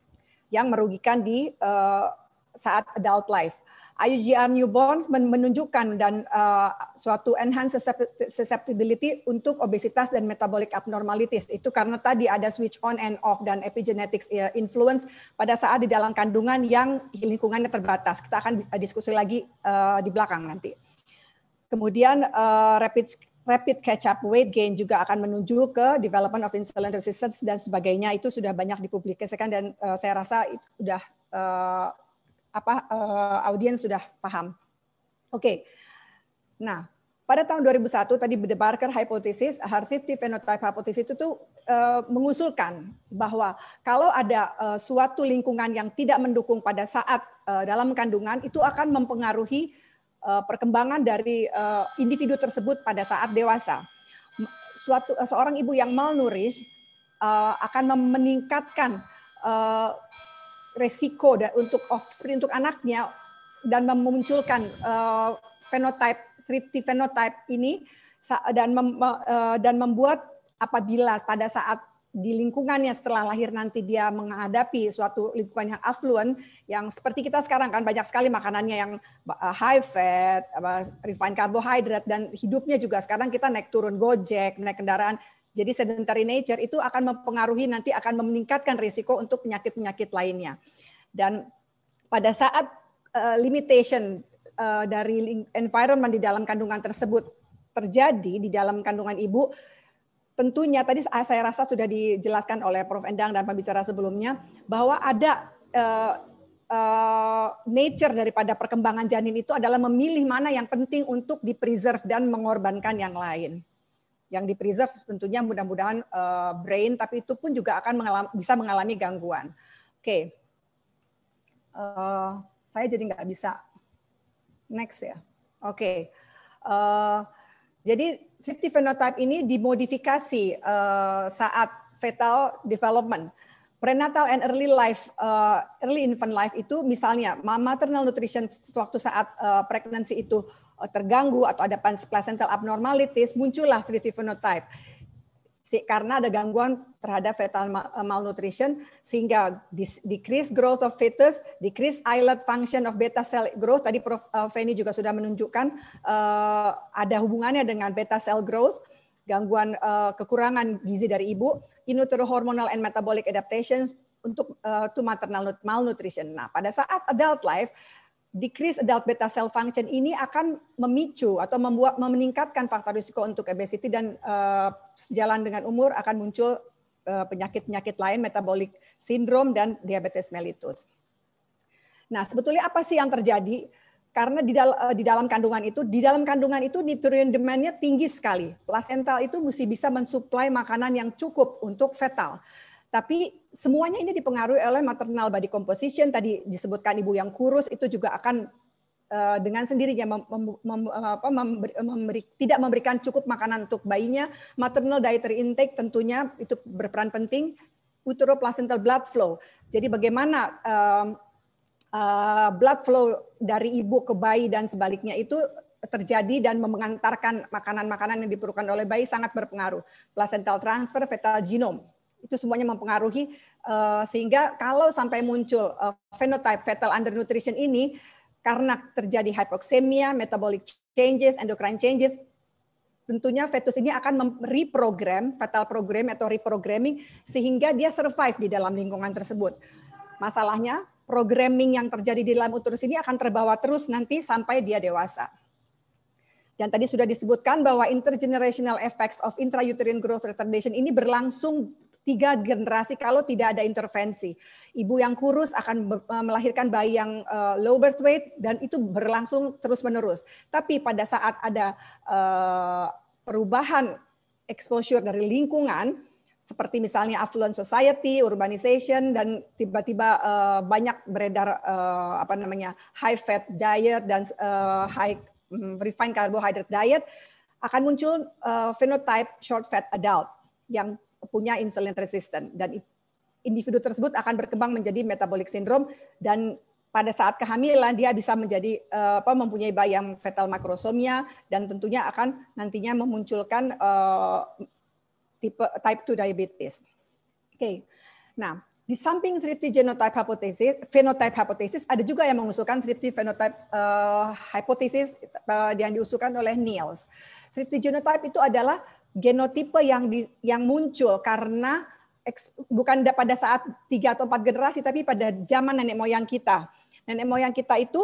[SPEAKER 9] Yang merugikan di uh, saat adult life. I U G R newborns menunjukkan dan uh, suatu enhanced susceptibility untuk obesitas dan metabolic abnormalities. Itu karena tadi ada switch on and off dan epigenetics influence pada saat di dalam kandungan yang lingkungannya terbatas. Kita akan diskusi lagi uh, di belakang nanti. Kemudian uh, rapid rapid catch up weight gain juga akan menuju ke development of insulin resistance dan sebagainya. Itu sudah banyak dipublikasikan dan uh, saya rasa itu sudah uh, apa uh, audiens sudah paham. Oke. Okay. Nah, pada tahun dua ribu satu tadi The Barker hypothesis, hereditary phenotype hypothesis itu tuh uh, mengusulkan bahwa kalau ada uh, suatu lingkungan yang tidak mendukung pada saat uh, dalam kandungan itu akan mempengaruhi uh, perkembangan dari uh, individu tersebut pada saat dewasa. Suatu uh, seorang ibu yang malnourished uh, akan meningkatkan uh, resiko untuk offspring, untuk anaknya, dan memunculkan uh, phenotype, thrifty phenotype ini, dan mem, uh, dan membuat apabila pada saat di lingkungannya setelah lahir nanti dia menghadapi suatu lingkungan yang affluent, yang seperti kita sekarang kan banyak sekali makanannya yang high fat, refined carbohydrate, dan hidupnya juga sekarang kita naik turun Gojek, naik kendaraan. Jadi sedentary nature itu akan mempengaruhi nanti akan meningkatkan risiko untuk penyakit-penyakit lainnya. Dan pada saat uh, limitation uh, dari environment di dalam kandungan tersebut terjadi di dalam kandungan ibu, tentunya tadi saya rasa sudah dijelaskan oleh Profesor Endang dan pembicara sebelumnya bahwa ada uh, uh, nature daripada perkembangan janin itu adalah memilih mana yang penting untuk di-preserve dan mengorbankan yang lain. Yang di-preserve tentunya mudah-mudahan uh, brain, tapi itu pun juga akan mengalami, bisa mengalami gangguan. Oke, okay. uh, saya jadi nggak bisa next ya. Oke, okay. uh, jadi thrifty phenotype ini dimodifikasi uh, saat fetal development. prenatal and early life, uh, early infant life itu misalnya maternal nutrition waktu saat uh, pregnancy itu uh, terganggu atau ada placental abnormalities, muncullah thrifty phenotype. Karena ada gangguan terhadap fetal malnutrition sehingga decrease growth of fetus, decrease islet function of beta cell growth. Tadi Prof Feni juga sudah menunjukkan uh, ada hubungannya dengan beta cell growth, gangguan uh, kekurangan gizi dari ibu, in utero hormonal and metabolic adaptations untuk uh, to maternal malnutrition. Nah, pada saat adult life, decrease adult beta cell function ini akan memicu atau membuat meningkatkan faktor risiko untuk obesity dan uh, sejalan dengan umur akan muncul penyakit-penyakit uh, lain, metabolic syndrome dan diabetes mellitus. Nah, sebetulnya apa sih yang terjadi? Karena di, dal di dalam kandungan itu, di dalam kandungan itu nutrient demand-nya tinggi sekali. Placental itu mesti bisa mensuplai makanan yang cukup untuk fetal. Tapi semuanya ini dipengaruhi oleh maternal body composition. Tadi disebutkan ibu yang kurus itu juga akan uh, dengan sendirinya mem, mem, mem, apa, memberi, memberi, tidak memberikan cukup makanan untuk bayinya. Maternal dietary intake tentunya itu berperan penting. Uteroplacental blood flow. Jadi bagaimana uh, uh, blood flow dari ibu ke bayi dan sebaliknya itu terjadi dan mengantarkan makanan-makanan yang diperlukan oleh bayi sangat berpengaruh. Placental transfer, fetal genome. Itu semuanya mempengaruhi uh, sehingga kalau sampai muncul uh, phenotype fetal undernutrition ini karena terjadi hypoxemia, metabolic changes, endocrine changes, tentunya fetus ini akan reprogram, fetal program atau reprogramming sehingga dia survive di dalam lingkungan tersebut. Masalahnya programming yang terjadi di dalam uterus ini akan terbawa terus nanti sampai dia dewasa. Dan tadi sudah disebutkan bahwa intergenerational effects of intrauterine growth retardation ini berlangsung tiga generasi kalau tidak ada intervensi. Ibu yang kurus akan melahirkan bayi yang uh, low birth weight dan itu berlangsung terus-menerus. Tapi pada saat ada uh, perubahan exposure dari lingkungan, seperti misalnya affluent society, urbanization, dan tiba-tiba uh, banyak beredar uh, apa namanya high fat diet dan uh, high um, refined carbohydrate diet, akan muncul uh, phenotype short fat adult yang punya insulin resistant dan individu tersebut akan berkembang menjadi metabolic syndrome dan pada saat kehamilan dia bisa menjadi uh, apa mempunyai bayi yang fetal macrosomia dan tentunya akan nantinya memunculkan uh, tipe type two diabetes. Oke. Okay. Nah, di samping thrifty genotype hypothesis, phenotype hypothesis ada juga yang mengusulkan thrifty phenotype uh, hypothesis uh, yang diusulkan oleh Niels. Thrifty genotype itu adalah genotipe yang di, yang muncul karena eks, bukan pada saat tiga atau empat generasi, tapi pada zaman nenek moyang kita. Nenek moyang kita itu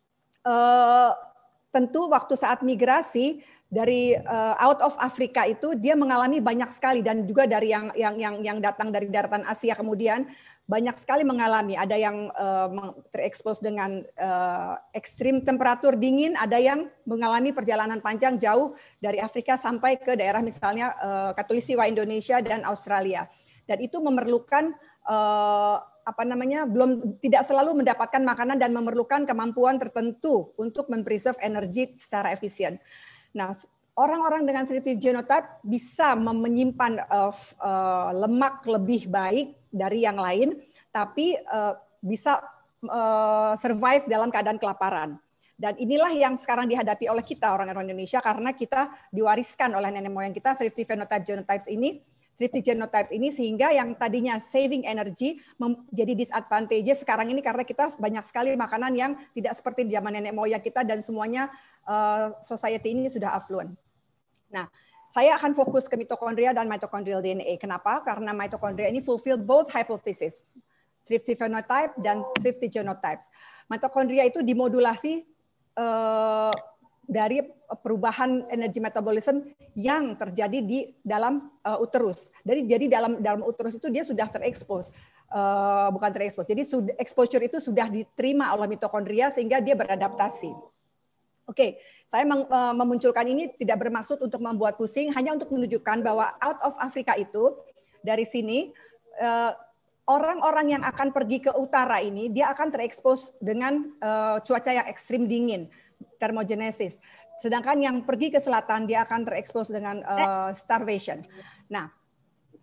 [SPEAKER 9] uh, tentu waktu saat migrasi dari uh, out of Afrika itu dia mengalami banyak sekali dan juga dari yang yang yang yang datang dari daratan Asia kemudian banyak sekali mengalami, ada yang uh, terekspos dengan uh, ekstrim temperatur dingin, ada yang mengalami perjalanan panjang jauh dari Afrika sampai ke daerah misalnya uh, Katulistiwa Indonesia dan Australia. Dan itu memerlukan uh, apa namanya belum tidak selalu mendapatkan makanan dan memerlukan kemampuan tertentu untuk mempreserve energi secara efisien. Nah, orang-orang dengan thrifty genotype bisa menyimpan uh, uh, lemak lebih baik dari yang lain, tapi uh, bisa uh, survive dalam keadaan kelaparan. Dan inilah yang sekarang dihadapi oleh kita orang-orang Indonesia karena kita diwariskan oleh nenek moyang kita thrifty phenotype genotypes ini, thrifty genotypes ini sehingga yang tadinya saving energy menjadi disadvantageous sekarang ini karena kita banyak sekali makanan yang tidak seperti di zaman nenek moyang kita dan semuanya uh, society ini sudah affluent. Nah, saya akan fokus ke mitokondria dan mitochondrial D N A. Kenapa? Karena mitokondria ini fulfill both hypothesis, thrifty phenotype dan thrifty genotypes. Mitokondria itu dimodulasi uh, dari perubahan energi metabolism yang terjadi di dalam uh, uterus. Jadi, jadi dalam dalam uterus itu dia sudah terekspos, uh, bukan terekspos. Jadi sudah, exposure itu sudah diterima oleh mitokondria sehingga dia beradaptasi. Oke, saya memunculkan ini tidak bermaksud untuk membuat pusing, hanya untuk menunjukkan bahwa out of Africa itu dari sini orang-orang yang akan pergi ke utara ini dia akan terekspos dengan cuaca yang ekstrim dingin, thermogenesis. Sedangkan yang pergi ke selatan dia akan terekspos dengan starvation. Nah,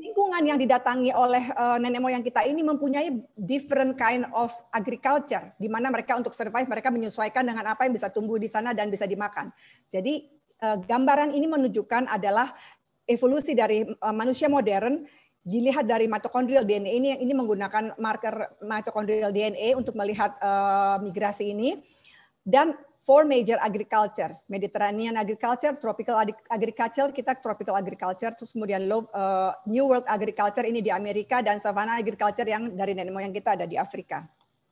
[SPEAKER 9] lingkungan yang didatangi oleh uh, nenek moyang kita ini mempunyai different kind of agriculture, di mana mereka untuk survive mereka menyesuaikan dengan apa yang bisa tumbuh di sana dan bisa dimakan. Jadi uh, gambaran ini menunjukkan adalah evolusi dari uh, manusia modern. Dilihat dari mitochondrial D N A ini, ini menggunakan marker mitochondrial D N A untuk melihat uh, migrasi ini, dan four major agricultures, Mediterranean agriculture, tropical agriculture, kita tropical agriculture, terus kemudian low, uh, New World agriculture ini di Amerika, dan savanna agriculture yang dari nenek moyang kita ada di Afrika.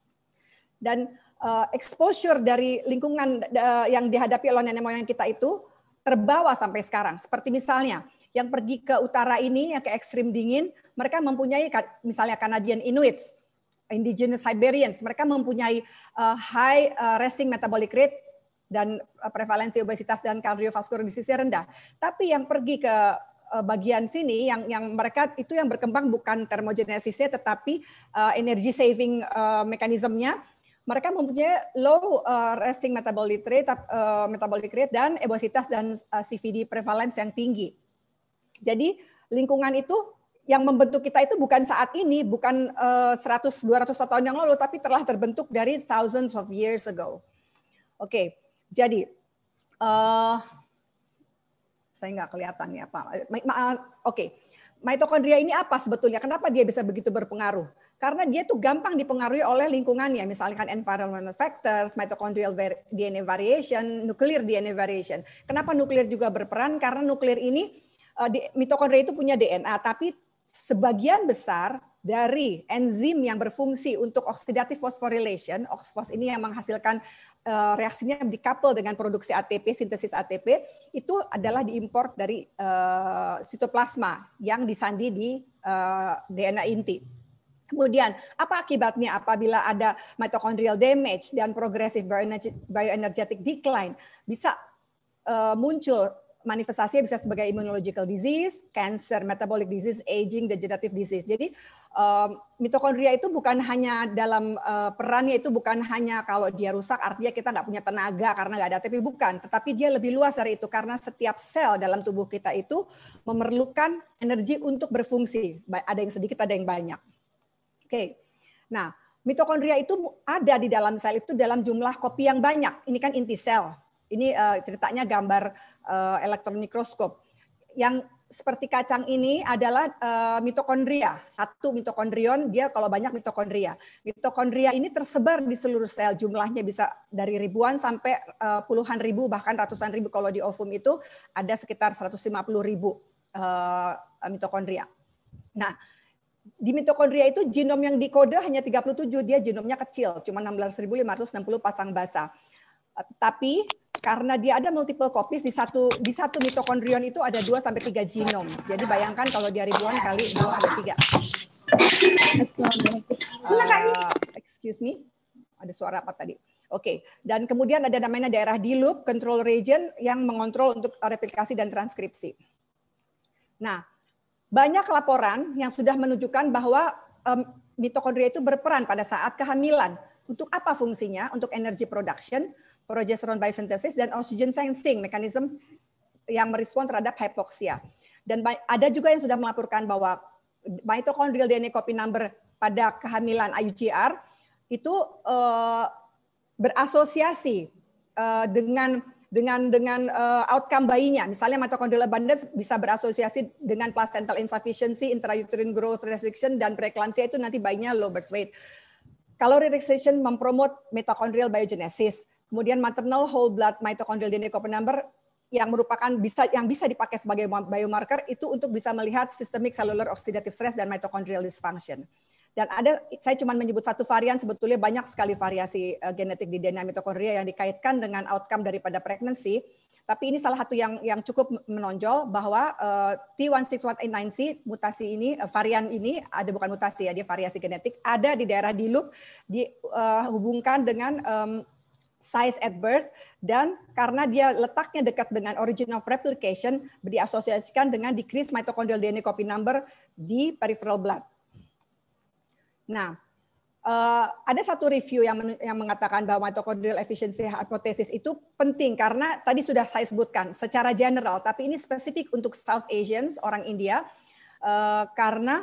[SPEAKER 9] Dan uh, exposure dari lingkungan uh, yang dihadapi oleh nenek moyang kita itu terbawa sampai sekarang. Seperti misalnya yang pergi ke utara ini, yang ke ekstrim dingin, mereka mempunyai misalnya Canadian Inuits, Indigenous Siberians, mereka mempunyai uh, high uh, resting metabolic rate dan uh, prevalensi obesitas dan cardiovascular disease rendah. Tapi yang pergi ke uh, bagian sini, yang yang mereka itu yang berkembang bukan thermogenesisnya, tetapi uh, energy saving uh, mekanismenya, mereka mempunyai low uh, resting metabolic rate, uh, metabolic rate dan obesitas dan uh, C V D prevalence yang tinggi. Jadi lingkungan itu yang membentuk kita itu bukan saat ini, bukan uh, seratus dua ratus tahun yang lalu, tapi telah terbentuk dari thousands of years ago. Oke, okay, jadi uh, saya nggak kelihatan ya Pak. Oke, okay. Mitokondria ini apa sebetulnya? Kenapa dia bisa begitu berpengaruh? Karena dia tuh gampang dipengaruhi oleh lingkungannya, misalkan environmental factors, mitochondrial D N A variation, nuclear D N A variation. Kenapa nuklir juga berperan? Karena nuklir ini, uh, mitokondria itu punya D N A, tapi sebagian besar dari enzim yang berfungsi untuk oxidative phosphorylation, oxphos ini yang menghasilkan uh, reaksinya decouple dengan produksi A T P, sintesis A T P, itu adalah diimport dari uh, sitoplasma yang disandi di uh, D N A inti. Kemudian, apa akibatnya apabila ada mitochondrial damage dan progressive bioenergetic decline? Bisa uh, muncul manifestasinya bisa sebagai immunological disease, cancer, metabolic disease, aging, degenerative disease. Jadi um, mitokondria itu bukan hanya dalam uh, perannya itu bukan hanya kalau dia rusak artinya kita nggak punya tenaga karena nggak ada A T P, bukan. Tetapi dia lebih luas dari itu karena setiap sel dalam tubuh kita itu memerlukan energi untuk berfungsi. Ada yang sedikit, ada yang banyak. Oke, okay. Nah mitokondria itu ada di dalam sel itu dalam jumlah kopi yang banyak. Ini kan inti sel. Ini uh, ceritanya gambar uh, elektron mikroskop. Yang seperti kacang ini adalah uh, mitokondria. Satu mitokondrion, dia kalau banyak mitokondria. Mitokondria ini tersebar di seluruh sel. Jumlahnya bisa dari ribuan sampai uh, puluhan ribu, bahkan ratusan ribu. Kalau di ovum itu ada sekitar seratus lima puluh ribu uh, mitokondria. Nah, di mitokondria itu genom yang dikode hanya tiga puluh tujuh, dia genomnya kecil, cuma enam belas ribu lima ratus enam puluh pasang basa. Uh, tapi karena dia ada multiple copies di satu di satu mitokondrion itu ada dua sampai tiga genom. Jadi bayangkan kalau dia ribuan kali dua kali tiga. Uh, excuse me. Ada suara apa tadi? Oke. Okay. Dan kemudian ada namanya daerah D loop control region yang mengontrol untuk replikasi dan transkripsi. Nah, banyak laporan yang sudah menunjukkan bahwa um, mitokondria itu berperan pada saat kehamilan. Untuk apa fungsinya? Untuk energy production, progesterone biosynthesis, dan oxygen sensing, mekanisme yang merespon terhadap hypoxia. Dan ada juga yang sudah melaporkan bahwa mitochondrial D N A copy number pada kehamilan I U G R itu uh, berasosiasi uh, dengan dengan dengan uh, outcome bayinya. Misalnya mitochondrial abundance bisa berasosiasi dengan placental insufficiency, intrauterine growth restriction, dan preeclampsia, itu nanti bayinya low birth weight. Calorie restriction mempromot mitochondrial biogenesis. Kemudian maternal whole blood mitochondrial D N A copy number yang merupakan bisa yang bisa dipakai sebagai biomarker itu untuk bisa melihat systemic cellular oxidative stress dan mitochondrial dysfunction. Dan ada, saya cuma menyebut satu varian, sebetulnya banyak sekali variasi uh, genetik di D N A mitokondria yang dikaitkan dengan outcome daripada pregnancy. Tapi ini salah satu yang yang cukup menonjol bahwa uh, T satu enam satu delapan C mutasi ini, uh, varian ini ada bukan mutasi ya, dia variasi genetik, ada di daerah D loop dihubungkan uh, dengan um, size at birth, dan karena dia letaknya dekat dengan origin of replication, diasosiasikan dengan decrease mitochondrial D N A copy number di peripheral blood. Nah, uh, ada satu review yang, men yang mengatakan bahwa mitochondrial efficiency hypothesis itu penting karena tadi sudah saya sebutkan secara general, tapi ini spesifik untuk South Asians, orang India. uh, karena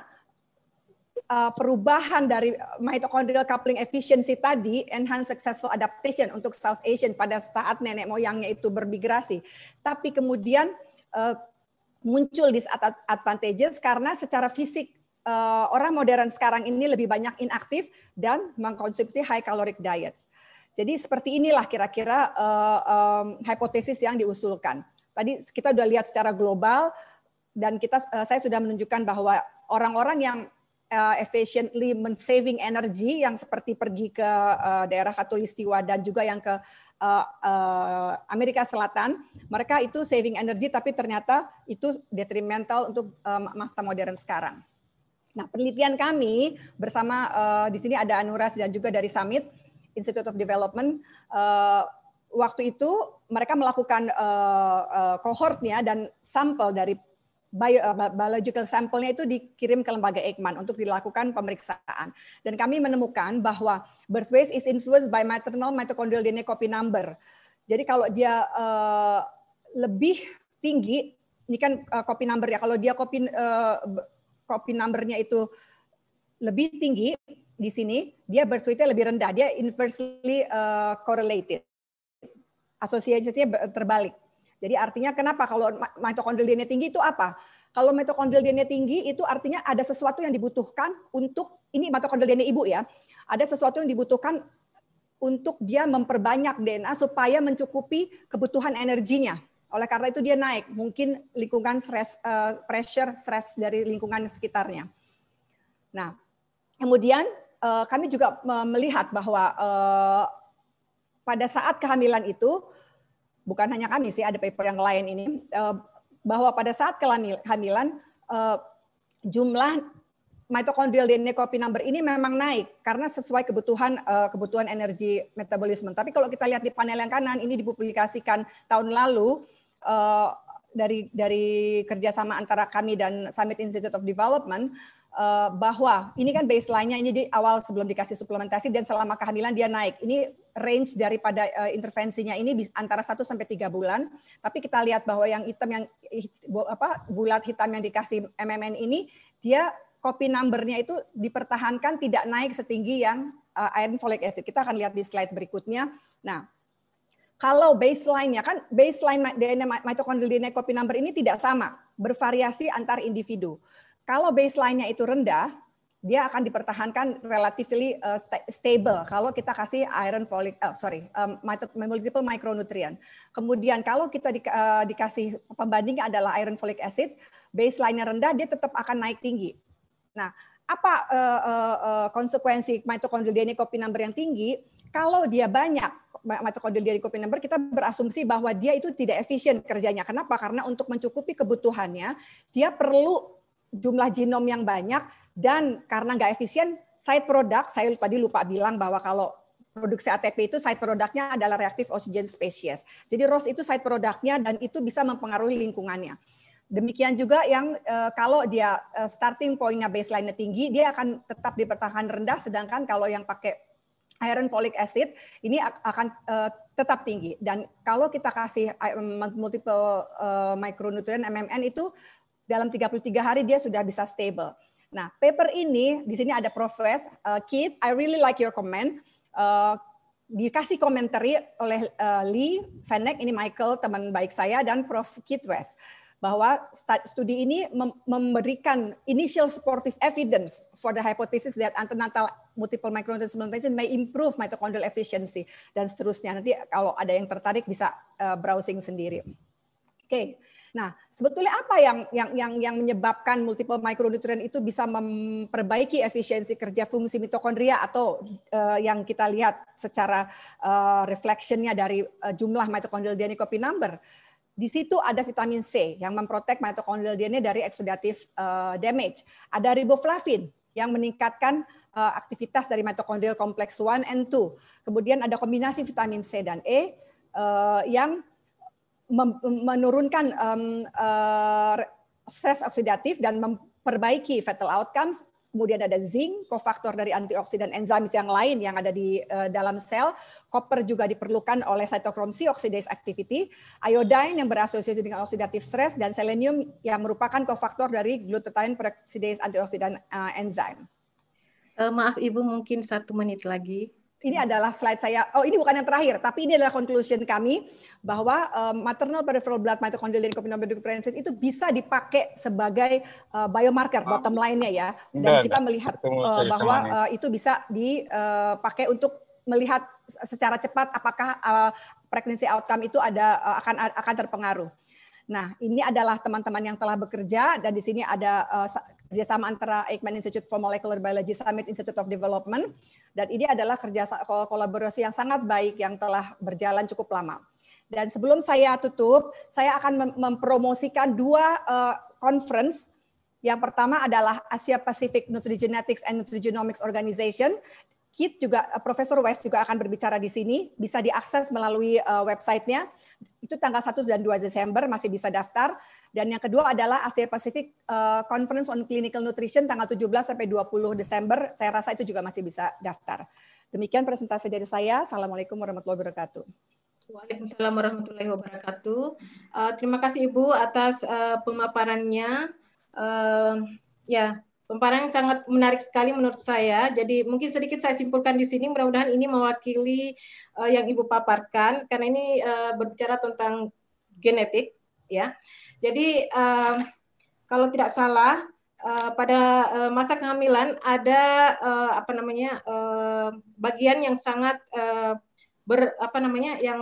[SPEAKER 9] uh, perubahan dari mitochondrial coupling efficiency tadi, enhance successful adaptation untuk South Asian pada saat nenek moyangnya itu bermigrasi. Tapi kemudian uh, muncul disadvantages karena secara fisik uh, orang modern sekarang ini lebih banyak inaktif dan mengkonsumsi high caloric diets. Jadi seperti inilah kira-kira uh, um, hipotesis yang diusulkan. Tadi kita sudah lihat secara global dan kita uh, saya sudah menunjukkan bahwa orang-orang yang uh, efficiently men-saving energy yang seperti pergi ke uh, daerah Khatulistiwa dan juga yang ke uh, uh, Amerika Selatan, mereka itu saving energy tapi ternyata itu detrimental untuk uh, masa modern sekarang. Nah, penelitian kami bersama uh, di sini ada Anuras dan juga dari Summit Institute of Development, uh, waktu itu mereka melakukan uh, uh, cohortnya dan sampel dari bio, uh, biological sampelnya itu dikirim ke lembaga Ekman untuk dilakukan pemeriksaan. Dan kami menemukan bahwa birth weight is influenced by maternal mitochondrial D N A copy number. Jadi kalau dia uh, lebih tinggi, ini kan uh, copy number ya, kalau dia copy uh, copy number-nya itu lebih tinggi di sini, dia birth weight-nya lebih rendah, dia inversely uh, correlated. Asosiasinya terbalik. Jadi artinya kenapa kalau mitochondrial D N A tinggi itu apa? Kalau mitochondrial D N A tinggi itu artinya ada sesuatu yang dibutuhkan untuk, ini mitochondrial D N A ibu ya, ada sesuatu yang dibutuhkan untuk dia memperbanyak D N A supaya mencukupi kebutuhan energinya. Oleh karena itu dia naik, mungkin lingkungan stress, uh, pressure, stress dari lingkungan sekitarnya. Nah, kemudian uh, kami juga melihat bahwa uh, pada saat kehamilan itu, bukan hanya kami sih, ada paper yang lain ini, uh, bahwa pada saat kehamilan uh, jumlah mitochondrial D N A copy number ini memang naik karena sesuai kebutuhan uh, kebutuhan energi metabolisme. Tapi kalau kita lihat di panel yang kanan, ini dipublikasikan tahun lalu, Uh, dari dari kerjasama antara kami dan Summit Institute of Development, uh, bahwa ini kan baseline-nya ini di awal sebelum dikasih suplementasi dan selama kehamilan dia naik. Ini range daripada uh, intervensinya ini antara satu sampai tiga bulan. Tapi kita lihat bahwa yang hitam yang apa bulat hitam yang dikasih M M N ini dia copy number-nya itu dipertahankan tidak naik setinggi yang uh, iron folic acid. Kita akan lihat di slide berikutnya. Nah, kalau baseline-nya kan baseline D N A mitochondrial D N A copy number ini tidak sama, bervariasi antar individu. Kalau baseline-nya itu rendah, dia akan dipertahankan relatively uh, stable kalau kita kasih iron folic uh, sorry um, multiple micronutrient. Kemudian kalau kita di, uh, dikasih pembandingnya adalah iron folic acid, baseline-nya rendah dia tetap akan naik tinggi. Nah, apa uh, uh, uh, konsekuensi mitochondrial D N A copy number yang tinggi? Kalau dia banyak mitochondrial D N A copy number, kita berasumsi bahwa dia itu tidak efisien kerjanya. Kenapa? Karena untuk mencukupi kebutuhannya, dia perlu jumlah genom yang banyak, dan karena nggak efisien, side product, saya tadi lupa bilang bahwa kalau produksi A T P itu side produknya adalah reactive oxygen species. Jadi R O S itu side produknya dan itu bisa mempengaruhi lingkungannya. Demikian juga yang uh, kalau dia uh, starting point-nya baseline-nya tinggi, dia akan tetap dipertahankan rendah, sedangkan kalau yang pakai iron folic acid ini akan uh, tetap tinggi. Dan kalau kita kasih multiple uh, micronutrient M M N itu dalam tiga puluh tiga hari dia sudah bisa stable. Nah, paper ini di sini ada Profes uh, Keith, I really like your comment. Uh, dikasih komentari oleh uh, Lee Vanek, ini Michael teman baik saya, dan Profesor Keith West, bahwa studi ini memberikan initial supportive evidence for the hypothesis that antenatal multiple micronutrient supplementation may improve mitochondrial efficiency, dan seterusnya. Nanti kalau ada yang tertarik bisa uh, browsing sendiri. Oke, okay. Nah sebetulnya apa yang yang yang yang menyebabkan multiple micronutrient itu bisa memperbaiki efisiensi kerja fungsi mitokondria, atau uh, yang kita lihat secara uh, reflectionnya dari uh, jumlah mitochondrial D N A copy number? Di situ ada vitamin C yang memprotek mitochondrial D N A dari oxidative uh, damage. Ada riboflavin yang meningkatkan uh, aktivitas dari mitochondrial complex one and two. Kemudian ada kombinasi vitamin C dan E uh, yang menurunkan um, uh, stres oksidatif dan memperbaiki fatal outcomes kemudian ada zinc, kofaktor dari antioksidan enzimis yang lain yang ada di uh, dalam sel. Koper juga diperlukan oleh cytochrome C oxidase activity, iodine yang berasosiasi dengan oxidative stress, dan selenium yang merupakan kofaktor dari glutathione peroxidase antioksidan uh, enzim.
[SPEAKER 8] Uh, maaf Ibu, mungkin satu menit lagi.
[SPEAKER 9] Ini adalah slide saya. Oh, ini bukan yang terakhir, tapi ini adalah conclusion kami bahwa um, maternal peripheral blood mitochondrial leukopeninopathy itu bisa dipakai sebagai uh, biomarker, bottom line-nya ya. Dan kita melihat uh, bahwa uh, itu bisa dipakai uh, untuk melihat secara cepat apakah uh, pregnancy outcome itu ada uh, akan akan terpengaruh. Nah, ini adalah teman-teman yang telah bekerja, dan di sini ada uh, kerjasama antara Aikman Institute for Molecular Biology, Summit Institute of Development, dan ini adalah kerja kolaborasi yang sangat baik yang telah berjalan cukup lama. Dan sebelum saya tutup, saya akan mempromosikan dua uh, conference. Yang pertama adalah Asia Pacific Nutrigenetics and Nutrigenomics Organization. Kit juga, Profesor West juga akan berbicara di sini, bisa diakses melalui uh, website-nya. Itu tanggal satu dan dua Desember, masih bisa daftar. Dan yang kedua adalah Asia Pacific uh, Conference on Clinical Nutrition tanggal tujuh belas sampai dua puluh Desember. Saya rasa itu juga masih bisa daftar. Demikian presentasi dari saya. Assalamualaikum warahmatullahi wabarakatuh.
[SPEAKER 8] Waalaikumsalam warahmatullahi wabarakatuh. Uh, terima kasih Ibu atas uh, pemaparannya. Uh, ya, pemaparan yang sangat menarik sekali menurut saya. Jadi mungkin sedikit saya simpulkan di sini. Mudah-mudahan ini mewakili uh, yang Ibu paparkan, karena ini uh, berbicara tentang genetik, ya. Jadi uh, kalau tidak salah uh, pada uh, masa kehamilan ada uh, apa namanya uh, bagian yang sangat uh, ber apa namanya yang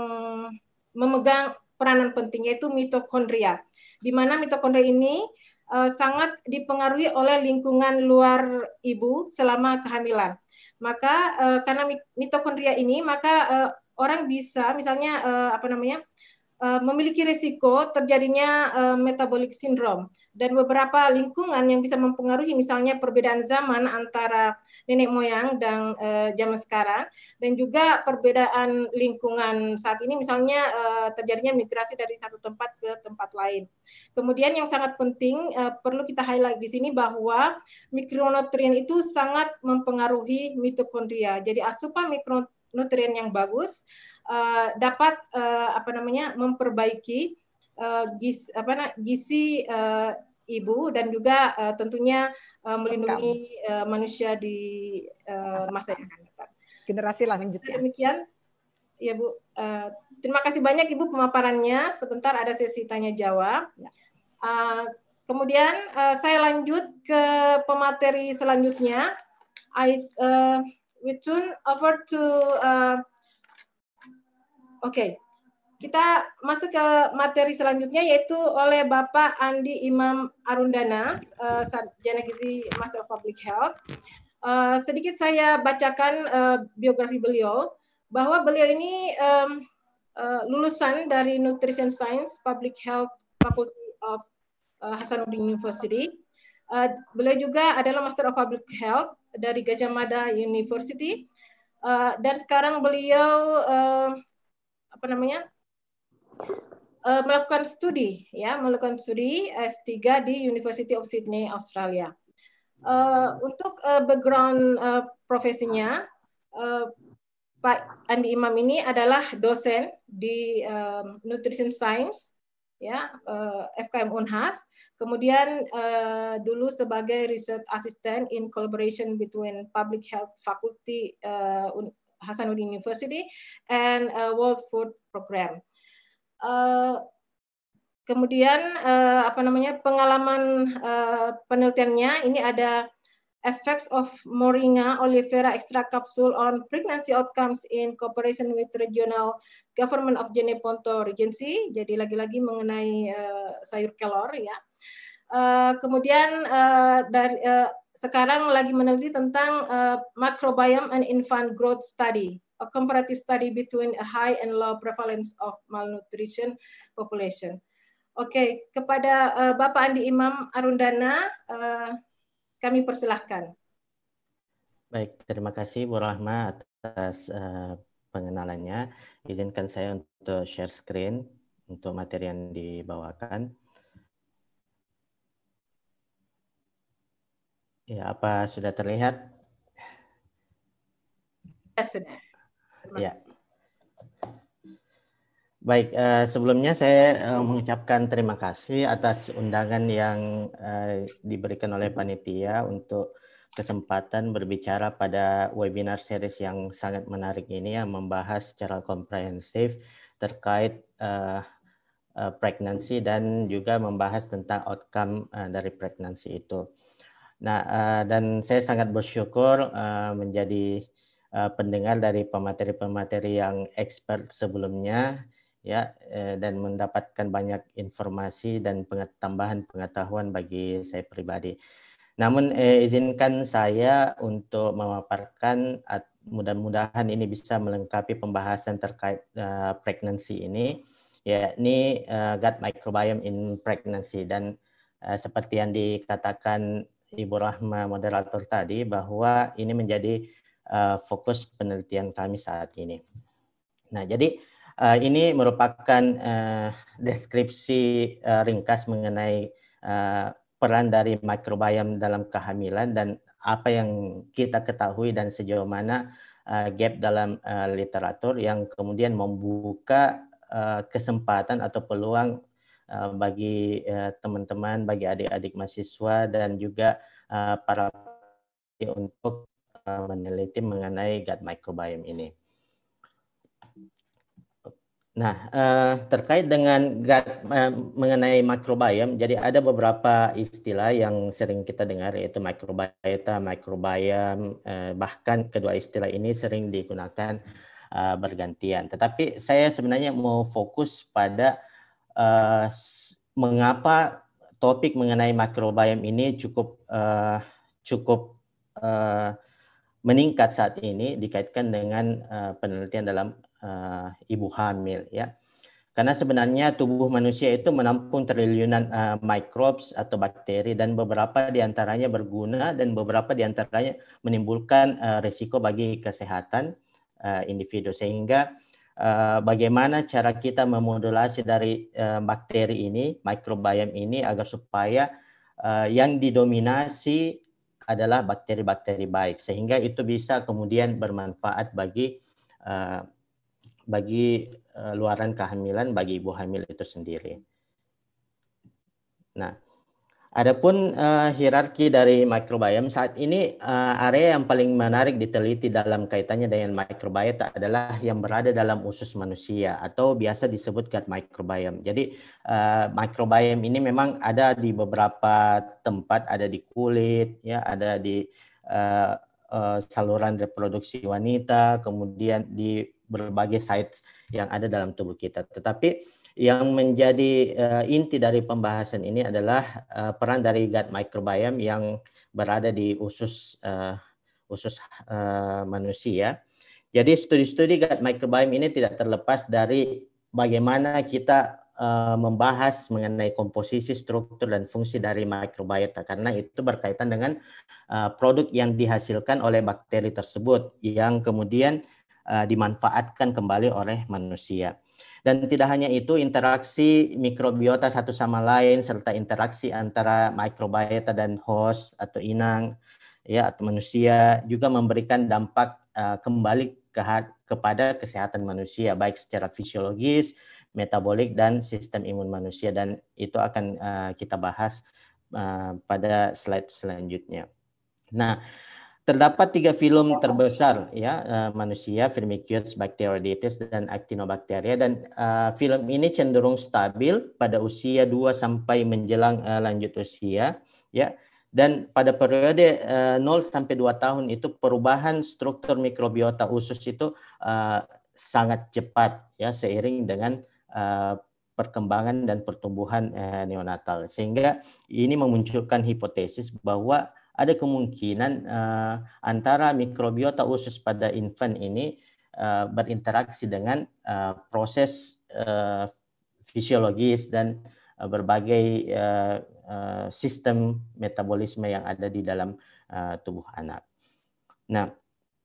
[SPEAKER 8] memegang peranan penting, yaitu mitokondria. Di mana mitokondria ini uh, sangat dipengaruhi oleh lingkungan luar ibu selama kehamilan. Maka uh, karena mitokondria ini, maka uh, orang bisa misalnya uh, apa namanya Uh, memiliki risiko terjadinya uh, metabolic syndrome, dan beberapa lingkungan yang bisa mempengaruhi, misalnya perbedaan zaman antara nenek moyang dan uh, zaman sekarang, dan juga perbedaan lingkungan saat ini, misalnya uh, terjadinya migrasi dari satu tempat ke tempat lain. Kemudian yang sangat penting uh, perlu kita highlight di sini bahwa mikronutrien itu sangat mempengaruhi mitokondria. Jadi asupan mikronutrien yang bagus Uh, dapat uh, apa namanya memperbaiki uh, gizi apa gizi uh, ibu, dan juga uh, tentunya uh, melindungi uh, manusia di uh, masa yang akan datang.
[SPEAKER 9] Generasi selanjutnya.
[SPEAKER 8] Demikian ya Bu. Uh, terima kasih banyak Ibu pemaparannya. Sebentar ada sesi tanya jawab. Uh, kemudian uh, saya lanjut ke pemateri selanjutnya. I uh, we turn over to uh, Oke, okay. Kita masuk ke materi selanjutnya, yaitu oleh Bapak Andi Imam Arundana, uh, Sarjana Gizi Master of Public Health. Uh, sedikit saya bacakan uh, biografi beliau, bahwa beliau ini um, uh, lulusan dari Nutrition Science Public Health Faculty of uh, Hasanuddin University. Uh, beliau juga adalah Master of Public Health dari Gajah Mada University. Uh, dan sekarang beliau uh, apa namanya uh, melakukan studi ya melakukan studi S tiga di University of Sydney, Australia. Uh, untuk uh, background uh, profesinya, uh, Pak Andi Imam ini adalah dosen di um, Nutrition Science ya uh, F K M Unhas, kemudian uh, dulu sebagai research assistant in collaboration between Public Health Faculty uh, Hasanuddin University and uh, World Food Program. Uh, kemudian uh, apa namanya pengalaman uh, penelitiannya ini ada effects of Moringa olivera extract capsule on pregnancy outcomes in cooperation with regional government of Jeneponto Regency. Jadi lagi-lagi mengenai uh, sayur kelor ya. Uh, kemudian uh, dari uh, sekarang lagi meneliti tentang uh, microbiome and infant growth study, a comparative study between a high and low prevalence of malnutrition population. Oke, okay, kepada uh, Bapak Andi Imam Arundana, uh, kami persilahkan.
[SPEAKER 10] Baik, terima kasih Bu Rahma atas uh, pengenalannya. Izinkan saya untuk share screen untuk materi yang dibawakan. Ya, apa sudah terlihat?
[SPEAKER 8] Ya, sudah.
[SPEAKER 10] Ya. Baik, uh, sebelumnya saya uh, mengucapkan terima kasih atas undangan yang uh, diberikan oleh panitia untuk kesempatan berbicara pada webinar series yang sangat menarik ini yang membahas secara komprehensif terkait uh, uh, pregnancy dan juga membahas tentang outcome uh, dari pregnancy itu. Nah, uh, dan saya sangat bersyukur uh, menjadi uh, pendengar dari pemateri-pemateri yang expert sebelumnya, ya, uh, dan mendapatkan banyak informasi dan tambahan pengetahuan bagi saya pribadi. Namun, eh, izinkan saya untuk memaparkan, mudah-mudahan ini bisa melengkapi pembahasan terkait uh, pregnancy ini, yakni uh, gut microbiome in pregnancy. Dan uh, seperti yang dikatakan Ibu Rahma moderator tadi, bahwa ini menjadi uh, fokus penelitian kami saat ini. Nah, jadi uh, ini merupakan uh, deskripsi uh, ringkas mengenai uh, peran dari microbiome dalam kehamilan dan apa yang kita ketahui dan sejauh mana uh, gap dalam uh, literatur yang kemudian membuka uh, kesempatan atau peluang uh, bagi teman-teman, uh, bagi adik-adik mahasiswa dan juga uh, para untuk uh, meneliti mengenai gut microbiome ini. Nah, uh, terkait dengan gut, uh, mengenai microbiome, jadi ada beberapa istilah yang sering kita dengar, yaitu microbiota, microbiome, uh, bahkan kedua istilah ini sering digunakan uh, bergantian. Tetapi saya sebenarnya mau fokus pada uh, mengapa topik mengenai microbiome ini cukup uh, cukup uh, meningkat saat ini dikaitkan dengan uh, penelitian dalam uh, ibu hamil, ya. Karena sebenarnya tubuh manusia itu menampung triliunan uh, microbes atau bakteri dan beberapa diantaranya berguna dan beberapa diantaranya menimbulkan uh, risiko bagi kesehatan uh, individu. Sehingga uh, bagaimana cara kita memodulasi dari uh, bakteri ini, microbiome ini, agar supaya uh, yang didominasi adalah bakteri-bakteri baik, sehingga itu bisa kemudian bermanfaat bagi uh, bagi uh, luaran kehamilan, bagi ibu hamil itu sendiri. Nah, adapun uh, hierarki dari microbiome saat ini, uh, area yang paling menarik diteliti dalam kaitannya dengan microbiota adalah yang berada dalam usus manusia atau biasa disebut gut microbiome. Jadi uh, microbiome ini memang ada di beberapa tempat, ada di kulit, ya, ada di uh, uh, saluran reproduksi wanita, kemudian di berbagai sites yang ada dalam tubuh kita. Tetapi yang menjadi uh, inti dari pembahasan ini adalah uh, peran dari gut microbiome yang berada di usus uh, usus uh, manusia. Jadi studi-studi gut microbiome ini tidak terlepas dari bagaimana kita uh, membahas mengenai komposisi, struktur, dan fungsi dari microbiota, karena itu berkaitan dengan uh, produk yang dihasilkan oleh bakteri tersebut yang kemudian uh, dimanfaatkan kembali oleh manusia. Dan tidak hanya itu, interaksi mikrobiota satu sama lain serta interaksi antara mikrobiota dan host atau inang, ya, atau manusia juga memberikan dampak uh, kembali ke, kepada kesehatan manusia, baik secara fisiologis, metabolik, dan sistem imun manusia. Dan itu akan uh, kita bahas uh, pada slide selanjutnya. Nah, terdapat tiga filum terbesar, ya, uh, manusia, Firmicutes, Bacteroidetes, dan Actinobacteria, dan uh, film ini cenderung stabil pada usia dua sampai menjelang uh, lanjut usia, ya. Dan pada periode uh, nol sampai dua tahun itu perubahan struktur mikrobiota usus itu uh, sangat cepat, ya, seiring dengan uh, perkembangan dan pertumbuhan uh, neonatal. Sehingga ini memunculkan hipotesis bahwa ada kemungkinan uh, antara mikrobiota usus pada infant ini uh, berinteraksi dengan uh, proses uh, fisiologis dan uh, berbagai uh, uh, sistem metabolisme yang ada di dalam uh, tubuh anak. Nah,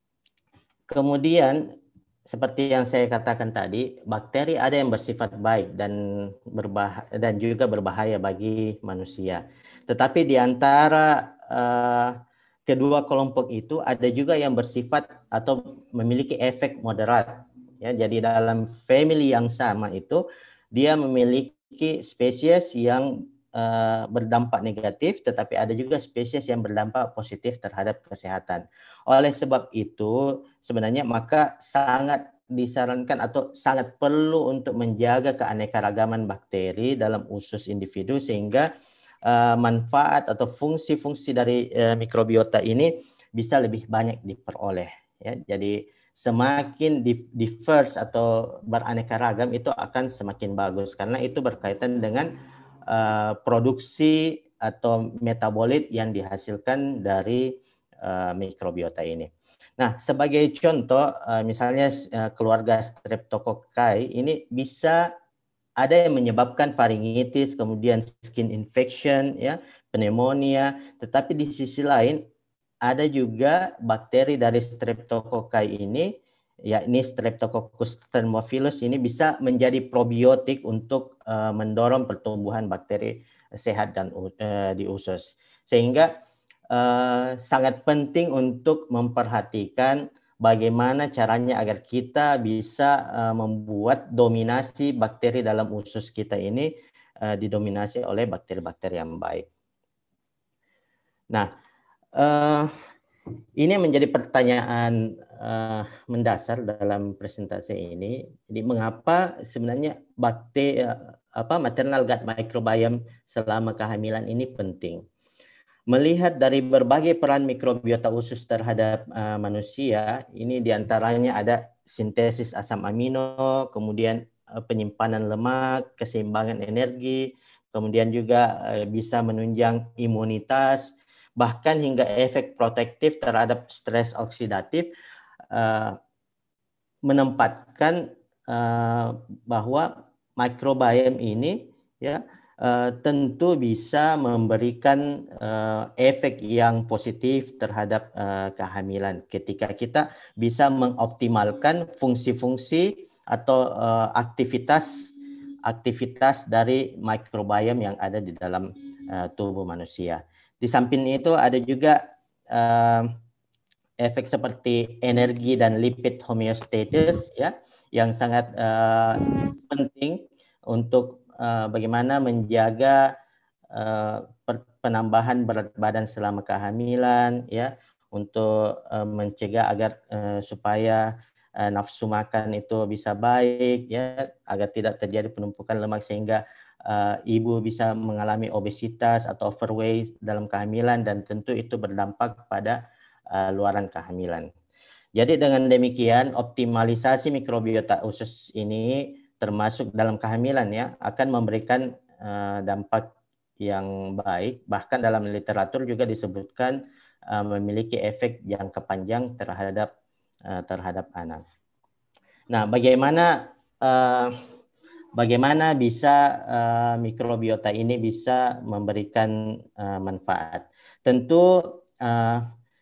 [SPEAKER 10] kemudian seperti yang saya katakan tadi, bakteri ada yang bersifat baik dan berbahaya, dan juga berbahaya bagi manusia. Tetapi di antara uh, kedua kelompok itu ada juga yang bersifat atau memiliki efek moderat. Ya, jadi dalam family yang sama itu dia memiliki spesies yang uh, berdampak negatif, tetapi ada juga spesies yang berdampak positif terhadap kesehatan. Oleh sebab itu sebenarnya maka sangat disarankan atau sangat perlu untuk menjaga keanekaragaman bakteri dalam usus individu sehingga uh, manfaat atau fungsi-fungsi dari uh, mikrobiota ini bisa lebih banyak diperoleh. Ya, jadi semakin diverse atau beraneka ragam itu akan semakin bagus karena itu berkaitan dengan uh, produksi atau metabolit yang dihasilkan dari uh, mikrobiota ini. Nah, sebagai contoh, uh, misalnya uh, keluarga Streptococci ini bisa ada yang menyebabkan faringitis, kemudian skin infection, ya, pneumonia, tetapi di sisi lain ada juga bakteri dari Streptococci ini, yakni Streptococcus thermophilus ini bisa menjadi probiotik untuk uh, mendorong pertumbuhan bakteri sehat dan uh, di usus. Sehingga uh, sangat penting untuk memperhatikan bagaimana caranya agar kita bisa uh, membuat dominasi bakteri dalam usus kita ini uh, didominasi oleh bakteri-bakteri yang baik. Nah, Uh, ini menjadi pertanyaan uh, mendasar dalam presentasi ini. Jadi mengapa sebenarnya bakteri uh, apa maternal gut microbiome selama kehamilan ini penting? Melihat dari berbagai peran mikrobiota usus terhadap uh, manusia, ini diantaranya ada sintesis asam amino, kemudian uh, penyimpanan lemak, keseimbangan energi, kemudian juga uh, bisa menunjang imunitas, bahkan hingga efek protektif terhadap stres oksidatif, uh, menempatkan uh, bahwa microbiome ini ya uh, tentu bisa memberikan uh, efek yang positif terhadap uh, kehamilan ketika kita bisa mengoptimalkan fungsi-fungsi atau uh, aktivitas aktivitas dari microbiome yang ada di dalam uh, tubuh manusia. Di samping itu ada juga uh, efek seperti energi dan lipid homeostasis ya yang sangat uh, penting untuk uh, bagaimana menjaga uh, penambahan berat badan selama kehamilan ya untuk uh, mencegah agar uh, supaya uh, nafsu makan itu bisa baik ya agar tidak terjadi penumpukan lemak sehingga Uh, ibu bisa mengalami obesitas atau overweight dalam kehamilan dan tentu itu berdampak pada uh, luaran kehamilan. Jadi dengan demikian optimalisasi mikrobiota usus ini termasuk dalam kehamilan ya akan memberikan uh, dampak yang baik, bahkan dalam literatur juga disebutkan uh, memiliki efek jangka panjang terhadap uh, terhadap anak. Nah, bagaimana uh, Bagaimana bisa uh, mikrobiota ini bisa memberikan uh, manfaat? Tentu uh,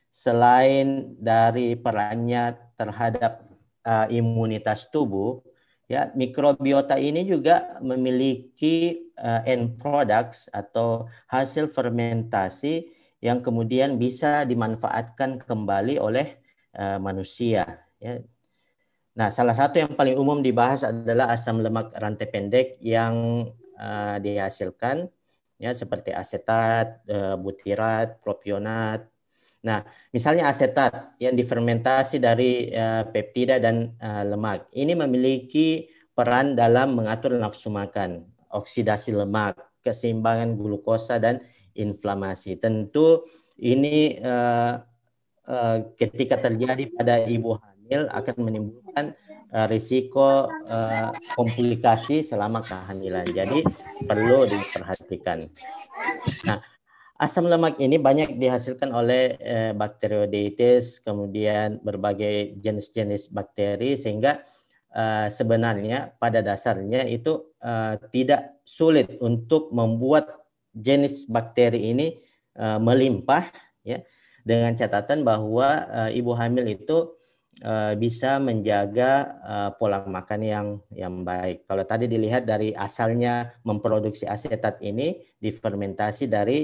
[SPEAKER 10] selain dari perannya terhadap uh, imunitas tubuh, ya mikrobiota ini juga memiliki uh, end products atau hasil fermentasi yang kemudian bisa dimanfaatkan kembali oleh uh, manusia. Ya. Nah, salah satu yang paling umum dibahas adalah asam lemak rantai pendek yang uh, dihasilkan ya seperti asetat, uh, butirat, propionat. Nah, misalnya asetat yang difermentasi dari uh, peptida dan uh, lemak. Ini memiliki peran dalam mengatur nafsu makan, oksidasi lemak, keseimbangan glukosa dan inflamasi. Tentu ini uh, uh, ketika terjadi pada ibu hamil akan menimbulkan uh, risiko uh, komplikasi selama kehamilan. Jadi perlu diperhatikan. Nah, asam lemak ini banyak dihasilkan oleh uh, Bacteroidetes, kemudian berbagai jenis-jenis bakteri sehingga uh, sebenarnya pada dasarnya itu uh, tidak sulit untuk membuat jenis bakteri ini uh, melimpah ya dengan catatan bahwa uh, ibu hamil itu Uh, bisa menjaga uh, pola makan yang yang baik. Kalau tadi dilihat dari asalnya memproduksi asetat ini difermentasi dari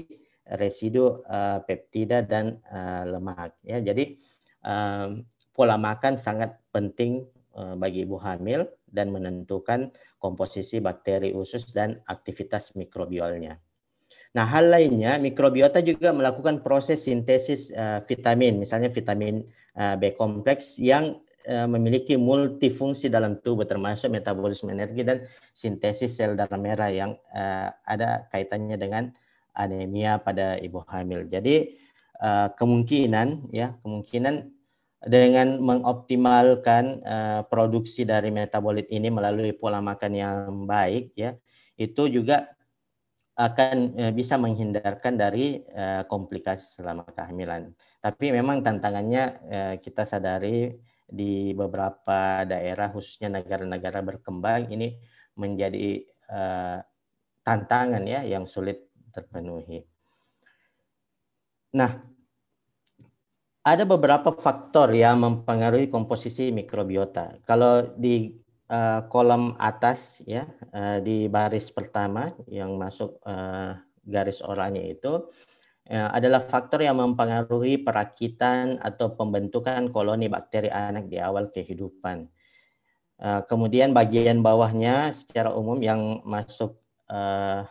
[SPEAKER 10] residu uh, peptida dan uh, lemak. Ya, jadi um, pola makan sangat penting uh, bagi ibu hamil dan menentukan komposisi bakteri usus dan aktivitas mikrobiolnya. Nah, hal lainnya, mikrobiota juga melakukan proses sintesis uh, vitamin, misalnya vitamin uh, B kompleks yang uh, memiliki multifungsi dalam tubuh, termasuk metabolisme energi dan sintesis sel darah merah yang uh, ada kaitannya dengan anemia pada ibu hamil. Jadi uh, kemungkinan, ya, kemungkinan dengan mengoptimalkan uh, produksi dari metabolit ini melalui pola makan yang baik, ya, itu juga akan uh, bisa menghindarkan dari uh, komplikasi selama kehamilan. Tapi memang tantangannya uh, kita sadari di beberapa daerah, khususnya negara-negara berkembang, ini menjadi uh, tantangan, ya, yang sulit terpenuhi. Nah, ada beberapa faktor yang mempengaruhi komposisi mikrobiota. Kalau di Uh, kolom atas, ya, uh, di baris pertama yang masuk uh, garis oranye itu uh, adalah faktor yang mempengaruhi perakitan atau pembentukan koloni bakteri anak di awal kehidupan. Uh, kemudian bagian bawahnya secara umum yang masuk uh,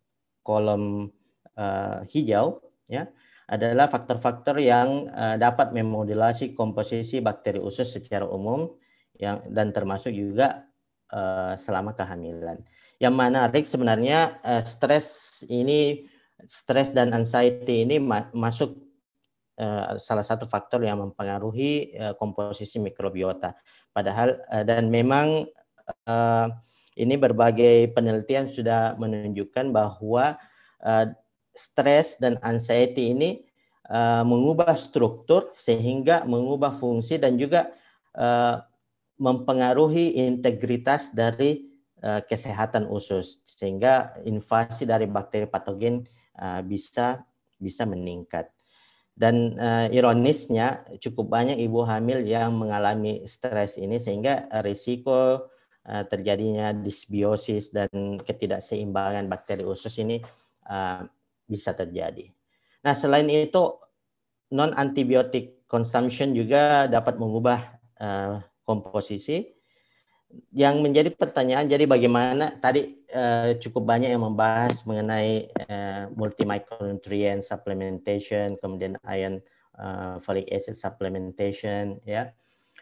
[SPEAKER 10] kolom uh, hijau, ya, adalah faktor-faktor yang uh, dapat memodulasi komposisi bakteri usus secara umum, yang dan termasuk juga uh, selama kehamilan. Yang menarik sebenarnya uh, stres ini, stres dan anxiety ini ma masuk uh, salah satu faktor yang mempengaruhi uh, komposisi mikrobiota. Padahal uh, dan memang uh, ini berbagai penelitian sudah menunjukkan bahwa uh, stres dan anxiety ini uh, mengubah struktur sehingga mengubah fungsi dan juga uh, mempengaruhi integritas dari uh, kesehatan usus, sehingga invasi dari bakteri patogen uh, bisa bisa meningkat. Dan uh, ironisnya cukup banyak ibu hamil yang mengalami stres ini, sehingga uh, risiko uh, terjadinya disbiosis dan ketidakseimbangan bakteri usus ini uh, bisa terjadi. Nah, selain itu non antibiotic consumption juga dapat mengubah uh, komposisi. Yang menjadi pertanyaan, jadi bagaimana tadi uh, cukup banyak yang membahas mengenai uh, multi micronutrient supplementation, kemudian iron uh, folic acid supplementation, ya.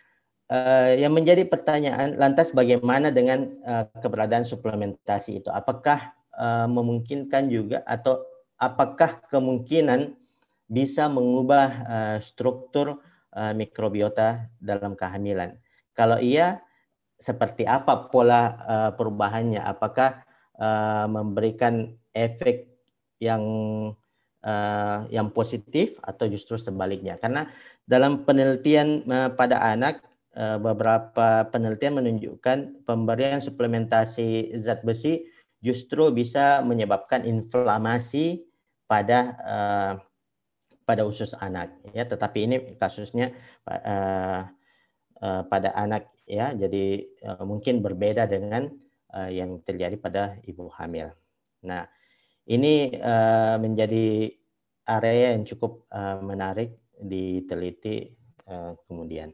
[SPEAKER 10] Uh, yang menjadi pertanyaan, lantas bagaimana dengan uh, keberadaan suplementasi itu? Apakah uh, memungkinkan juga, atau apakah kemungkinan bisa mengubah uh, struktur uh, mikrobiota dalam kehamilan? Kalau iya, seperti apa pola uh, perubahannya? Apakah uh, memberikan efek yang uh, yang positif atau justru sebaliknya? Karena dalam penelitian uh, pada anak, uh, beberapa penelitian menunjukkan pemberian suplementasi zat besi justru bisa menyebabkan inflamasi pada uh, pada usus anak, ya. Tetapi ini kasusnya uh, uh, pada anak, ya, jadi uh, mungkin berbeda dengan uh, yang terjadi pada ibu hamil. Nah, ini uh, menjadi area yang cukup uh, menarik diteliti uh, kemudian.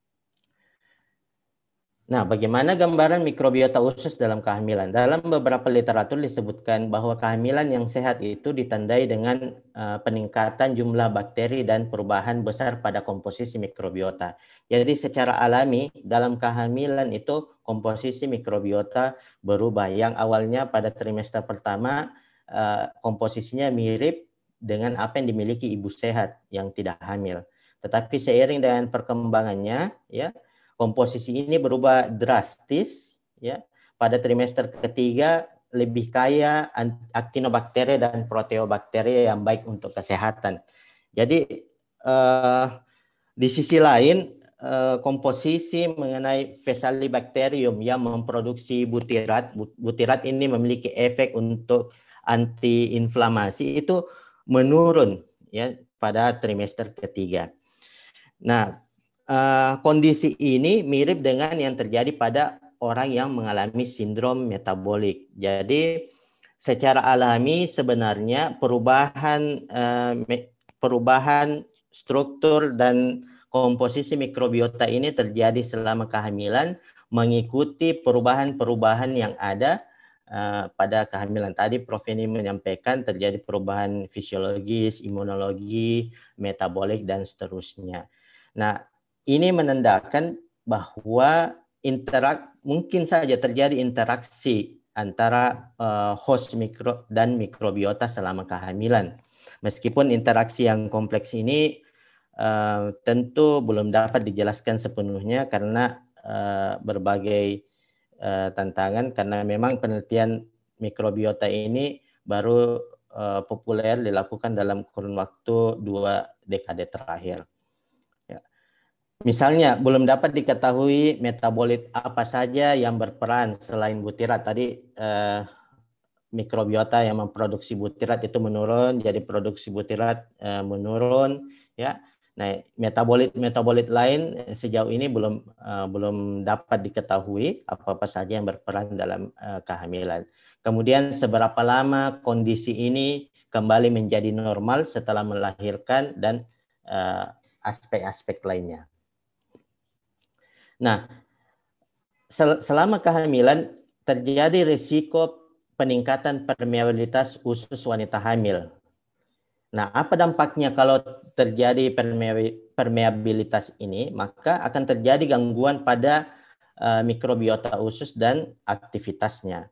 [SPEAKER 10] Nah, bagaimana gambaran mikrobiota usus dalam kehamilan? Dalam beberapa literatur disebutkan bahwa kehamilan yang sehat itu ditandai dengan uh, peningkatan jumlah bakteri dan perubahan besar pada komposisi mikrobiota. Jadi secara alami dalam kehamilan itu komposisi mikrobiota berubah. Yang awalnya pada trimester pertama uh, komposisinya mirip dengan apa yang dimiliki ibu sehat yang tidak hamil. Tetapi seiring dengan perkembangannya, ya, komposisi ini berubah drastis, ya. Pada trimester ketiga lebih kaya actinobacteria dan proteobacteria yang baik untuk kesehatan. Jadi eh, di sisi lain eh, komposisi mengenai Faecalibacterium yang memproduksi butirat, butirat ini memiliki efek untuk antiinflamasi, itu menurun, ya, pada trimester ketiga. Nah, Uh, kondisi ini mirip dengan yang terjadi pada orang yang mengalami sindrom metabolik. Jadi secara alami sebenarnya perubahan uh, perubahan struktur dan komposisi mikrobiota ini terjadi selama kehamilan mengikuti perubahan-perubahan yang ada uh, pada kehamilan. Tadi Prof ini menyampaikan terjadi perubahan fisiologis, imunologi, metabolik, dan seterusnya. Nah, ini menandakan bahwa interak mungkin saja terjadi interaksi antara uh, host mikro dan mikrobiota selama kehamilan. Meskipun interaksi yang kompleks ini uh, tentu belum dapat dijelaskan sepenuhnya karena uh, berbagai uh, tantangan, karena memang penelitian mikrobiota ini baru uh, populer dilakukan dalam kurun waktu dua dekade terakhir. Misalnya, belum dapat diketahui metabolit apa saja yang berperan selain butirat. Tadi eh, mikrobiota yang memproduksi butirat itu menurun, jadi produksi butirat eh, menurun. Ya, nah metabolit-metabolit lain sejauh ini belum eh, belum dapat diketahui apa-apa saja yang berperan dalam eh, kehamilan. Kemudian seberapa lama kondisi ini kembali menjadi normal setelah melahirkan dan eh, aspek-aspek lainnya. Nah, sel selama kehamilan terjadi risiko peningkatan permeabilitas usus wanita hamil. Nah, apa dampaknya kalau terjadi permeabilitas ini? Maka akan terjadi gangguan pada uh, mikrobiota usus dan aktivitasnya.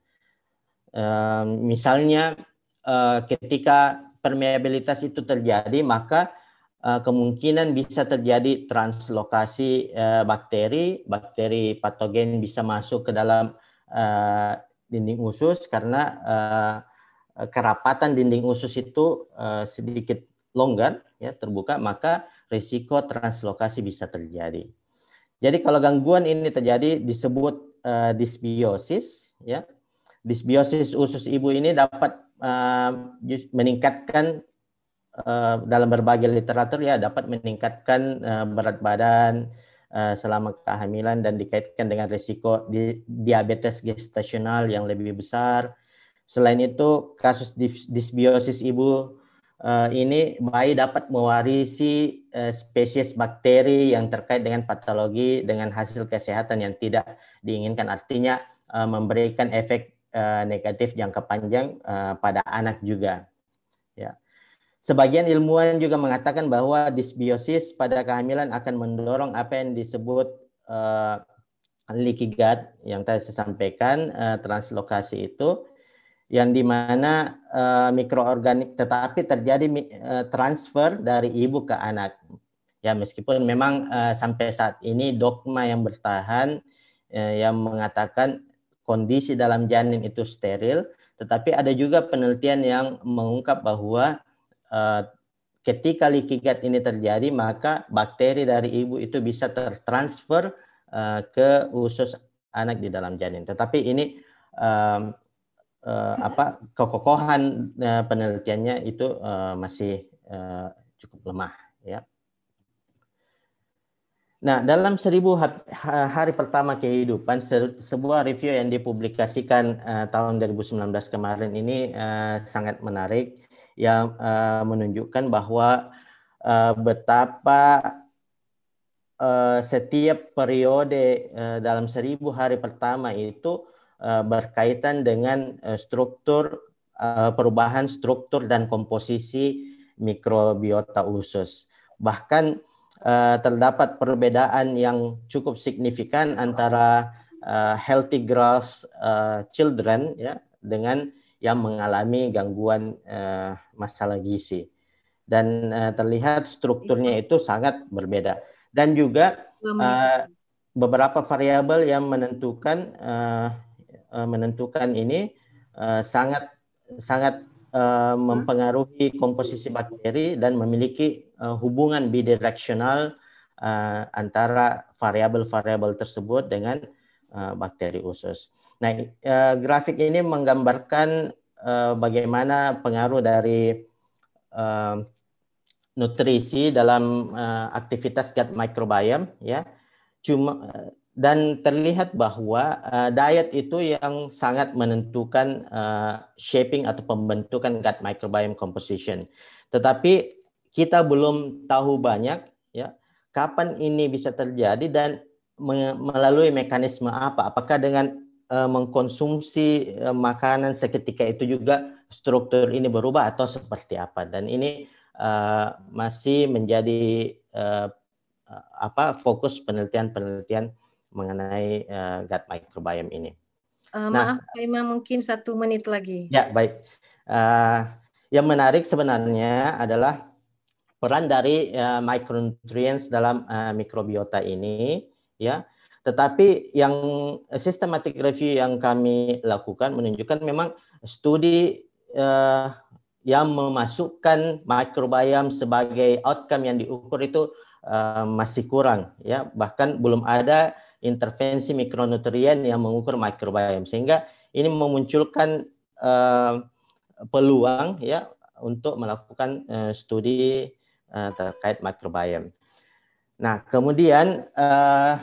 [SPEAKER 10] Uh, misalnya, uh, ketika permeabilitas itu terjadi, maka Uh, kemungkinan bisa terjadi translokasi uh, bakteri, bakteri patogen bisa masuk ke dalam uh, dinding usus karena uh, kerapatan dinding usus itu uh, sedikit longgar, ya, terbuka, maka risiko translokasi bisa terjadi. Jadi kalau gangguan ini terjadi disebut uh, dysbiosis, ya. Dysbiosis usus ibu ini dapat uh, meningkatkan Uh, dalam berbagai literatur, ya, dapat meningkatkan uh, berat badan uh, selama kehamilan dan dikaitkan dengan risiko di, diabetes gestasional yang lebih besar. Selain itu, kasus dysbiosis ibu uh, ini bayi dapat mewarisi uh, spesies bakteri yang terkait dengan patologi dengan hasil kesehatan yang tidak diinginkan, artinya uh, memberikan efek uh, negatif jangka panjang uh, pada anak juga, ya. Sebagian ilmuwan juga mengatakan bahwa dysbiosis pada kehamilan akan mendorong apa yang disebut uh, leaky gut yang tadi saya sampaikan, uh, translokasi itu, yang dimana uh, mikroorganik, tetapi terjadi uh, transfer dari ibu ke anak. Ya, meskipun memang uh, sampai saat ini dogma yang bertahan uh, yang mengatakan kondisi dalam janin itu steril, tetapi ada juga penelitian yang mengungkap bahwa Uh, ketika leaky gut ini terjadi, maka bakteri dari ibu itu bisa tertransfer uh, ke usus anak di dalam janin. Tetapi ini uh, uh, apa kekokohan uh, penelitiannya itu uh, masih uh, cukup lemah, ya. Nah, dalam seribu hari pertama kehidupan, sebuah review yang dipublikasikan uh, tahun dua ribu sembilan belas kemarin ini uh, sangat menarik, yang uh, menunjukkan bahwa uh, betapa uh, setiap periode uh, dalam seribu hari pertama itu uh, berkaitan dengan uh, struktur, uh, perubahan struktur dan komposisi mikrobiota usus. Bahkan uh, terdapat perbedaan yang cukup signifikan antara uh, healthy growth uh, children, ya, dengan yang mengalami gangguan uh, masalah gizi, dan uh, terlihat strukturnya itu sangat berbeda, dan juga uh, beberapa variabel yang menentukan uh, uh, menentukan ini uh, sangat sangat uh, mempengaruhi komposisi bakteri dan memiliki uh, hubungan bidireksional uh, antara variabel-variabel tersebut dengan uh, bakteri usus. Nah, uh, grafik ini menggambarkan uh, bagaimana pengaruh dari uh, nutrisi dalam uh, aktivitas gut microbiome, ya. Cuma uh, dan terlihat bahwa uh, diet itu yang sangat menentukan uh, shaping atau pembentukan gut microbiome composition. Tetapi kita belum tahu banyak ya kapan ini bisa terjadi dan me melalui mekanisme apa. Apakah dengan uh, mengkonsumsi uh, makanan seketika itu juga struktur ini berubah atau seperti apa? Dan ini uh, masih menjadi uh, apa fokus penelitian-penelitian mengenai uh, gut microbiome ini.
[SPEAKER 8] Uh,
[SPEAKER 10] nah,
[SPEAKER 8] maaf, Pak Imam, mungkin satu menit lagi.
[SPEAKER 10] Ya, baik. Uh, yang menarik sebenarnya adalah peran dari uh, micronutrients dalam uh, mikrobiota ini, ya. Tetapi yang systematic review yang kami lakukan menunjukkan memang studi uh, yang memasukkan microbiome sebagai outcome yang diukur itu uh, masih kurang, ya. Bahkan belum ada intervensi mikronutrien yang mengukur microbiome, sehingga ini memunculkan uh, peluang ya untuk melakukan uh, studi uh, terkait microbiome. Nah, kemudian uh,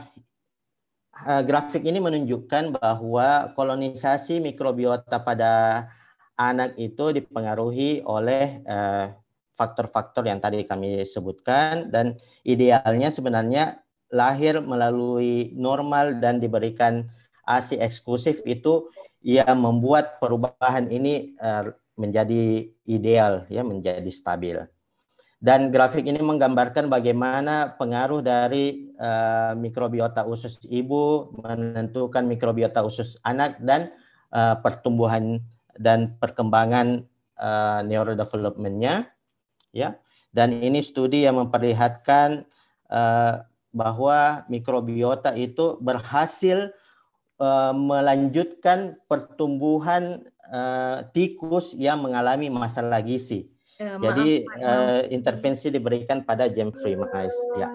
[SPEAKER 10] uh, grafik ini menunjukkan bahwa kolonisasi mikrobiota pada anak itu dipengaruhi oleh faktor-faktor uh, yang tadi kami sebutkan, dan idealnya sebenarnya lahir melalui normal dan diberikan A S I eksklusif itu yang membuat perubahan ini uh, menjadi ideal, ya, menjadi stabil. Dan grafik ini menggambarkan bagaimana pengaruh dari uh, mikrobiota usus ibu menentukan mikrobiota usus anak dan uh, pertumbuhan dan perkembangan uh, neurodevelopment-nya, ya. Dan ini studi yang memperlihatkan uh, bahwa mikrobiota itu berhasil uh, melanjutkan pertumbuhan uh, tikus yang mengalami masalah gizi. Uh, Jadi maaf, uh, intervensi diberikan pada Jeffrey mice. Ya.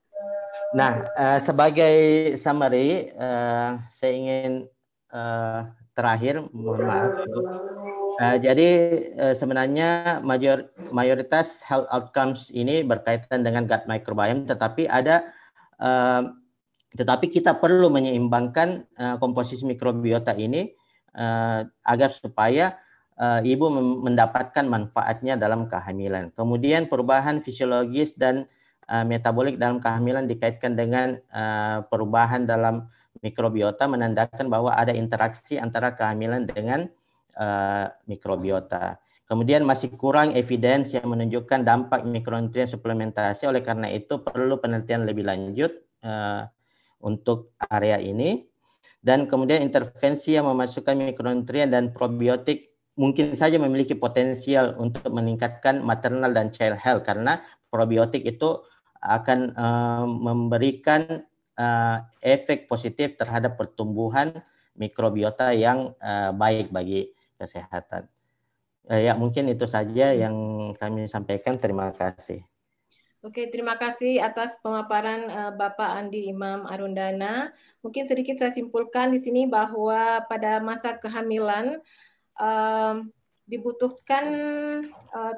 [SPEAKER 10] Nah, uh, sebagai summary, uh, saya ingin uh, terakhir, mohon maaf. Uh, jadi uh, sebenarnya major, mayoritas health outcomes ini berkaitan dengan gut microbiome, tetapi ada uh, tetapi kita perlu menyeimbangkan uh, komposisi mikrobiota ini uh, agar supaya uh, ibu mendapatkan manfaatnya dalam kehamilan. Kemudian perubahan fisiologis dan uh, metabolik dalam kehamilan dikaitkan dengan uh, perubahan dalam mikrobiota, menandakan bahwa ada interaksi antara kehamilan dengan uh, mikrobiota. Kemudian masih kurang evidence yang menunjukkan dampak mikronutrien suplementasi, oleh karena itu perlu penelitian lebih lanjut uh, untuk area ini. Dan kemudian intervensi yang memasukkan mikronutrien dan probiotik mungkin saja memiliki potensial untuk meningkatkan maternal dan child health, karena probiotik itu akan uh, memberikan uh, efek positif terhadap pertumbuhan mikrobiota yang uh, baik bagi kesehatan. Uh, ya, mungkin itu saja yang kami sampaikan. Terima kasih.
[SPEAKER 8] Oke, terima kasih atas pemaparan uh, Bapak Andi Imam Arundana. Mungkin sedikit saya simpulkan di sini bahwa pada masa kehamilan uh, dibutuhkan uh,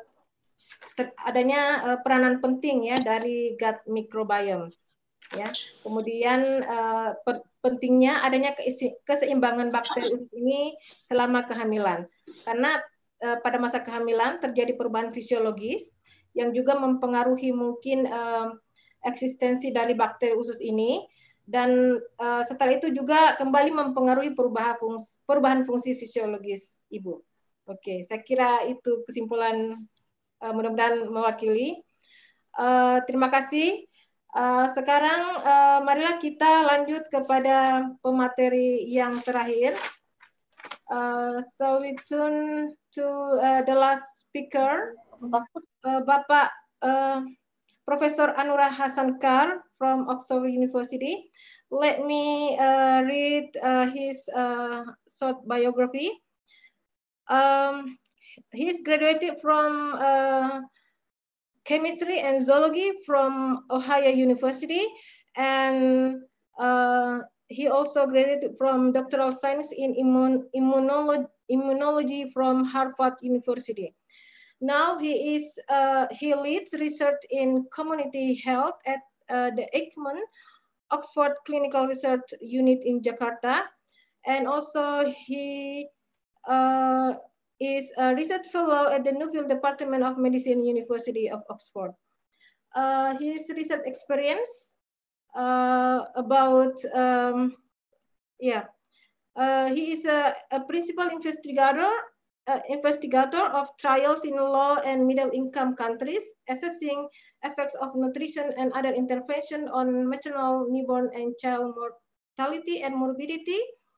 [SPEAKER 8] adanya uh, peranan penting ya dari gut microbiome. Ya, kemudian uh, pentingnya adanya keseimbangan bakteri usus ini selama kehamilan, karena uh, pada masa kehamilan terjadi perubahan fisiologis yang juga mempengaruhi mungkin uh, eksistensi dari bakteri usus ini, dan uh, setelah itu juga kembali mempengaruhi perubahan fungsi, perubahan fungsi fisiologis ibu. Oke, saya kira itu kesimpulan uh, mudah-mudahan mewakili. Uh, terima kasih. Uh, sekarang uh, marilah kita lanjut kepada pemateri yang terakhir. Uh, so we turn to uh, the last speaker. Uh, Bapak uh, Profesor Anura Hasankar from Oxford University. Let me uh, read uh, his uh, short biography. Um, he's graduated from uh, chemistry and zoology from Ohio University, and uh, he also graduated from doctoral science in immun immunology, immunology from Harvard University. Now he is uh, he leads research in community health at uh, the Eichmann Oxford Clinical Research Unit in Jakarta. And also he uh, is a research fellow at the Nuffield Department of Medicine, University of Oxford. Uh, his research experience uh, about, um, yeah, uh, he is a, a principal investigator, uh, investigator of trials in low and middle income countries, assessing effects of nutrition and other intervention on maternal, newborn, and child mortality and morbidity.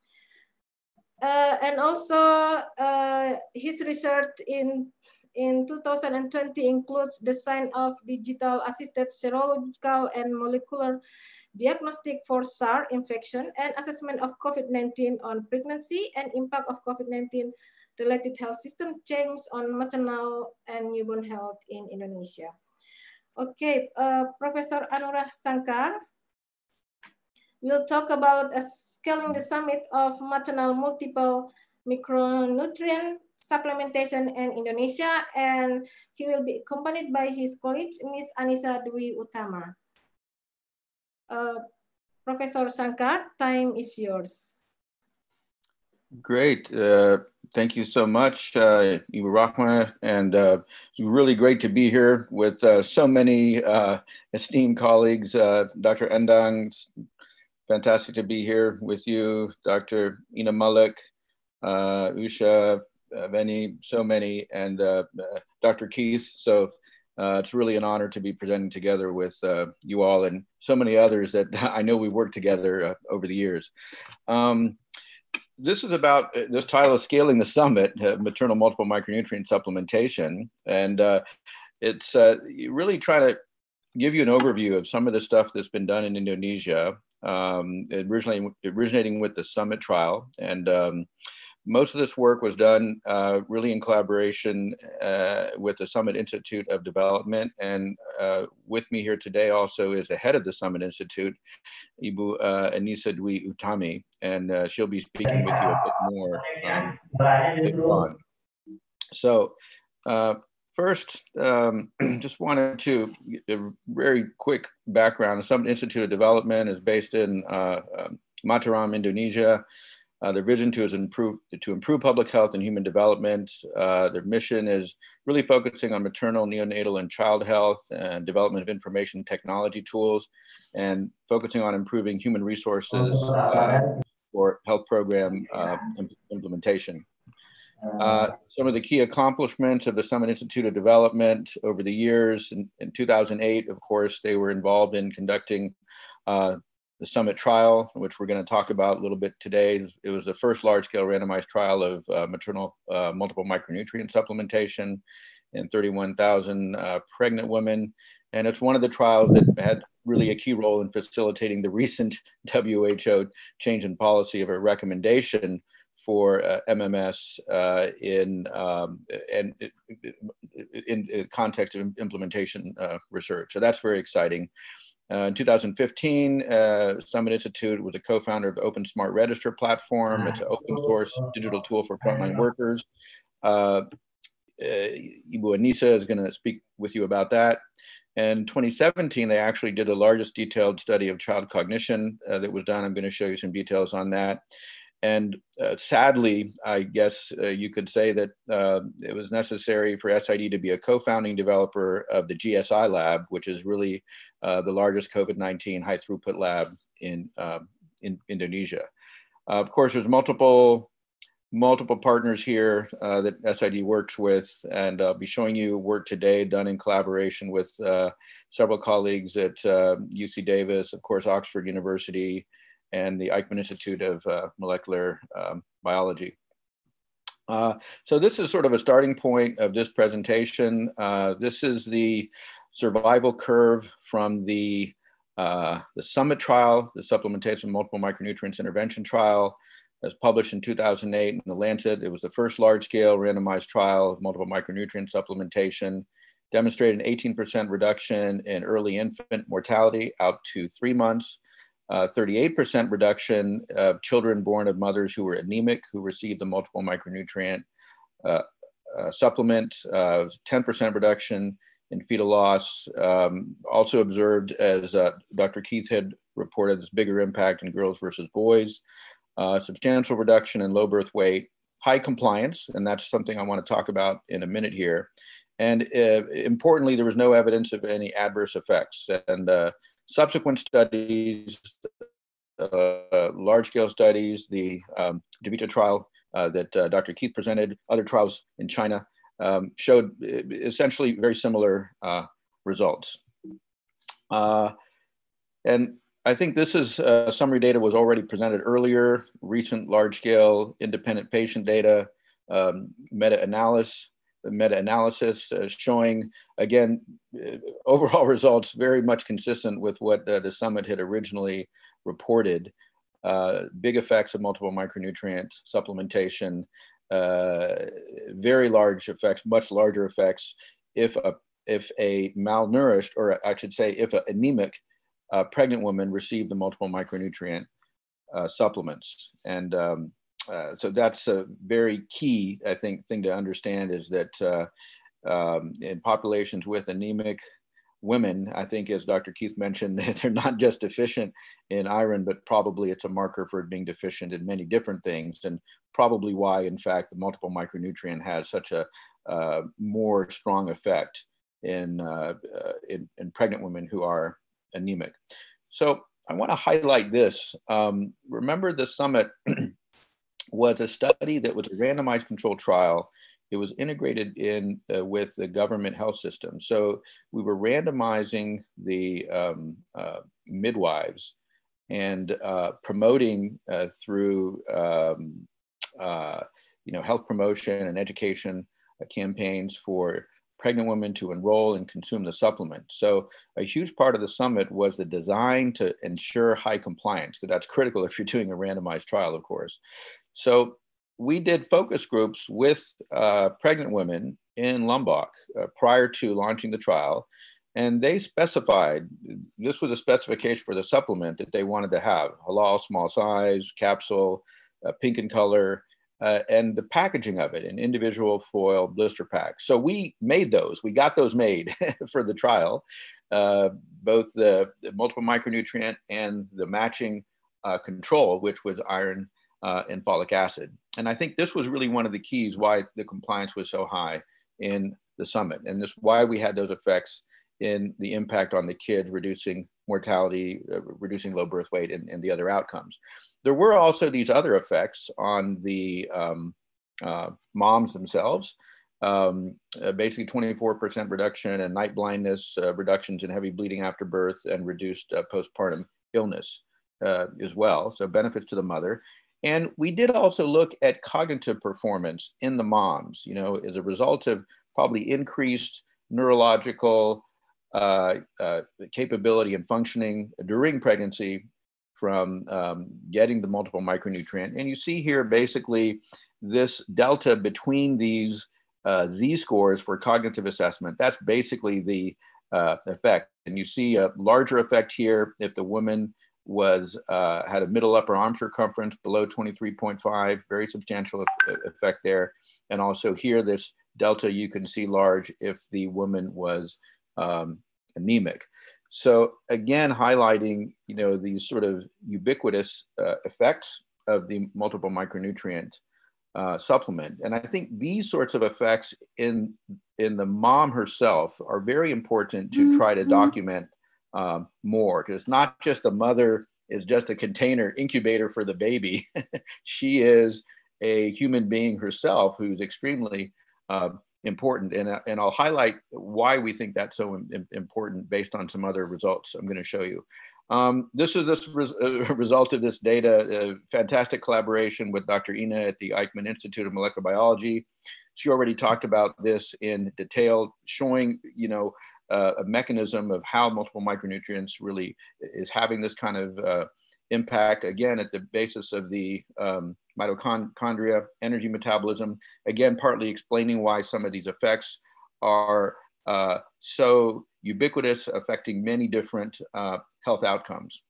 [SPEAKER 8] Uh, and also uh, his research in in two thousand twenty includes design of digital assisted serological and molecular diagnostic for SARS infection and assessment of COVID nineteen on pregnancy and impact of COVID nineteen related health system change on maternal and newborn health in Indonesia. Okay, uh, Professor Anurag Shankar will talk about a scaling the summit of maternal multiple micronutrient supplementation in Indonesia, and he will be accompanied by his colleague, Miz Anissa Dwi Utama. Uh, Professor Shankar, time is yours.
[SPEAKER 11] Great. Uh, thank you so much, uh, Ibu Rahma, and uh, it's really great to be here with uh, so many uh, esteemed colleagues. Uh, Doctor Endang, fantastic to be here with you. Doctor Ina Malik, uh, Usha, uh, Benny, so many, and uh, uh, Doctor Keith. So uh, it's really an honor to be presenting together with uh, you all and so many others that I know we've worked together uh, over the years. Um, This is about, this title is Scaling the Summit, uh, Maternal Multiple Micronutrient Supplementation. And uh, it's uh, really trying to give you an overview of some of the stuff that's been done in Indonesia, um, originally originating with the Summit trial. And um, most of this work was done uh, really in collaboration uh, with the Summit Institute of Development. And uh, with me here today also is the head of the Summit Institute, Ibu uh, Anissa Dwi Utama, and uh, she'll be speaking with you a bit more um, later on. So uh, first, um, just wanted to give a very quick background. The Summit Institute of Development is based in uh, uh, Mataram, Indonesia. Uh, their vision to is improve to improve public health and human development. Uh, their mission is really focusing on maternal, neonatal, and child health and development of information technology tools, and focusing on improving human resources uh, for health program uh, implementation. Uh, some of the key accomplishments of the Summit Institute of Development over the years. In, in two thousand eight, of course, they were involved in conducting uh, the Summit trial, which we're going to talk about a little bit today. It was the first large-scale randomized trial of uh, maternal uh, multiple micronutrient supplementation in thirty-one thousand uh, pregnant women. And it's one of the trials that had really a key role in facilitating the recent W H O change in policy of a recommendation for uh, M M S uh, in, um, and in, in context of implementation uh, research. So that's very exciting. Uh, in two thousand fifteen, uh, Summit Institute was a co-founder of the Open Smart Register platform. It's an open source digital tool for frontline workers. Uh, uh, Ibu Anissa is going to speak with you about that. In twenty seventeen, they actually did the largest detailed study of child cognition uh, that was done. I'm going to show you some details on that. And uh, sadly, I guess uh, you could say that uh, it was necessary for S I D to be a co-founding developer of the G S I lab, which is really uh, the largest COVID nineteen high throughput lab in, uh, in Indonesia. Uh, of course, there's multiple, multiple partners here uh, that S I D works with, and I'll be showing you work today done in collaboration with uh, several colleagues at uh, U C Davis, of course, Oxford University, and the Eichmann Institute of uh, Molecular um, Biology. Uh, so this is sort of a starting point of this presentation. Uh, this is the survival curve from the, uh, the Summit trial, the Supplementation of Multiple Micronutrients Intervention trial, as published in two thousand eight in The Lancet. It was the first large-scale randomized trial of multiple micronutrient supplementation, demonstrated an eighteen percent reduction in early infant mortality out to three months, Uh, thirty-eight percent reduction of children born of mothers who were anemic, who received the multiple micronutrient uh, uh, supplement, uh, ten percent reduction in fetal loss. Um, also observed, as uh, Doctor Keith had reported, this bigger impact in girls versus boys, uh, substantial reduction in low birth weight, high compliance, and that's something I want to talk about in a minute here. And uh, importantly, there was no evidence of any adverse effects. And uh, subsequent studies, uh, large-scale studies, the um, DeVita trial uh, that uh, Doctor Keith presented, other trials in China, um, showed essentially very similar uh, results. Uh, and I think this is uh, summary data was already presented earlier, recent large-scale independent patient data, um, meta-analysis, meta-analysis uh, showing, again, uh, overall results very much consistent with what uh, the summit had originally reported. Uh, big effects of multiple micronutrient supplementation, uh, very large effects, much larger effects if a, if a malnourished, or I should say, if an anemic uh, pregnant woman received the multiple micronutrient uh, supplements. And um, Uh, so that's a very key, I think, thing to understand, is that uh, um, in populations with anemic women, I think, as Doctor Keith mentioned, they're not just deficient in iron, but probably it's a marker for being deficient in many different things, and probably why, in fact, the multiple micronutrient has such a uh, more strong effect in, uh, uh, in, in pregnant women who are anemic. So I want to highlight this. Um, remember the summit was a study that was a randomized controlled trial. It was integrated in uh, with the government health system. So we were randomizing the um, uh, midwives and uh, promoting uh, through um, uh, you know, health promotion and education uh, campaigns for pregnant women to enroll and consume the supplement. So a huge part of the summit was the design to ensure high compliance, because that's critical if you're doing a randomized trial, of course. So we did focus groups with uh, pregnant women in Lombok uh, prior to launching the trial. And they specified, this was a specification for the supplement that they wanted to have: halal, small size, capsule, uh, pink in color, uh, and the packaging of it in individual foil blister packs. So we made those, we got those made for the trial, uh, both the, the multiple micronutrient and the matching uh, control, which was iron Uh, and folic acid. And I think this was really one of the keys why the compliance was so high in the summit, and this why we had those effects in the impact on the kids, reducing mortality, uh, reducing low birth weight, and, and the other outcomes. There were also these other effects on the um, uh, moms themselves. Um, uh, basically twenty-four percent reduction in night blindness, uh, reductions in heavy bleeding after birth, and reduced uh, postpartum illness uh, as well. So benefits to the mother. And we did also look at cognitive performance in the moms, you know, as a result of probably increased neurological uh, uh, capability and functioning during pregnancy from um, getting the multiple micronutrient. And you see here basically this delta between these uh, Z-scores for cognitive assessment. That's basically the uh, effect. And you see a larger effect here if the woman was uh, had a middle upper arm circumference below twenty-three point five, very substantial effect there. And also here, this delta you can see large if the woman was um, anemic. So again, highlighting, you know, these sort of ubiquitous uh, effects of the multiple micronutrient uh, supplement. And I think these sorts of effects in, in the mom herself are very important to try to document Um, more, because it's not just the mother is just a container incubator for the baby. She is a human being herself who's extremely uh, important. And, uh, and I'll highlight why we think that's so im important based on some other results I'm going to show you. Um, this is this res uh, result of this data, uh, fantastic collaboration with Doctor Ina at the Eichmann Institute of Molecular Biology. She already talked about this in detail, showing, you know, uh, a mechanism of how multiple micronutrients really is having this kind of uh, impact, again, at the basis of the um, mitochondria, energy metabolism, again, partly explaining why some of these effects are uh, so ubiquitous, affecting many different uh, health outcomes.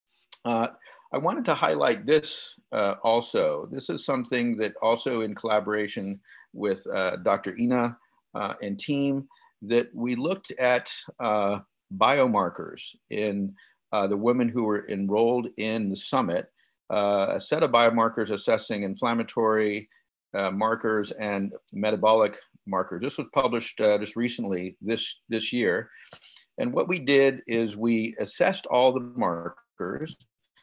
[SPEAKER 11] Uh, I wanted to highlight this uh, also. This is something that also in collaboration with uh, Doctor Ina uh, and team, that we looked at uh, biomarkers in uh, the women who were enrolled in the summit, uh, a set of biomarkers assessing inflammatory uh, markers and metabolic markers. This was published uh, just recently this, this year. And what we did is we assessed all the markers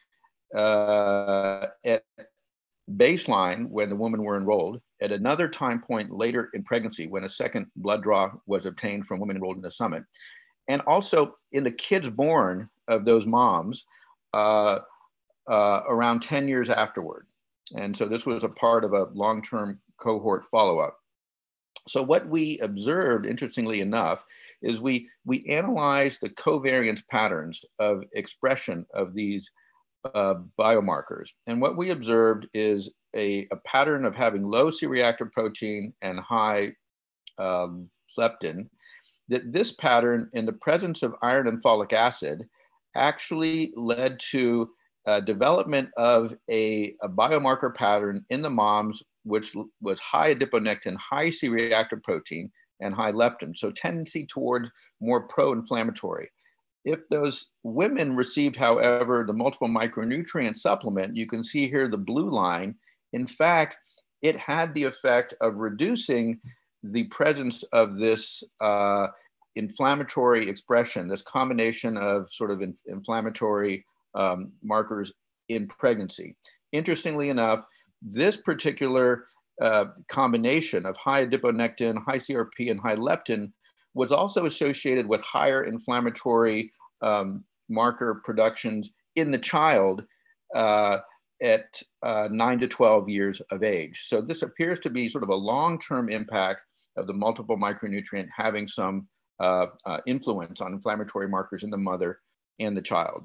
[SPEAKER 11] uh, at baseline when the women were enrolled, at another time point later in pregnancy when a second blood draw was obtained from women enrolled in the summit, and also in the kids born of those moms uh, uh, around ten years afterward. And so this was a part of a long-term cohort follow-up. So what we observed, interestingly enough, is we, we analyzed the covariance patterns of expression of these uh, biomarkers. And what we observed is a, a pattern of having low C-reactive protein and high um, leptin, that this pattern in the presence of iron and folic acid actually led to uh, development of a, a biomarker pattern in the moms, which was high adiponectin, high C-reactive protein, and high leptin. So tendency towards more pro-inflammatory. If those women received, however, the multiple micronutrient supplement, you can see here the blue line. In fact, it had the effect of reducing the presence of this uh, inflammatory expression, this combination of sort of in, inflammatory um, markers in pregnancy. Interestingly enough, this particular uh, combination of high adiponectin, high C R P, and high leptin was also associated with higher inflammatory um, marker productions in the child uh, at uh, nine to twelve years of age. So this appears to be sort of a long-term impact of the multiple micronutrient having some uh, uh, influence on inflammatory markers in the mother and the child.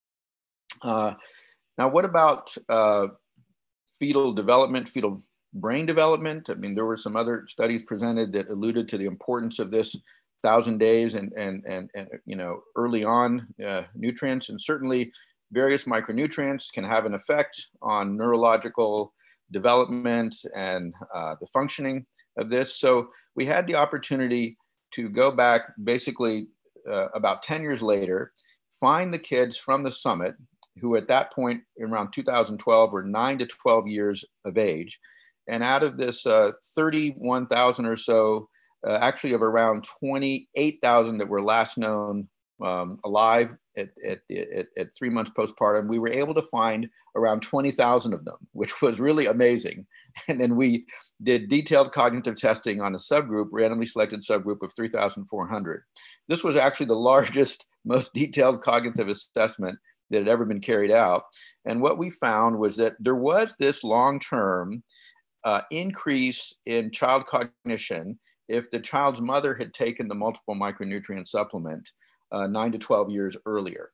[SPEAKER 11] Uh, now, what about uh, fetal development, fetal brain development? I mean, there were some other studies presented that alluded to the importance of this thousand days and, and, and, and you know, early on uh, nutrients, and certainly various micronutrients can have an effect on neurological development and uh, the functioning of this. So we had the opportunity to go back basically uh, about ten years later, find the kids from the summit who at that point around two thousand twelve were nine to twelve years of age. And out of this uh, thirty-one thousand or so, uh, actually of around twenty-eight thousand that were last known um, alive at, at, at, at three months postpartum, we were able to find around twenty thousand of them, which was really amazing. And then we did detailed cognitive testing on a subgroup, randomly selected subgroup of three thousand four hundred. This was actually the largest, most detailed cognitive assessment that had ever been carried out. And what we found was that there was this long-term uh, increase in child cognition if the child's mother had taken the multiple micronutrient supplement uh, nine to twelve years earlier.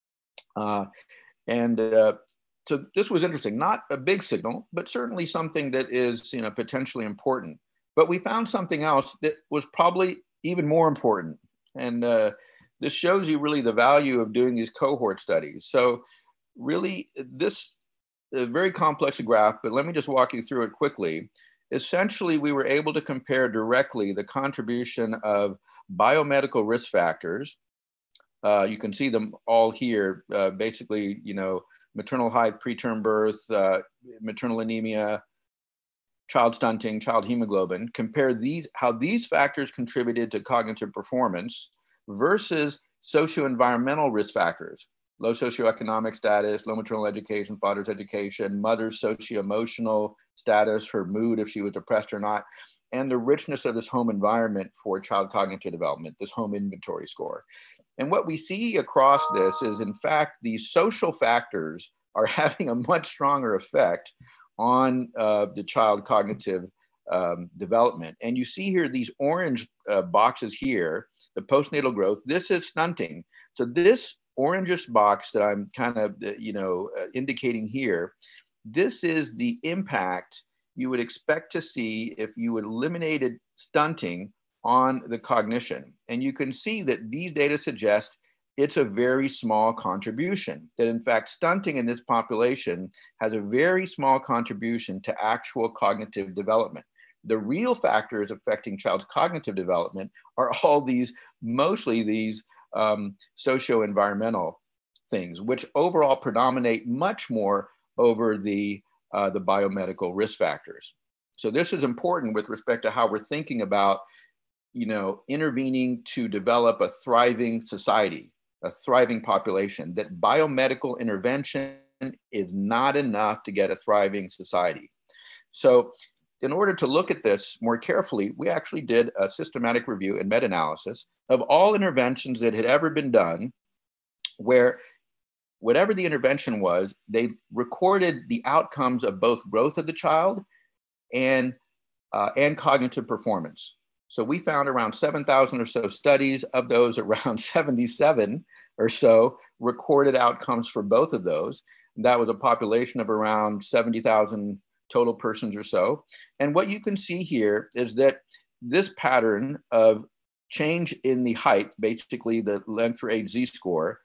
[SPEAKER 11] Uh, and uh, so this was interesting, not a big signal, but certainly something that is, you know, potentially important. But we found something else that was probably even more important. And uh, this shows you really the value of doing these cohort studies. So really this is a very complex graph, but let me just walk you through it quickly. Essentially, we were able to compare directly the contribution of biomedical risk factors. Uh, you can see them all here, uh, basically, you know, maternal height, preterm birth, uh, maternal anemia, child stunting, child hemoglobin, compare these, how these factors contributed to cognitive performance versus socio-environmental risk factors, low socioeconomic status, low maternal education, father's education, mother's socio-emotional status, her mood, if she was depressed or not, and the richness of this home environment for child cognitive development, this home inventory score. And what we see across this is, in fact, these social factors are having a much stronger effect on uh, the child cognitive Um, development. And you see here these orange uh, boxes here, the postnatal growth, this is stunting. So this orangish box that I'm kind of, uh, you know, uh, indicating here, this is the impact you would expect to see if you eliminated stunting on the cognition. And you can see that these data suggest it's a very small contribution, that in fact, stunting in this population has a very small contribution to actual cognitive development. The real factors affecting child's cognitive development are all these, mostly these um, socio-environmental things, which overall predominate much more over the, uh, the biomedical risk factors. So this is important with respect to how we're thinking about, you know, intervening to develop a thriving society, a thriving population, that biomedical intervention is not enough to get a thriving society. So in order to look at this more carefully, we actually did a systematic review and meta-analysis of all interventions that had ever been done, where whatever the intervention was, they recorded the outcomes of both growth of the child and, uh, and cognitive performance. So we found around seven thousand or so studies. Of those, around seventy-seven or so recorded outcomes for both of those. That was a population of around seventy thousand total persons or so. And what you can see here is that this pattern of change in the height, basically the length for age Z-score,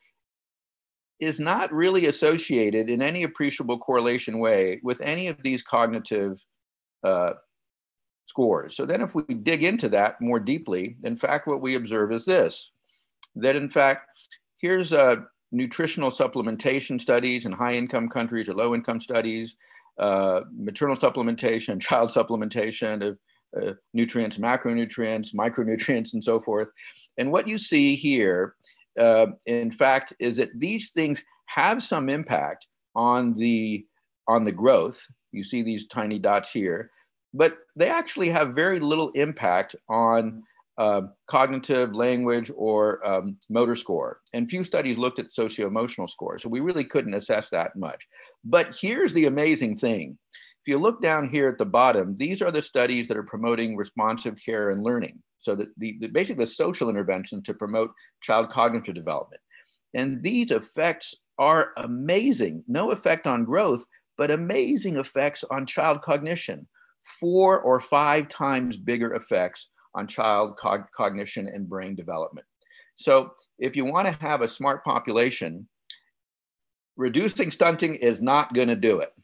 [SPEAKER 11] is not really associated in any appreciable correlation way with any of these cognitive uh, scores. So then if we dig into that more deeply, in fact, what we observe is this, that in fact, here's a nutritional supplementation studies in high income countries or low income studies, uh, maternal supplementation, child supplementation of uh, nutrients, macronutrients, micronutrients, and so forth. And what you see here, uh, in fact, is that these things have some impact on the, on the growth. You see these tiny dots here, but they actually have very little impact on uh, cognitive, language, or um, motor score. And few studies looked at socio-emotional scores, so we really couldn't assess that much. But here's the amazing thing. If you look down here at the bottom, these are the studies that are promoting responsive care and learning. So that the, the basically the social interventions to promote child cognitive development. And these effects are amazing. No effect on growth, but amazing effects on child cognition. Four or five times bigger effects on child cog cognition and brain development. So if you want to have a smart population, reducing stunting is not going to do it.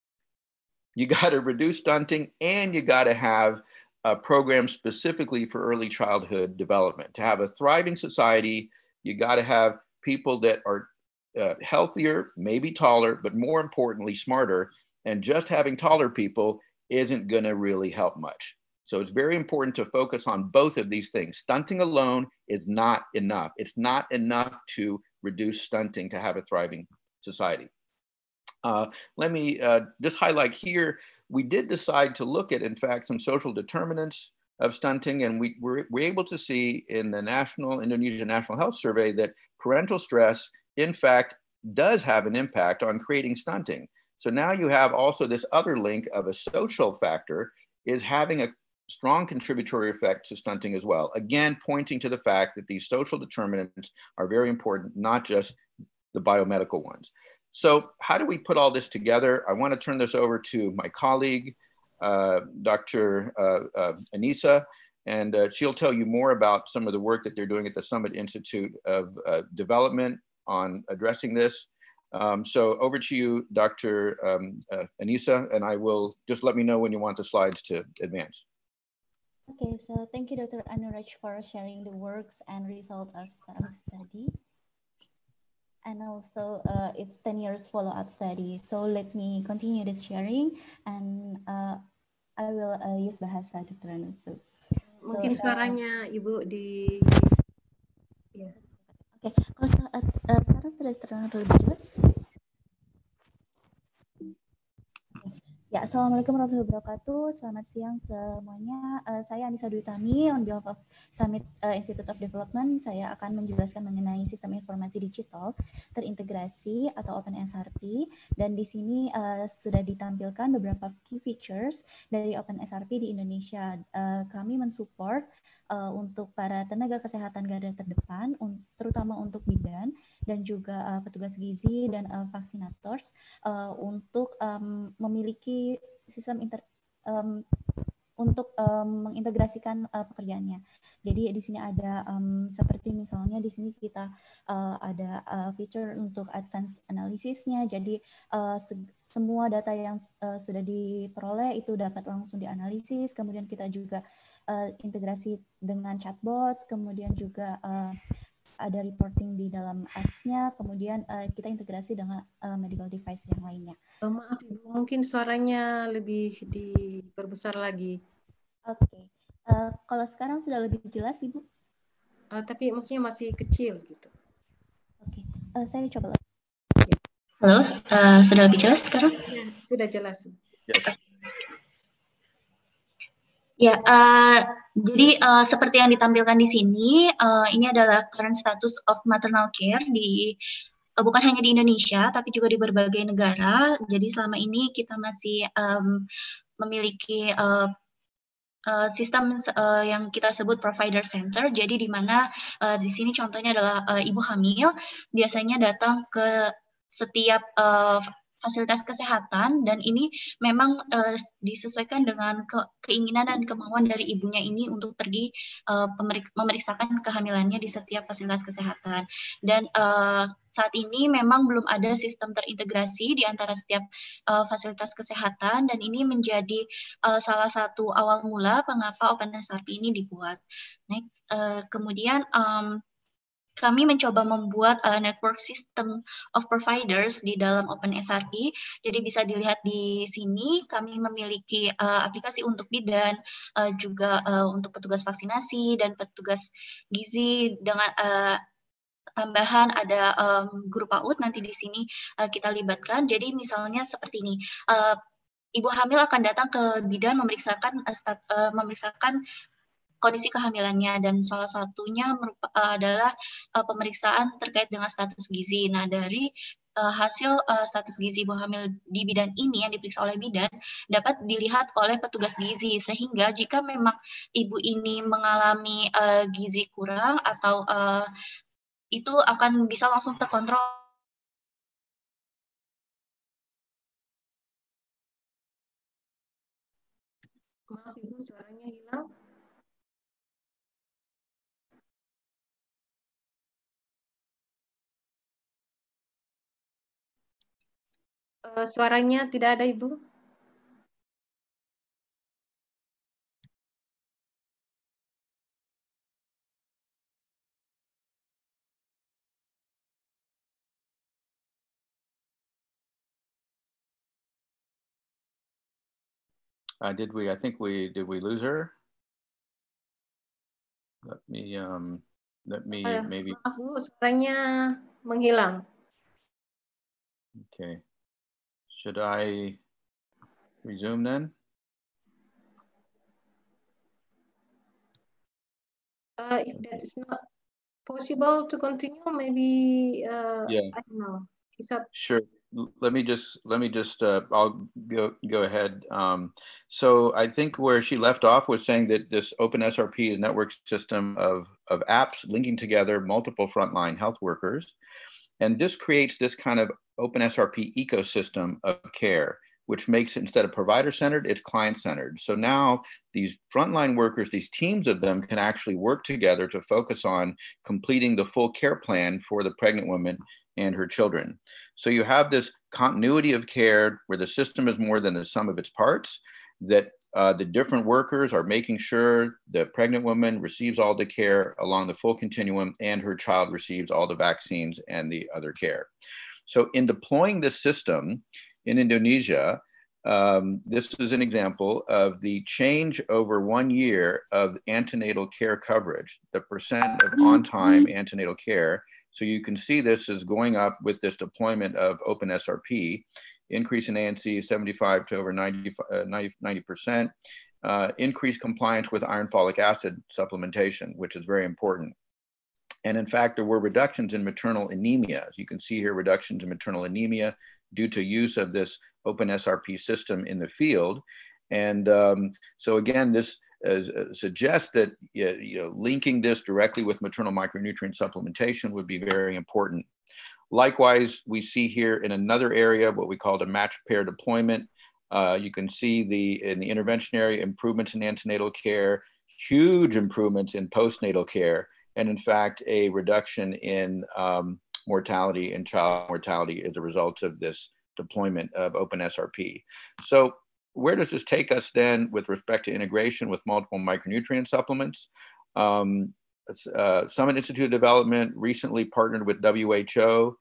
[SPEAKER 11] You got to reduce stunting, and you got to have a program specifically for early childhood development. To have a thriving society, you got to have people that are uh, healthier, maybe taller, but more importantly, smarter. And just having taller people isn't going to really help much. So it's very important to focus on both of these things. Stunting alone is not enough. It's not enough to reduce stunting to have a thriving society. Uh, let me uh, just highlight here, we did decide to look at, in fact, some social determinants of stunting, and we were, were able to see in the National Indonesia National Health Survey that parental stress, in fact, does have an impact on creating stunting. So now you have also this other link of a social factor is having a strong contributory effect to stunting as well. Again, pointing to the fact that these social determinants are very important, not just the biomedical ones. So how do we put all this together? I want to turn this over to my colleague, uh, Doctor Uh, uh, Anissa, and uh, she'll tell you more about some of the work that they're doing at the Summit Institute of uh, Development on addressing this. Um, so over to you, Doctor Um, uh, Anissa, and I will just let me know when you want the slides to advance.
[SPEAKER 12] Okay, so thank you, Doctor Anuraj, for sharing the works and results of Summit study. And also uh, it's ten years follow-up study. So let me continue this sharing, and uh, I will uh, use bahasa Dokter Anuraj. So,
[SPEAKER 13] Mungkin
[SPEAKER 12] so,
[SPEAKER 13] suaranya uh, Ibu di...
[SPEAKER 12] Yeah. Oke, okay. Kalau saat uh, sekarang sudah terdengar lebih jelas? Ya, Assalamualaikum warahmatullahi wabarakatuh. Selamat siang semuanya. Uh, saya Anissa Dwi Tami, on behalf of Summit uh, Institute of Development. Saya akan menjelaskan mengenai sistem informasi digital terintegrasi atau Open S R P. Dan di sini uh, sudah ditampilkan beberapa key features dari Open S R P di Indonesia. Uh, kami mensupport uh, untuk para tenaga kesehatan garda terdepan, un terutama untuk bidan dan juga uh, petugas gizi dan uh, vaksinators uh, untuk um, memiliki sistem inter, um, untuk um, mengintegrasikan uh, pekerjaannya. Jadi di sini ada um, seperti misalnya di sini kita uh, ada uh, feature untuk advanced analysisnya. Jadi uh, se semua data yang uh, sudah diperoleh itu dapat langsung dianalisis. Kemudian kita juga uh, integrasi dengan chatbots. Kemudian juga uh, ada reporting di dalam apps-nya. Kemudian uh, kita integrasi dengan uh, medical device yang lainnya.
[SPEAKER 8] Uh, maaf Ibu, mungkin suaranya lebih diperbesar lagi.
[SPEAKER 12] Oke. Okay. Uh, kalau sekarang sudah lebih jelas, Ibu?
[SPEAKER 8] Uh, tapi maksudnya masih kecil gitu.
[SPEAKER 12] Oke, okay. uh, saya coba lagi.
[SPEAKER 14] Halo, uh, sudah lebih jelas sekarang?
[SPEAKER 8] Ya, sudah jelas.
[SPEAKER 14] Ya, ya uh, jadi uh, seperti yang ditampilkan di sini, uh, ini adalah current status of maternal care di uh, bukan hanya di Indonesia, tapi juga di berbagai negara. Jadi selama ini kita masih um, memiliki uh, Uh, sistem uh, yang kita sebut provider center. Jadi di mana uh, di sini contohnya adalah uh, ibu hamil biasanya datang ke setiap uh, fasilitas kesehatan, dan ini memang uh, disesuaikan dengan ke keinginan dan kemauan dari ibunya ini untuk pergi uh, memeriksakan kehamilannya di setiap fasilitas kesehatan. Dan uh, saat ini memang belum ada sistem terintegrasi di antara setiap uh, fasilitas kesehatan, dan ini menjadi uh, salah satu awal mula mengapa OpenSRP ini dibuat. Next, uh, kemudian um, kami mencoba membuat uh, network system of providers di dalam OpenSRP. Jadi bisa dilihat di sini, kami memiliki uh, aplikasi untuk bidan, uh, juga uh, untuk petugas vaksinasi dan petugas gizi dengan uh, tambahan ada um, guru PAUD nanti di sini uh, kita libatkan. Jadi misalnya seperti ini. Uh, Ibu hamil akan datang ke bidan memeriksakan uh, stat, uh, memeriksakan kondisi kehamilannya, dan salah satunya merupakan, uh, adalah uh, pemeriksaan terkait dengan status gizi. Nah, dari uh, hasil uh, status gizi ibu hamil di bidan ini yang diperiksa oleh bidan dapat dilihat oleh petugas gizi, sehingga jika memang ibu ini mengalami uh, gizi kurang atau uh, itu akan bisa langsung terkontrol.
[SPEAKER 8] Maaf Ibu, suaranya hilang. Uh, suaranya tidak ada, Ibu.
[SPEAKER 11] Uh, did we, I think we, did we lose her? Let me, um, let me
[SPEAKER 8] Uh,
[SPEAKER 11] maybe.
[SPEAKER 8] Maaf Bu, suaranya menghilang.
[SPEAKER 11] Okay. Should I resume then?
[SPEAKER 8] Uh, if that is not possible to continue, maybe uh,
[SPEAKER 11] Yeah.
[SPEAKER 8] I don't know. Is that
[SPEAKER 11] Sure. Let me just, let me just, uh, I'll go, go ahead. Um, so I think where she left off was saying that this OpenSRP is a network system of, of apps linking together multiple frontline health workers. And this creates this kind of OpenSRP ecosystem of care, which makes it, instead of provider-centered, it's client-centered. So now these frontline workers, these teams of them can actually work together to focus on completing the full care plan for the pregnant woman and her children. So you have this continuity of care where the system is more than the sum of its parts, that uh, the different workers are making sure the pregnant woman receives all the care along the full continuum and her child receives all the vaccines and the other care. So in deploying this system in Indonesia, um, this is an example of the change over one year of antenatal care coverage, the percent of on-time antenatal care. So you can see this is going up with this deployment of OpenSRP, increase in A N C seventy-five to over ninety, uh, ninety percent, uh, increased compliance with iron folic acid supplementation, which is very important. And in fact, there were reductions in maternal anemia. As you can see here, reductions in maternal anemia due to use of this OpenSRP system in the field. And um, so again, this uh, suggests that uh, you know, linking this directly with maternal micronutrient supplementation would be very important. Likewise, we see here in another area what we call a match pair deployment Uh, you can see the in the intervention area improvements in antenatal care, huge improvements in postnatal care, and in fact, a reduction in um, mortality and child mortality as a result of this deployment of OpenSRP. So where does this take us then with respect to integration with multiple micronutrient supplements? Um, uh, Summit Institute of Development recently partnered with W H O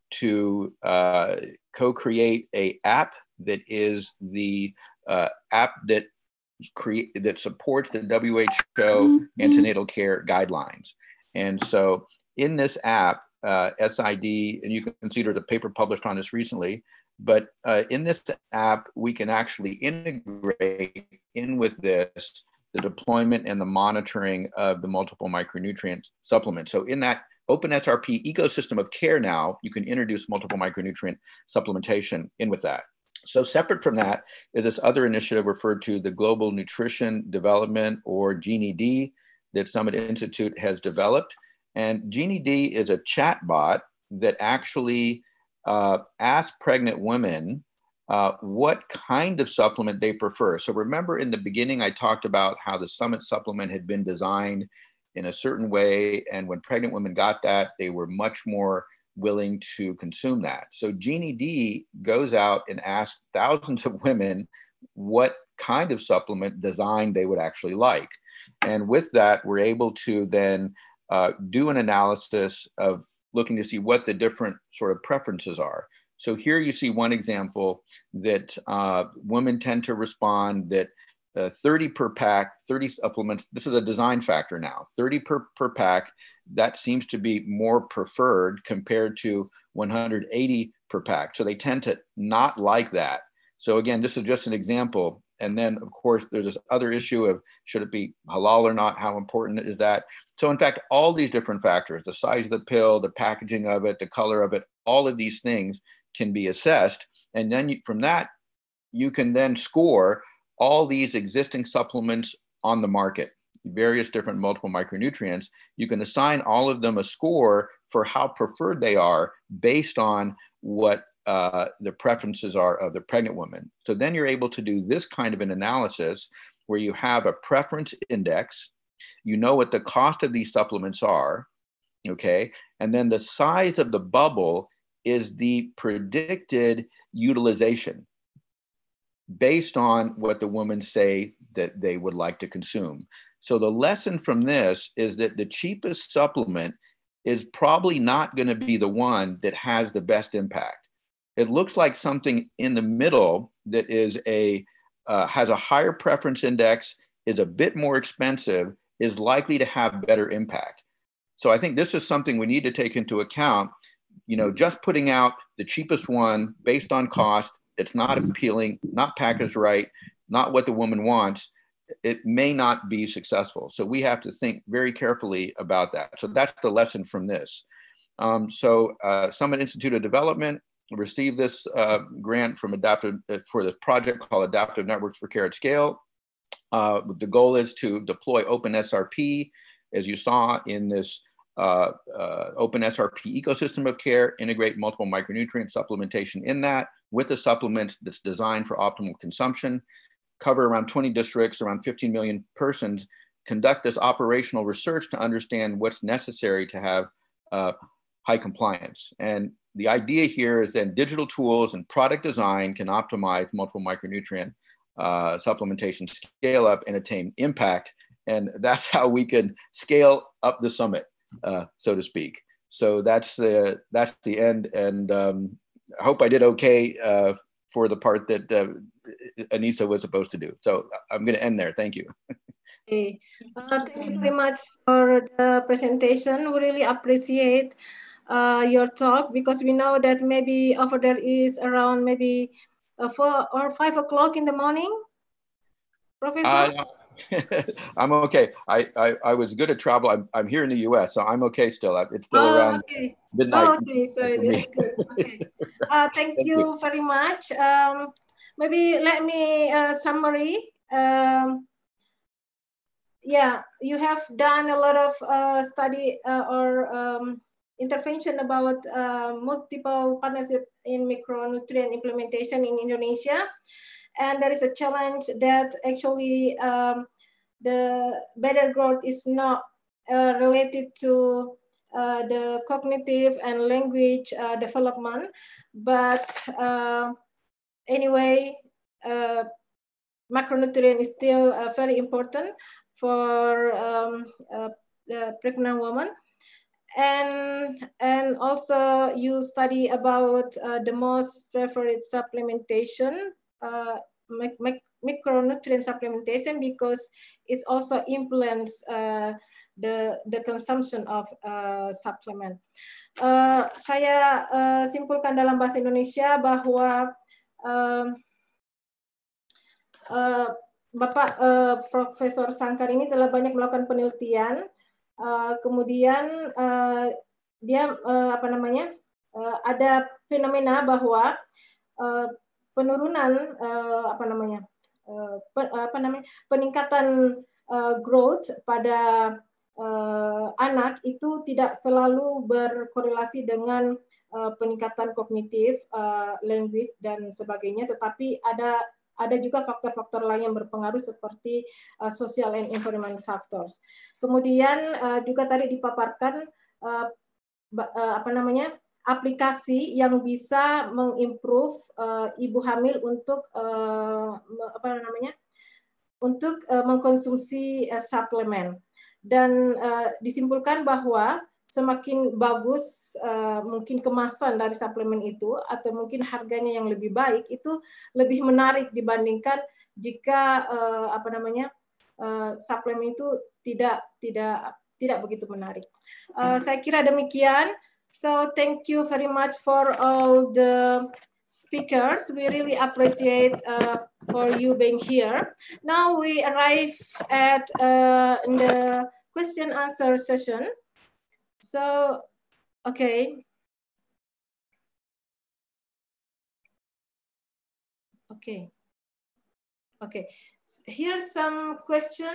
[SPEAKER 11] to uh, co-create a app that is the uh, app that create that supports the W H O antenatal care guidelines. And so in this app, uh, S I D, and you can see there's a paper published on this recently, but uh, in this app, we can actually integrate in with this the deployment and the monitoring of the multiple micronutrient supplements. So in that OpenSRP ecosystem of care now, you can introduce multiple micronutrient supplementation in with that. So separate from that is this other initiative referred to the Global Nutrition Development, or Genie D, that Summit Institute has developed. And Genie D is a chatbot that actually uh, asks pregnant women uh, what kind of supplement they prefer. So remember in the beginning, I talked about how the Summit supplement had been designed in a certain way. And when pregnant women got that, they were much more willing to consume that. So Genie D goes out and asks thousands of women what kind of supplement design they would actually like. And with that, we're able to then uh, do an analysis of looking to see what the different sort of preferences are. So here you see one example that uh, women tend to respond that uh, thirty per pack, thirty supplements, this is a design factor now, thirty per, per pack, that seems to be more preferred compared to one hundred eighty per pack. So they tend to not like that. So again, this is just an example. And then of course, there's this other issue of should it be halal or not? How important is that? So in fact, all these different factors, the size of the pill, the packaging of it, the color of it, all of these things can be assessed. And then you, from that, you can then score all these existing supplements on the market, various different multiple micronutrients. You can assign all of them a score for how preferred they are based on what uh, the preferences are of the pregnant woman. So then you're able to do this kind of an analysis where you have a preference index, you know what the cost of these supplements are, okay? And then the size of the bubble is the predicted utilization based on what the women say that they would like to consume. So the lesson from this is that the cheapest supplement is probably not going to be the one that has the best impact. It looks like something in the middle that is a, uh, has a higher preference index, is a bit more expensive, is likely to have better impact. So I think this is something we need to take into account. You know, just putting out the cheapest one based on cost, it's not appealing, not packaged right, not what the woman wants, it may not be successful. So we have to think very carefully about that. So that's the lesson from this. Um, so uh, Summit Institute of Development received this uh, grant from Adaptive for this project called Adaptive Networks for Care at Scale. Uh, the goal is to deploy OpenSRP, as you saw in this uh, uh, OpenSRP ecosystem of care, integrate multiple micronutrient supplementation in that with the supplements that's designed for optimal consumption, cover around twenty districts, around fifteen million persons, conduct this operational research to understand what's necessary to have uh, high compliance. And the idea here is that digital tools and product design can optimize multiple micronutrient uh, supplementation, scale up and attain impact. And that's how we can scale up the summit, uh, so to speak. So that's the, that's the end. And um, I hope I did okay uh, for the part that uh, Anissa was supposed to do. So I'm going to end there. Thank you.
[SPEAKER 8] Okay. Uh, thank you very much for the presentation. We really appreciate uh, your talk, because we know that maybe over there is around maybe uh, four or five o'clock in the morning, Professor?
[SPEAKER 11] Uh, I'm okay. I, I, I was good at travel. I'm, I'm here in the U S, so I'm okay still. It's still
[SPEAKER 8] oh,
[SPEAKER 11] around
[SPEAKER 8] okay.
[SPEAKER 11] midnight.
[SPEAKER 8] Oh, okay, so that's good. Okay. Uh, thank, thank you, you very much. Um, maybe let me uh, summary. Um, yeah, you have done a lot of uh, study uh, or um, intervention about uh, multiple partnership in micronutrient implementation in Indonesia. and there is a challenge that actually um, the better growth is not uh, related to uh, the cognitive and language uh, development, but uh, anyway, uh, macronutrient is still uh, very important for um, uh, the pregnant woman. And and also you study about uh, the most preferred supplementation, uh, mic mic micronutrient supplementation, because it also influence uh, the the consumption of uh, supplement. Uh, saya uh, simpulkan dalam bahasa Indonesia bahwa uh, uh, Bapak uh, Profesor Sangkar ini telah banyak melakukan penelitian. Uh, kemudian uh, dia uh, apa namanya uh, ada fenomena bahwa uh, penurunan uh, apa namanya uh, pe, apa namanya peningkatan uh, growth pada uh, anak itu tidak selalu berkorelasi dengan uh, peningkatan kognitif, uh, language dan sebagainya, tetapi ada ada juga faktor-faktor lain yang berpengaruh seperti uh, social and environment factors. Kemudian uh, juga tadi dipaparkan uh, uh, apa namanya aplikasi yang bisa mengimprove uh, ibu hamil untuk uh, apa namanya untuk uh, mengkonsumsi uh, suplemen, dan uh, disimpulkan bahwa semakin bagus uh, mungkin kemasan dari suplemen itu atau mungkin harganya yang lebih baik itu lebih menarik dibandingkan jika uh, apa namanya uh, suplemen itu tidak tidak tidak begitu menarik. Uh, saya kira demikian. So thank you very much for all the speakers. We really appreciate uh, for you being here. Now we arrive at uh, in the question answer session. So, okay. Okay. Okay. Here's some question.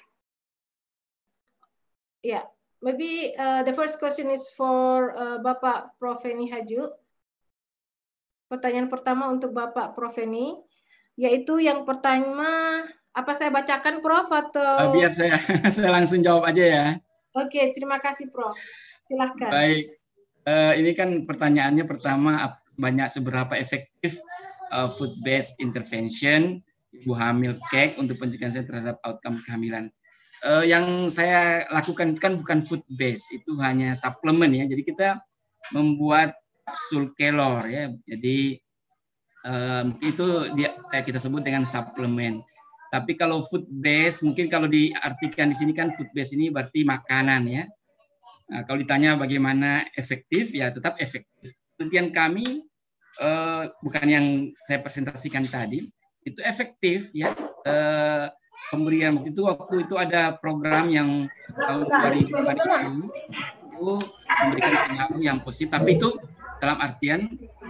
[SPEAKER 8] Yeah, maybe uh, the first question is for uh, Bapak Profeni Haju. Pertanyaan pertama untuk Bapak Profeni, yaitu yang pertama, apa saya bacakan Prof atau?
[SPEAKER 6] Biar saya saya langsung jawab aja ya.
[SPEAKER 8] Oke, terima kasih Prof. Silahkan.
[SPEAKER 6] Baik, uh, ini kan pertanyaannya pertama, banyak seberapa efektif uh, food-based intervention ibu hamil cake untuk pencegahan terhadap outcome kehamilan. Uh, yang saya lakukan itu kan bukan food-based, itu hanya suplemen ya. Jadi kita membuat kapsul kelor ya. Jadi um, itu dia, kayak kita sebut dengan suplemen. Tapi kalau food-based, mungkin kalau diartikan di sini kan food-based ini berarti makanan ya. Nah, kalau ditanya bagaimana efektif, ya tetap efektif. Penelitian kami uh, bukan yang saya presentasikan tadi, itu efektif ya. Uh, pemberian waktu itu waktu itu ada program yang tahun dua ribuan itu itu memberikan pengaruh yang positif, tapi itu dalam artian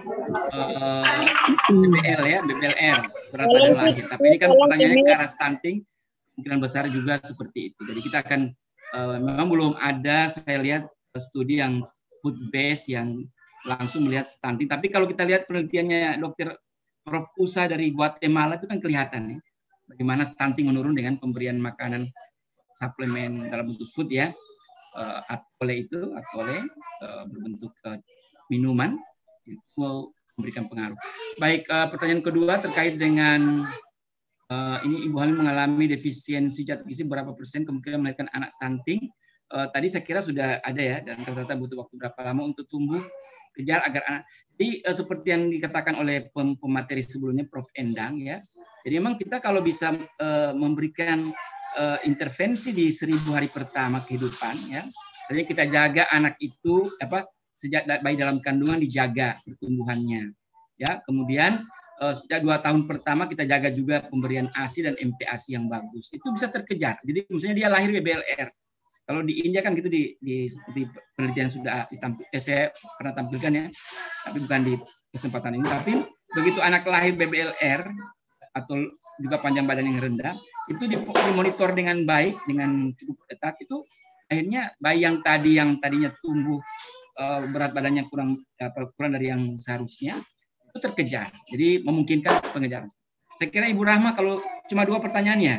[SPEAKER 6] uh, B B L ya, B B L R, berat badan lahir. Tapi ini kan pertanyaannya ke arah stunting, kemungkinan besar juga seperti itu. Jadi kita akan uh, memang belum ada saya lihat studi yang food based yang langsung melihat stunting. Tapi kalau kita lihat penelitiannya Dokter Prof Usa dari Guatemala itu kan kelihatan ya, bagaimana stunting menurun dengan pemberian makanan suplemen dalam bentuk food ya, uh, atole itu atole uh, berbentuk uh, minuman itu memberikan pengaruh. Baik, uh, pertanyaan kedua terkait dengan uh, ini ibu hamil mengalami defisiensi zat gizi berapa persen kemungkinan melahirkan anak stunting. Uh, tadi saya kira sudah ada ya, dan rata-rata butuh waktu berapa lama untuk tumbuh kejar agar anak. Jadi uh, seperti yang dikatakan oleh pem pemateri sebelumnya Prof Endang ya. Jadi memang kita kalau bisa uh, memberikan uh, intervensi di seribu hari pertama kehidupan ya, misalnya kita jaga anak itu apa sejak bayi dalam kandungan dijaga pertumbuhannya ya, kemudian uh, sejak dua tahun pertama kita jaga juga pemberian A S I dan M P A S I yang bagus, itu bisa terkejar. Jadi misalnya dia lahir B B L R, kalau di India kan gitu di, di seperti penelitian sudah ditampil, eh, saya pernah tampilkan ya, tapi bukan di kesempatan ini. Tapi begitu anak lahir B B L R atau juga panjang badan yang rendah, itu dimonitor dengan baik, dengan cukup ketat, itu akhirnya bayi yang tadi yang tadinya tumbuh uh, berat badannya kurang uh, kurang dari yang seharusnya itu terkejar. Jadi memungkinkan pengejaran. Saya kira Ibu Rahma kalau cuma dua pertanyaan ya.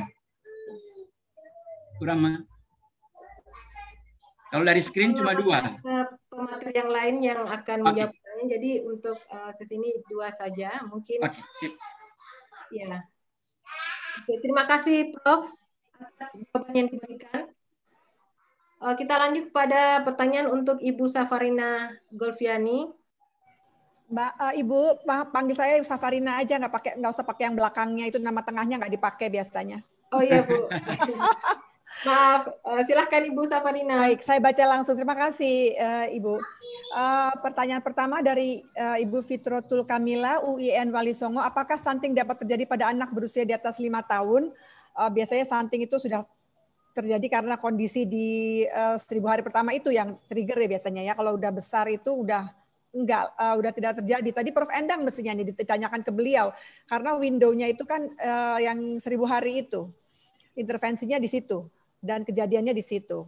[SPEAKER 6] Ibu Rahma. Kalau dari screen cuma dua.
[SPEAKER 8] Pemateri yang lain yang akan menjawab pertanyaan. Jadi untuk uh, sesi ini dua saja. Mungkin. Oke, sip. Ya. Oke, terima kasih Prof atas jawaban yang diberikan. Uh, kita lanjut pada pertanyaan untuk Ibu Safarina Golfiani.
[SPEAKER 9] Mbak, uh, Ibu, panggil saya Safarina aja, nggak pakai, nggak usah pakai yang belakangnya itu, nama tengahnya nggak dipakai biasanya.
[SPEAKER 8] Oh iya Bu. Maaf, silahkan Ibu Safarina.
[SPEAKER 9] Baik, saya baca langsung. Terima kasih uh, Ibu. Uh, pertanyaan pertama dari uh, Ibu Fitrotul Kamila, U I N Wali Songo. Apakah stunting dapat terjadi pada anak berusia di atas lima tahun? Uh, biasanya stunting itu sudah terjadi karena kondisi di uh, seribu hari pertama itu yang trigger ya biasanya ya. Kalau udah besar itu udah enggak, uh, udah tidak terjadi. Tadi Prof Endang mestinya nih ditanyakan ke beliau karena window-nya itu kan uh, yang seribu hari itu. Intervensinya di situ. Dan kejadiannya di situ.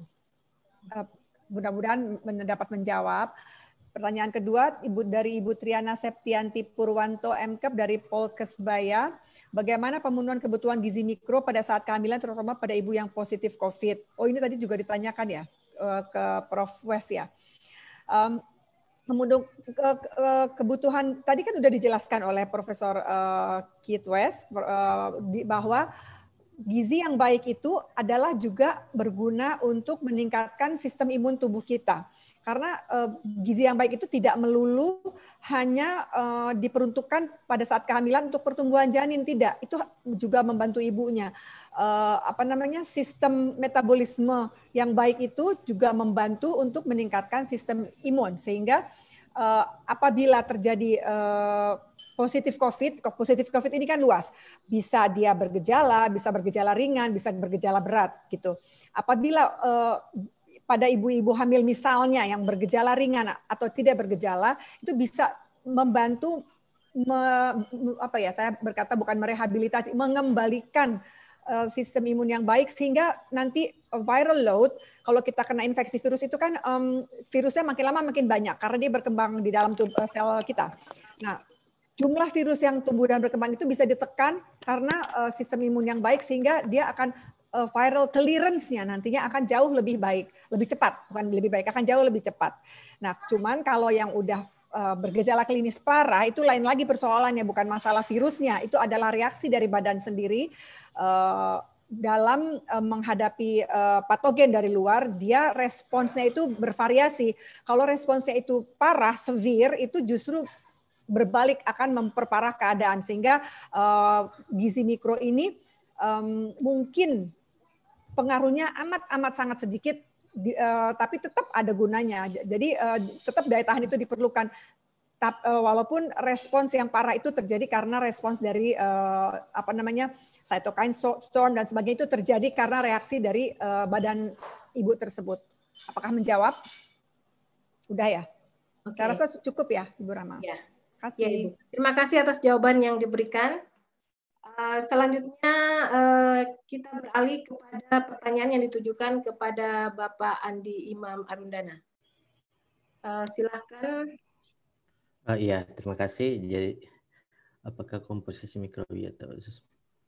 [SPEAKER 9] Uh, mudah-mudahan mendapat menjawab. Pertanyaan kedua, Ibu dari Ibu Triana Septianti Purwanto M Kep dari Polkesbaya. Bagaimana pemenuhan kebutuhan gizi mikro pada saat kehamilan, terutama pada ibu yang positif COVID? Oh ini tadi juga ditanyakan ya uh, ke Prof Wes ya. Um, Kemudian ke, ke, kebutuhan tadi kan sudah dijelaskan oleh Profesor uh, Keith West uh, di, bahwa gizi yang baik itu adalah juga berguna untuk meningkatkan sistem imun tubuh kita. Karena uh, gizi yang baik itu tidak melulu hanya uh, diperuntukkan pada saat kehamilan untuk pertumbuhan janin, tidak. Itu juga membantu ibunya. Uh, apa namanya sistem metabolisme yang baik itu juga membantu untuk meningkatkan sistem imun sehingga uh, apabila terjadi uh, positif COVID, positif COVID ini kan luas, bisa dia bergejala, bisa bergejala ringan, bisa bergejala berat gitu. Apabila uh, pada ibu-ibu hamil misalnya yang bergejala ringan atau tidak bergejala itu bisa membantu me, apa ya saya berkata bukan merehabilitasi, mengembalikan sistem imun yang baik sehingga nanti viral load kalau kita kena infeksi virus itu kan um, virusnya makin lama makin banyak karena dia berkembang di dalam tubuh sel kita. Nah, jumlah virus yang tumbuh dan berkembang itu bisa ditekan karena uh, sistem imun yang baik sehingga dia akan uh, viral clearance-nya nantinya akan jauh lebih baik, lebih cepat, bukan lebih baik, akan jauh lebih cepat. Nah, cuman kalau yang udah bergejala klinis parah itu lain lagi persoalannya, bukan masalah virusnya, itu adalah reaksi dari badan sendiri uh, dalam uh, menghadapi uh, patogen dari luar. Dia responsnya itu bervariasi. Kalau responsnya itu parah, severe, itu justru berbalik akan memperparah keadaan sehingga uh, gizi mikro ini um, mungkin pengaruhnya amat amat sangat sedikit. Di, uh, tapi tetap ada gunanya. Jadi uh, tetap daya tahan itu diperlukan. Tap, uh, walaupun respons yang parah itu terjadi karena respons dari uh, apa namanya cytokine storm dan sebagainya itu terjadi karena reaksi dari uh, badan ibu tersebut. Apakah menjawab? Udah ya? Okay. Saya rasa cukup ya, Ibu Rama.
[SPEAKER 8] Ya.
[SPEAKER 9] Kasih.
[SPEAKER 8] Ya, Ibu. Terima kasih atas jawaban yang diberikan. Uh, selanjutnya uh, kita beralih kepada pertanyaan yang ditujukan kepada Bapak Andi Imam Arundana. Uh, silakan.
[SPEAKER 10] Oh iya, terima kasih. Jadi, apakah komposisi mikrobiota usus?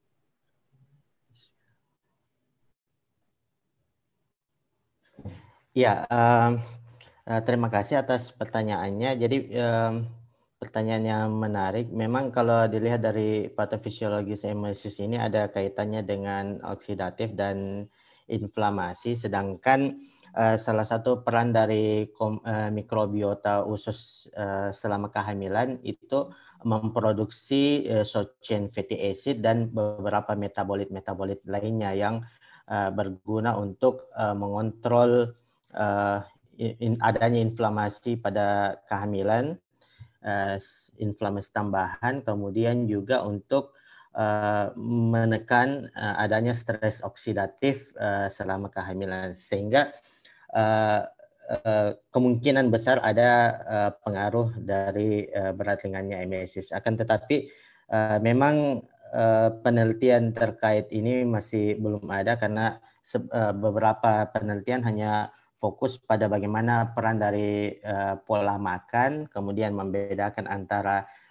[SPEAKER 10] Ya, um, uh, terima kasih atas pertanyaannya. Jadi um, pertanyaan yang menarik. Memang kalau dilihat dari patofisiologis hemosis ini ada kaitannya dengan oksidatif dan inflamasi. Sedangkan uh, salah satu peran dari kom, uh, mikrobiota usus uh, selama kehamilan itu memproduksi uh, short chain fatty acid dan beberapa metabolit-metabolit lainnya yang uh, berguna untuk uh, mengontrol uh, in, adanya inflamasi pada kehamilan. Uh, inflamasi tambahan, kemudian juga untuk uh, menekan uh, adanya stres oksidatif uh, selama kehamilan, sehingga uh, uh, kemungkinan besar ada uh, pengaruh dari uh, berat ringannya emesis. Akan tetapi uh, memang uh, penelitian terkait ini masih belum ada karena uh, beberapa penelitian hanya fokus pada bagaimana peran dari uh, pola makan, kemudian membedakan antara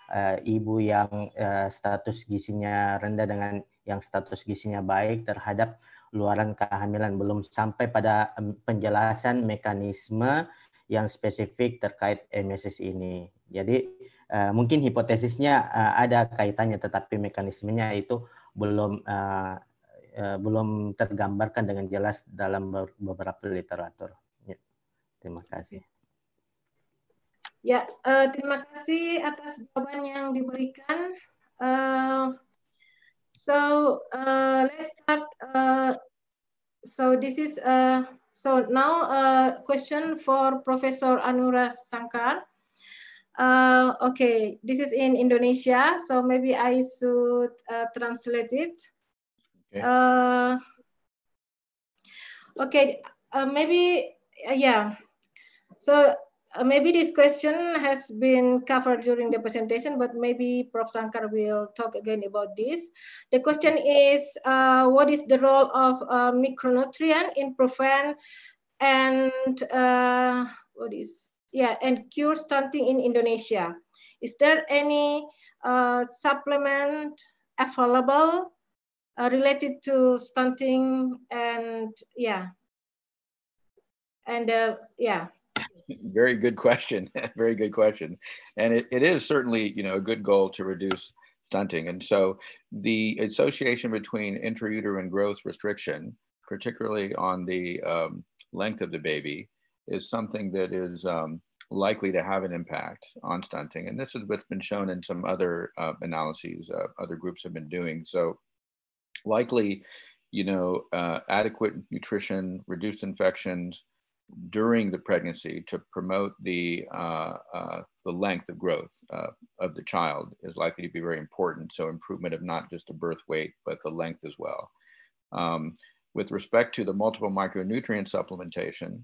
[SPEAKER 10] uh, ibu yang uh, status gizinya rendah dengan yang status gizinya baik terhadap luaran kehamilan, belum sampai pada penjelasan mekanisme yang spesifik terkait emesis ini. Jadi uh, mungkin hipotesisnya uh, ada kaitannya, tetapi mekanismenya itu belum uh, uh, belum tergambarkan dengan jelas dalam beberapa literatur. Ya, terima kasih.
[SPEAKER 8] Ya, uh, terima kasih atas jawaban yang diberikan. Uh, so uh, let's start. Uh, so this is uh, so now a uh, question for Professor Anura Sankar. Uh, okay, this is in Indonesia, so maybe I should uh, translate it. Okay. Uh, okay, uh, maybe uh, yeah. So. Uh, maybe this question has been covered during the presentation, but maybe Professor Sankar will talk again about this. The question is, uh, what is the role of uh, micronutrient in prevent and uh, what is yeah and cure stunting in Indonesia? Is there any uh, supplement available uh, related to stunting and yeah and uh, yeah.
[SPEAKER 11] Very good question. Very good question. And it, it is certainly, you know, a good goal to reduce stunting. And so the association between intrauterine growth restriction, particularly on the um, length of the baby, is something that is um, likely to have an impact on stunting. And this is what's been shown in some other uh, analyses uh, other groups have been doing. So likely, you know, uh, adequate nutrition, reduced infections, during the pregnancy to promote the uh, uh, the length of growth uh, of the child is likely to be very important. So improvement of not just the birth weight, but the length as well. Um, with respect to the multiple micronutrient supplementation,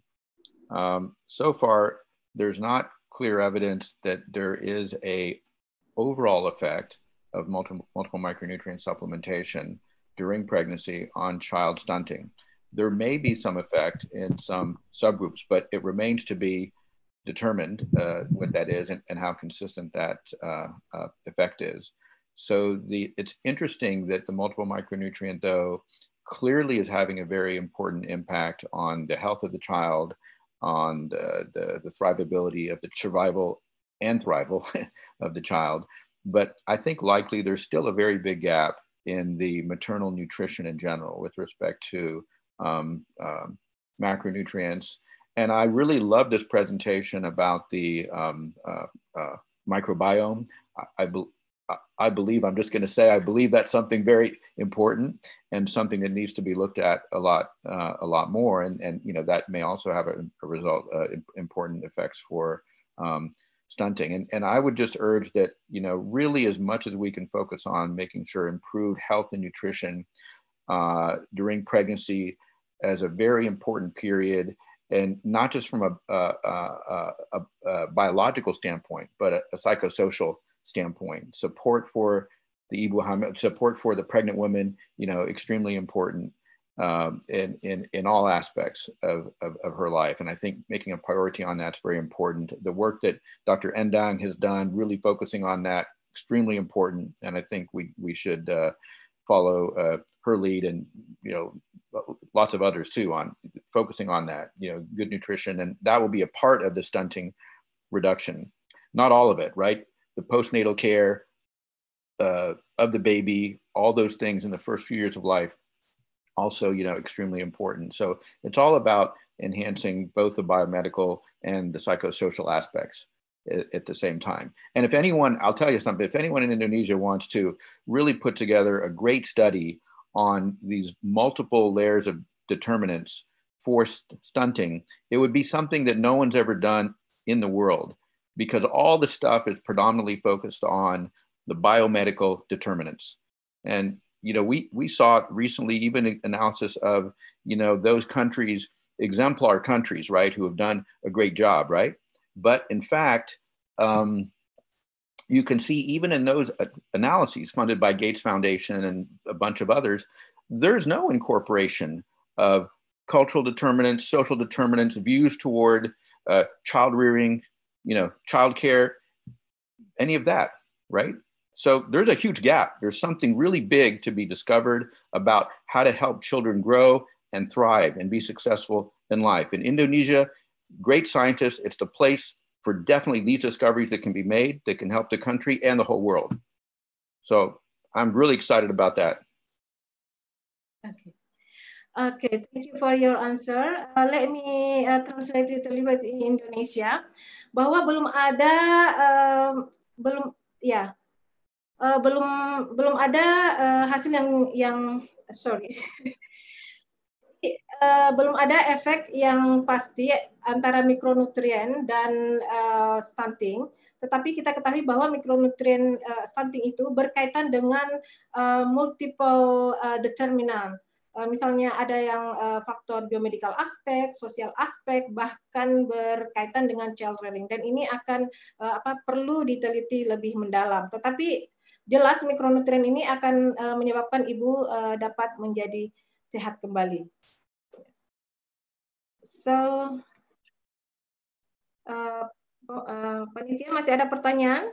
[SPEAKER 11] um, so far there's not clear evidence that there is a overall effect of multiple, multiple micronutrient supplementation during pregnancy on child stunting. There may be some effect in some subgroups, but it remains to be determined uh, what that is and, and how consistent that uh, uh, effect is. So the, it's interesting that the multiple micronutrient, though, clearly is having a very important impact on the health of the child, on the, the, the thrivability of the survival and thrival of the child. But I think likely there's still a very big gap in the maternal nutrition in general with respect to Um, um, macronutrients. And I really love this presentation about the um, uh, uh, microbiome. I, I, be I believe, I'm just going to say, I believe that's something very important and something that needs to be looked at a lot, uh, a lot more. And, and, you know, that may also have a, a result, uh, important effects for um, stunting. And, and I would just urge that, you know, really as much as we can focus on making sure improved health and nutrition uh, during pregnancy as a very important period, and not just from a, a, a, a, a biological standpoint, but a, a psychosocial standpoint. Support for the Ibu Hamil, support for the pregnant woman, you know, extremely important um, in, in, in all aspects of, of, of her life. And I think making a priority on that's very important. The work that Doctor Endang has done, really focusing on that, extremely important. And I think we, we should uh, follow uh, her lead, and, you know, lots of others too, on focusing on that, you know, good nutrition. And that will be a part of the stunting reduction. Not all of it, right? The postnatal care uh, of the baby, all those things in the first few years of life, also, you know, extremely important. So it's all about enhancing both the biomedical and the psychosocial aspects at the same time. And if anyone, I'll tell you something, if anyone in Indonesia wants to really put together a great study on these multiple layers of determinants for st stunting, it would be something that no one's ever done in the world, because all the stuff is predominantly focused on the biomedical determinants. And, you know, we, we saw recently even an analysis of, you know, those countries, exemplar countries, right, who have done a great job, right? But in fact, um, you can see even in those analyses funded by Gates Foundation and a bunch of others, there's no incorporation of cultural determinants, social determinants, views toward uh, child rearing, you know, childcare, any of that, right? So there's a huge gap. There's something really big to be discovered about how to help children grow and thrive and be successful in life. In Indonesia, great scientists, it's the place for definitely these discoveries that can be made that can help the country and the whole world. So I'm really excited about that.
[SPEAKER 8] Okay. Okay, thank you for your answer. Uh, let me uh, translate it a little bit in Indonesia. Bahwa belum ada, uh, belum, ya, uh, belum belum ada uh, hasil yang yang sorry, uh, belum ada efek yang pasti antara mikronutrien dan uh, stunting. Tetapi kita ketahui bahwa mikronutrien uh, stunting itu berkaitan dengan uh, multiple uh, determinant. Uh, misalnya ada yang uh, faktor biomedical aspek, sosial aspek, bahkan berkaitan dengan child rearing. Dan ini akan uh, apa perlu diteliti lebih mendalam. Tetapi jelas mikronutrien ini akan uh, menyebabkan ibu uh, dapat menjadi sehat kembali. So, uh, oh, uh, panitia masih ada pertanyaan?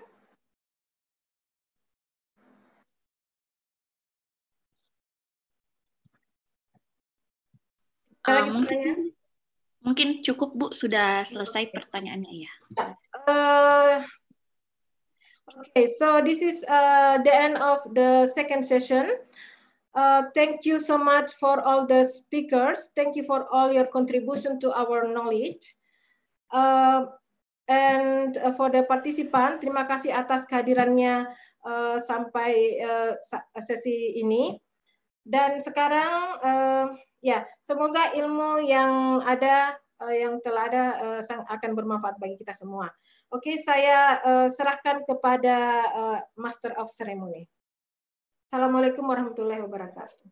[SPEAKER 13] Uh, mungkin, mungkin cukup Bu, sudah selesai pertanyaannya ya.
[SPEAKER 8] Uh, okay, so this is uh, the end of the second session. Uh, thank you so much for all the speakers. Thank you for all your contribution to our knowledge. Uh, and uh, for the participant, terima kasih atas kehadirannya uh, sampai uh, sesi ini. Dan sekarang uh, ya, semoga ilmu yang ada, uh, yang telah ada, uh, akan bermanfaat bagi kita semua. Oke, saya uh, serahkan kepada uh, Master of Ceremony. Assalamualaikum warahmatullahi wabarakatuh.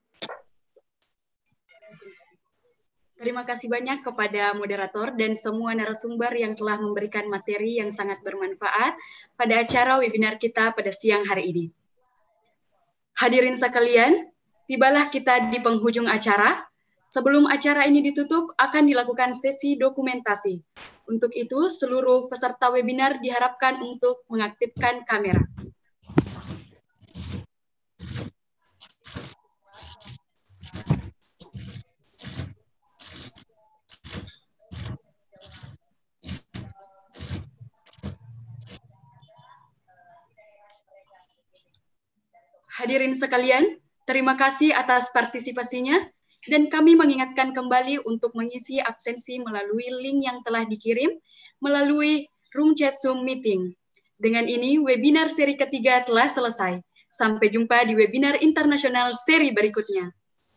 [SPEAKER 7] Terima kasih banyak kepada moderator dan semua narasumber yang telah memberikan materi yang sangat bermanfaat pada acara webinar kita pada siang hari ini. Hadirin sekalian, tibalah kita di penghujung acara. Sebelum acara ini ditutup, akan dilakukan sesi dokumentasi. Untuk itu, seluruh peserta webinar diharapkan untuk mengaktifkan kamera. Hadirin sekalian, terima kasih atas partisipasinya. Dan kami mengingatkan kembali untuk mengisi absensi melalui link yang telah dikirim melalui room chat Zoom meeting. Dengan ini, webinar seri ketiga telah selesai. Sampai jumpa di webinar internasional seri berikutnya.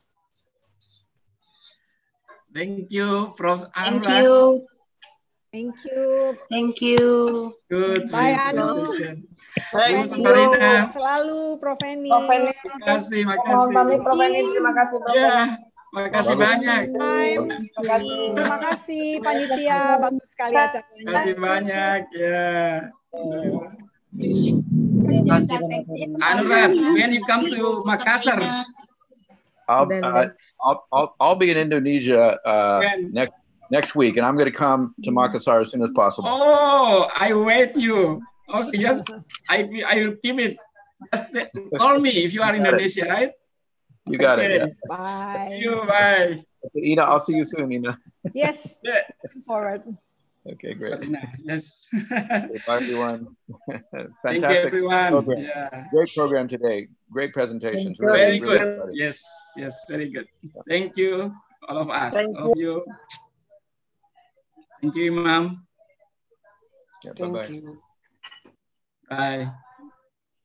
[SPEAKER 6] Thank you, Prof
[SPEAKER 9] Thank
[SPEAKER 6] Anwar.
[SPEAKER 9] you. Thank you.
[SPEAKER 2] Thank you.
[SPEAKER 6] Good.
[SPEAKER 9] Bye, Anu.
[SPEAKER 6] Bu Safarina.
[SPEAKER 9] Selalu, Prof Eni.
[SPEAKER 6] Terima kasih, makasih.
[SPEAKER 5] Prof Eni, terima kasih, Prof Eni.
[SPEAKER 6] Ya, makasih banyak.
[SPEAKER 9] Terima kasih. Terima kasih, panitia. Bagus sekali acaranya.
[SPEAKER 6] Terima kasih banyak. Ya. Anurad, when you come to Makassar.
[SPEAKER 11] I'll, uh, I'll, I'll, I'll be in Indonesia uh, next next week, and I'm going to come to Makassar as soon as possible.
[SPEAKER 6] Oh, I wait you. Okay, yes, I I will keep it. Just call me if you are in Indonesia, right?
[SPEAKER 11] You got
[SPEAKER 6] okay.
[SPEAKER 11] it. Yeah.
[SPEAKER 9] Bye.
[SPEAKER 6] See you. Bye.
[SPEAKER 11] Okay, Ina, I'll see you soon, Ina.
[SPEAKER 9] Yes.
[SPEAKER 6] Yeah.
[SPEAKER 9] Looking forward.
[SPEAKER 11] Okay, great.
[SPEAKER 6] Yes.
[SPEAKER 11] Okay, bye, everyone. Fantastic.
[SPEAKER 6] Thank you, everyone.
[SPEAKER 11] Program.
[SPEAKER 6] Yeah.
[SPEAKER 11] Great program today. Great presentations.
[SPEAKER 6] Very
[SPEAKER 11] really,
[SPEAKER 6] good.
[SPEAKER 11] really
[SPEAKER 6] yes, yes, very good. Thank you, all of us,
[SPEAKER 5] Thank
[SPEAKER 6] all of you. Thank you, Imam.
[SPEAKER 11] Yeah, bye-bye.
[SPEAKER 6] Bye.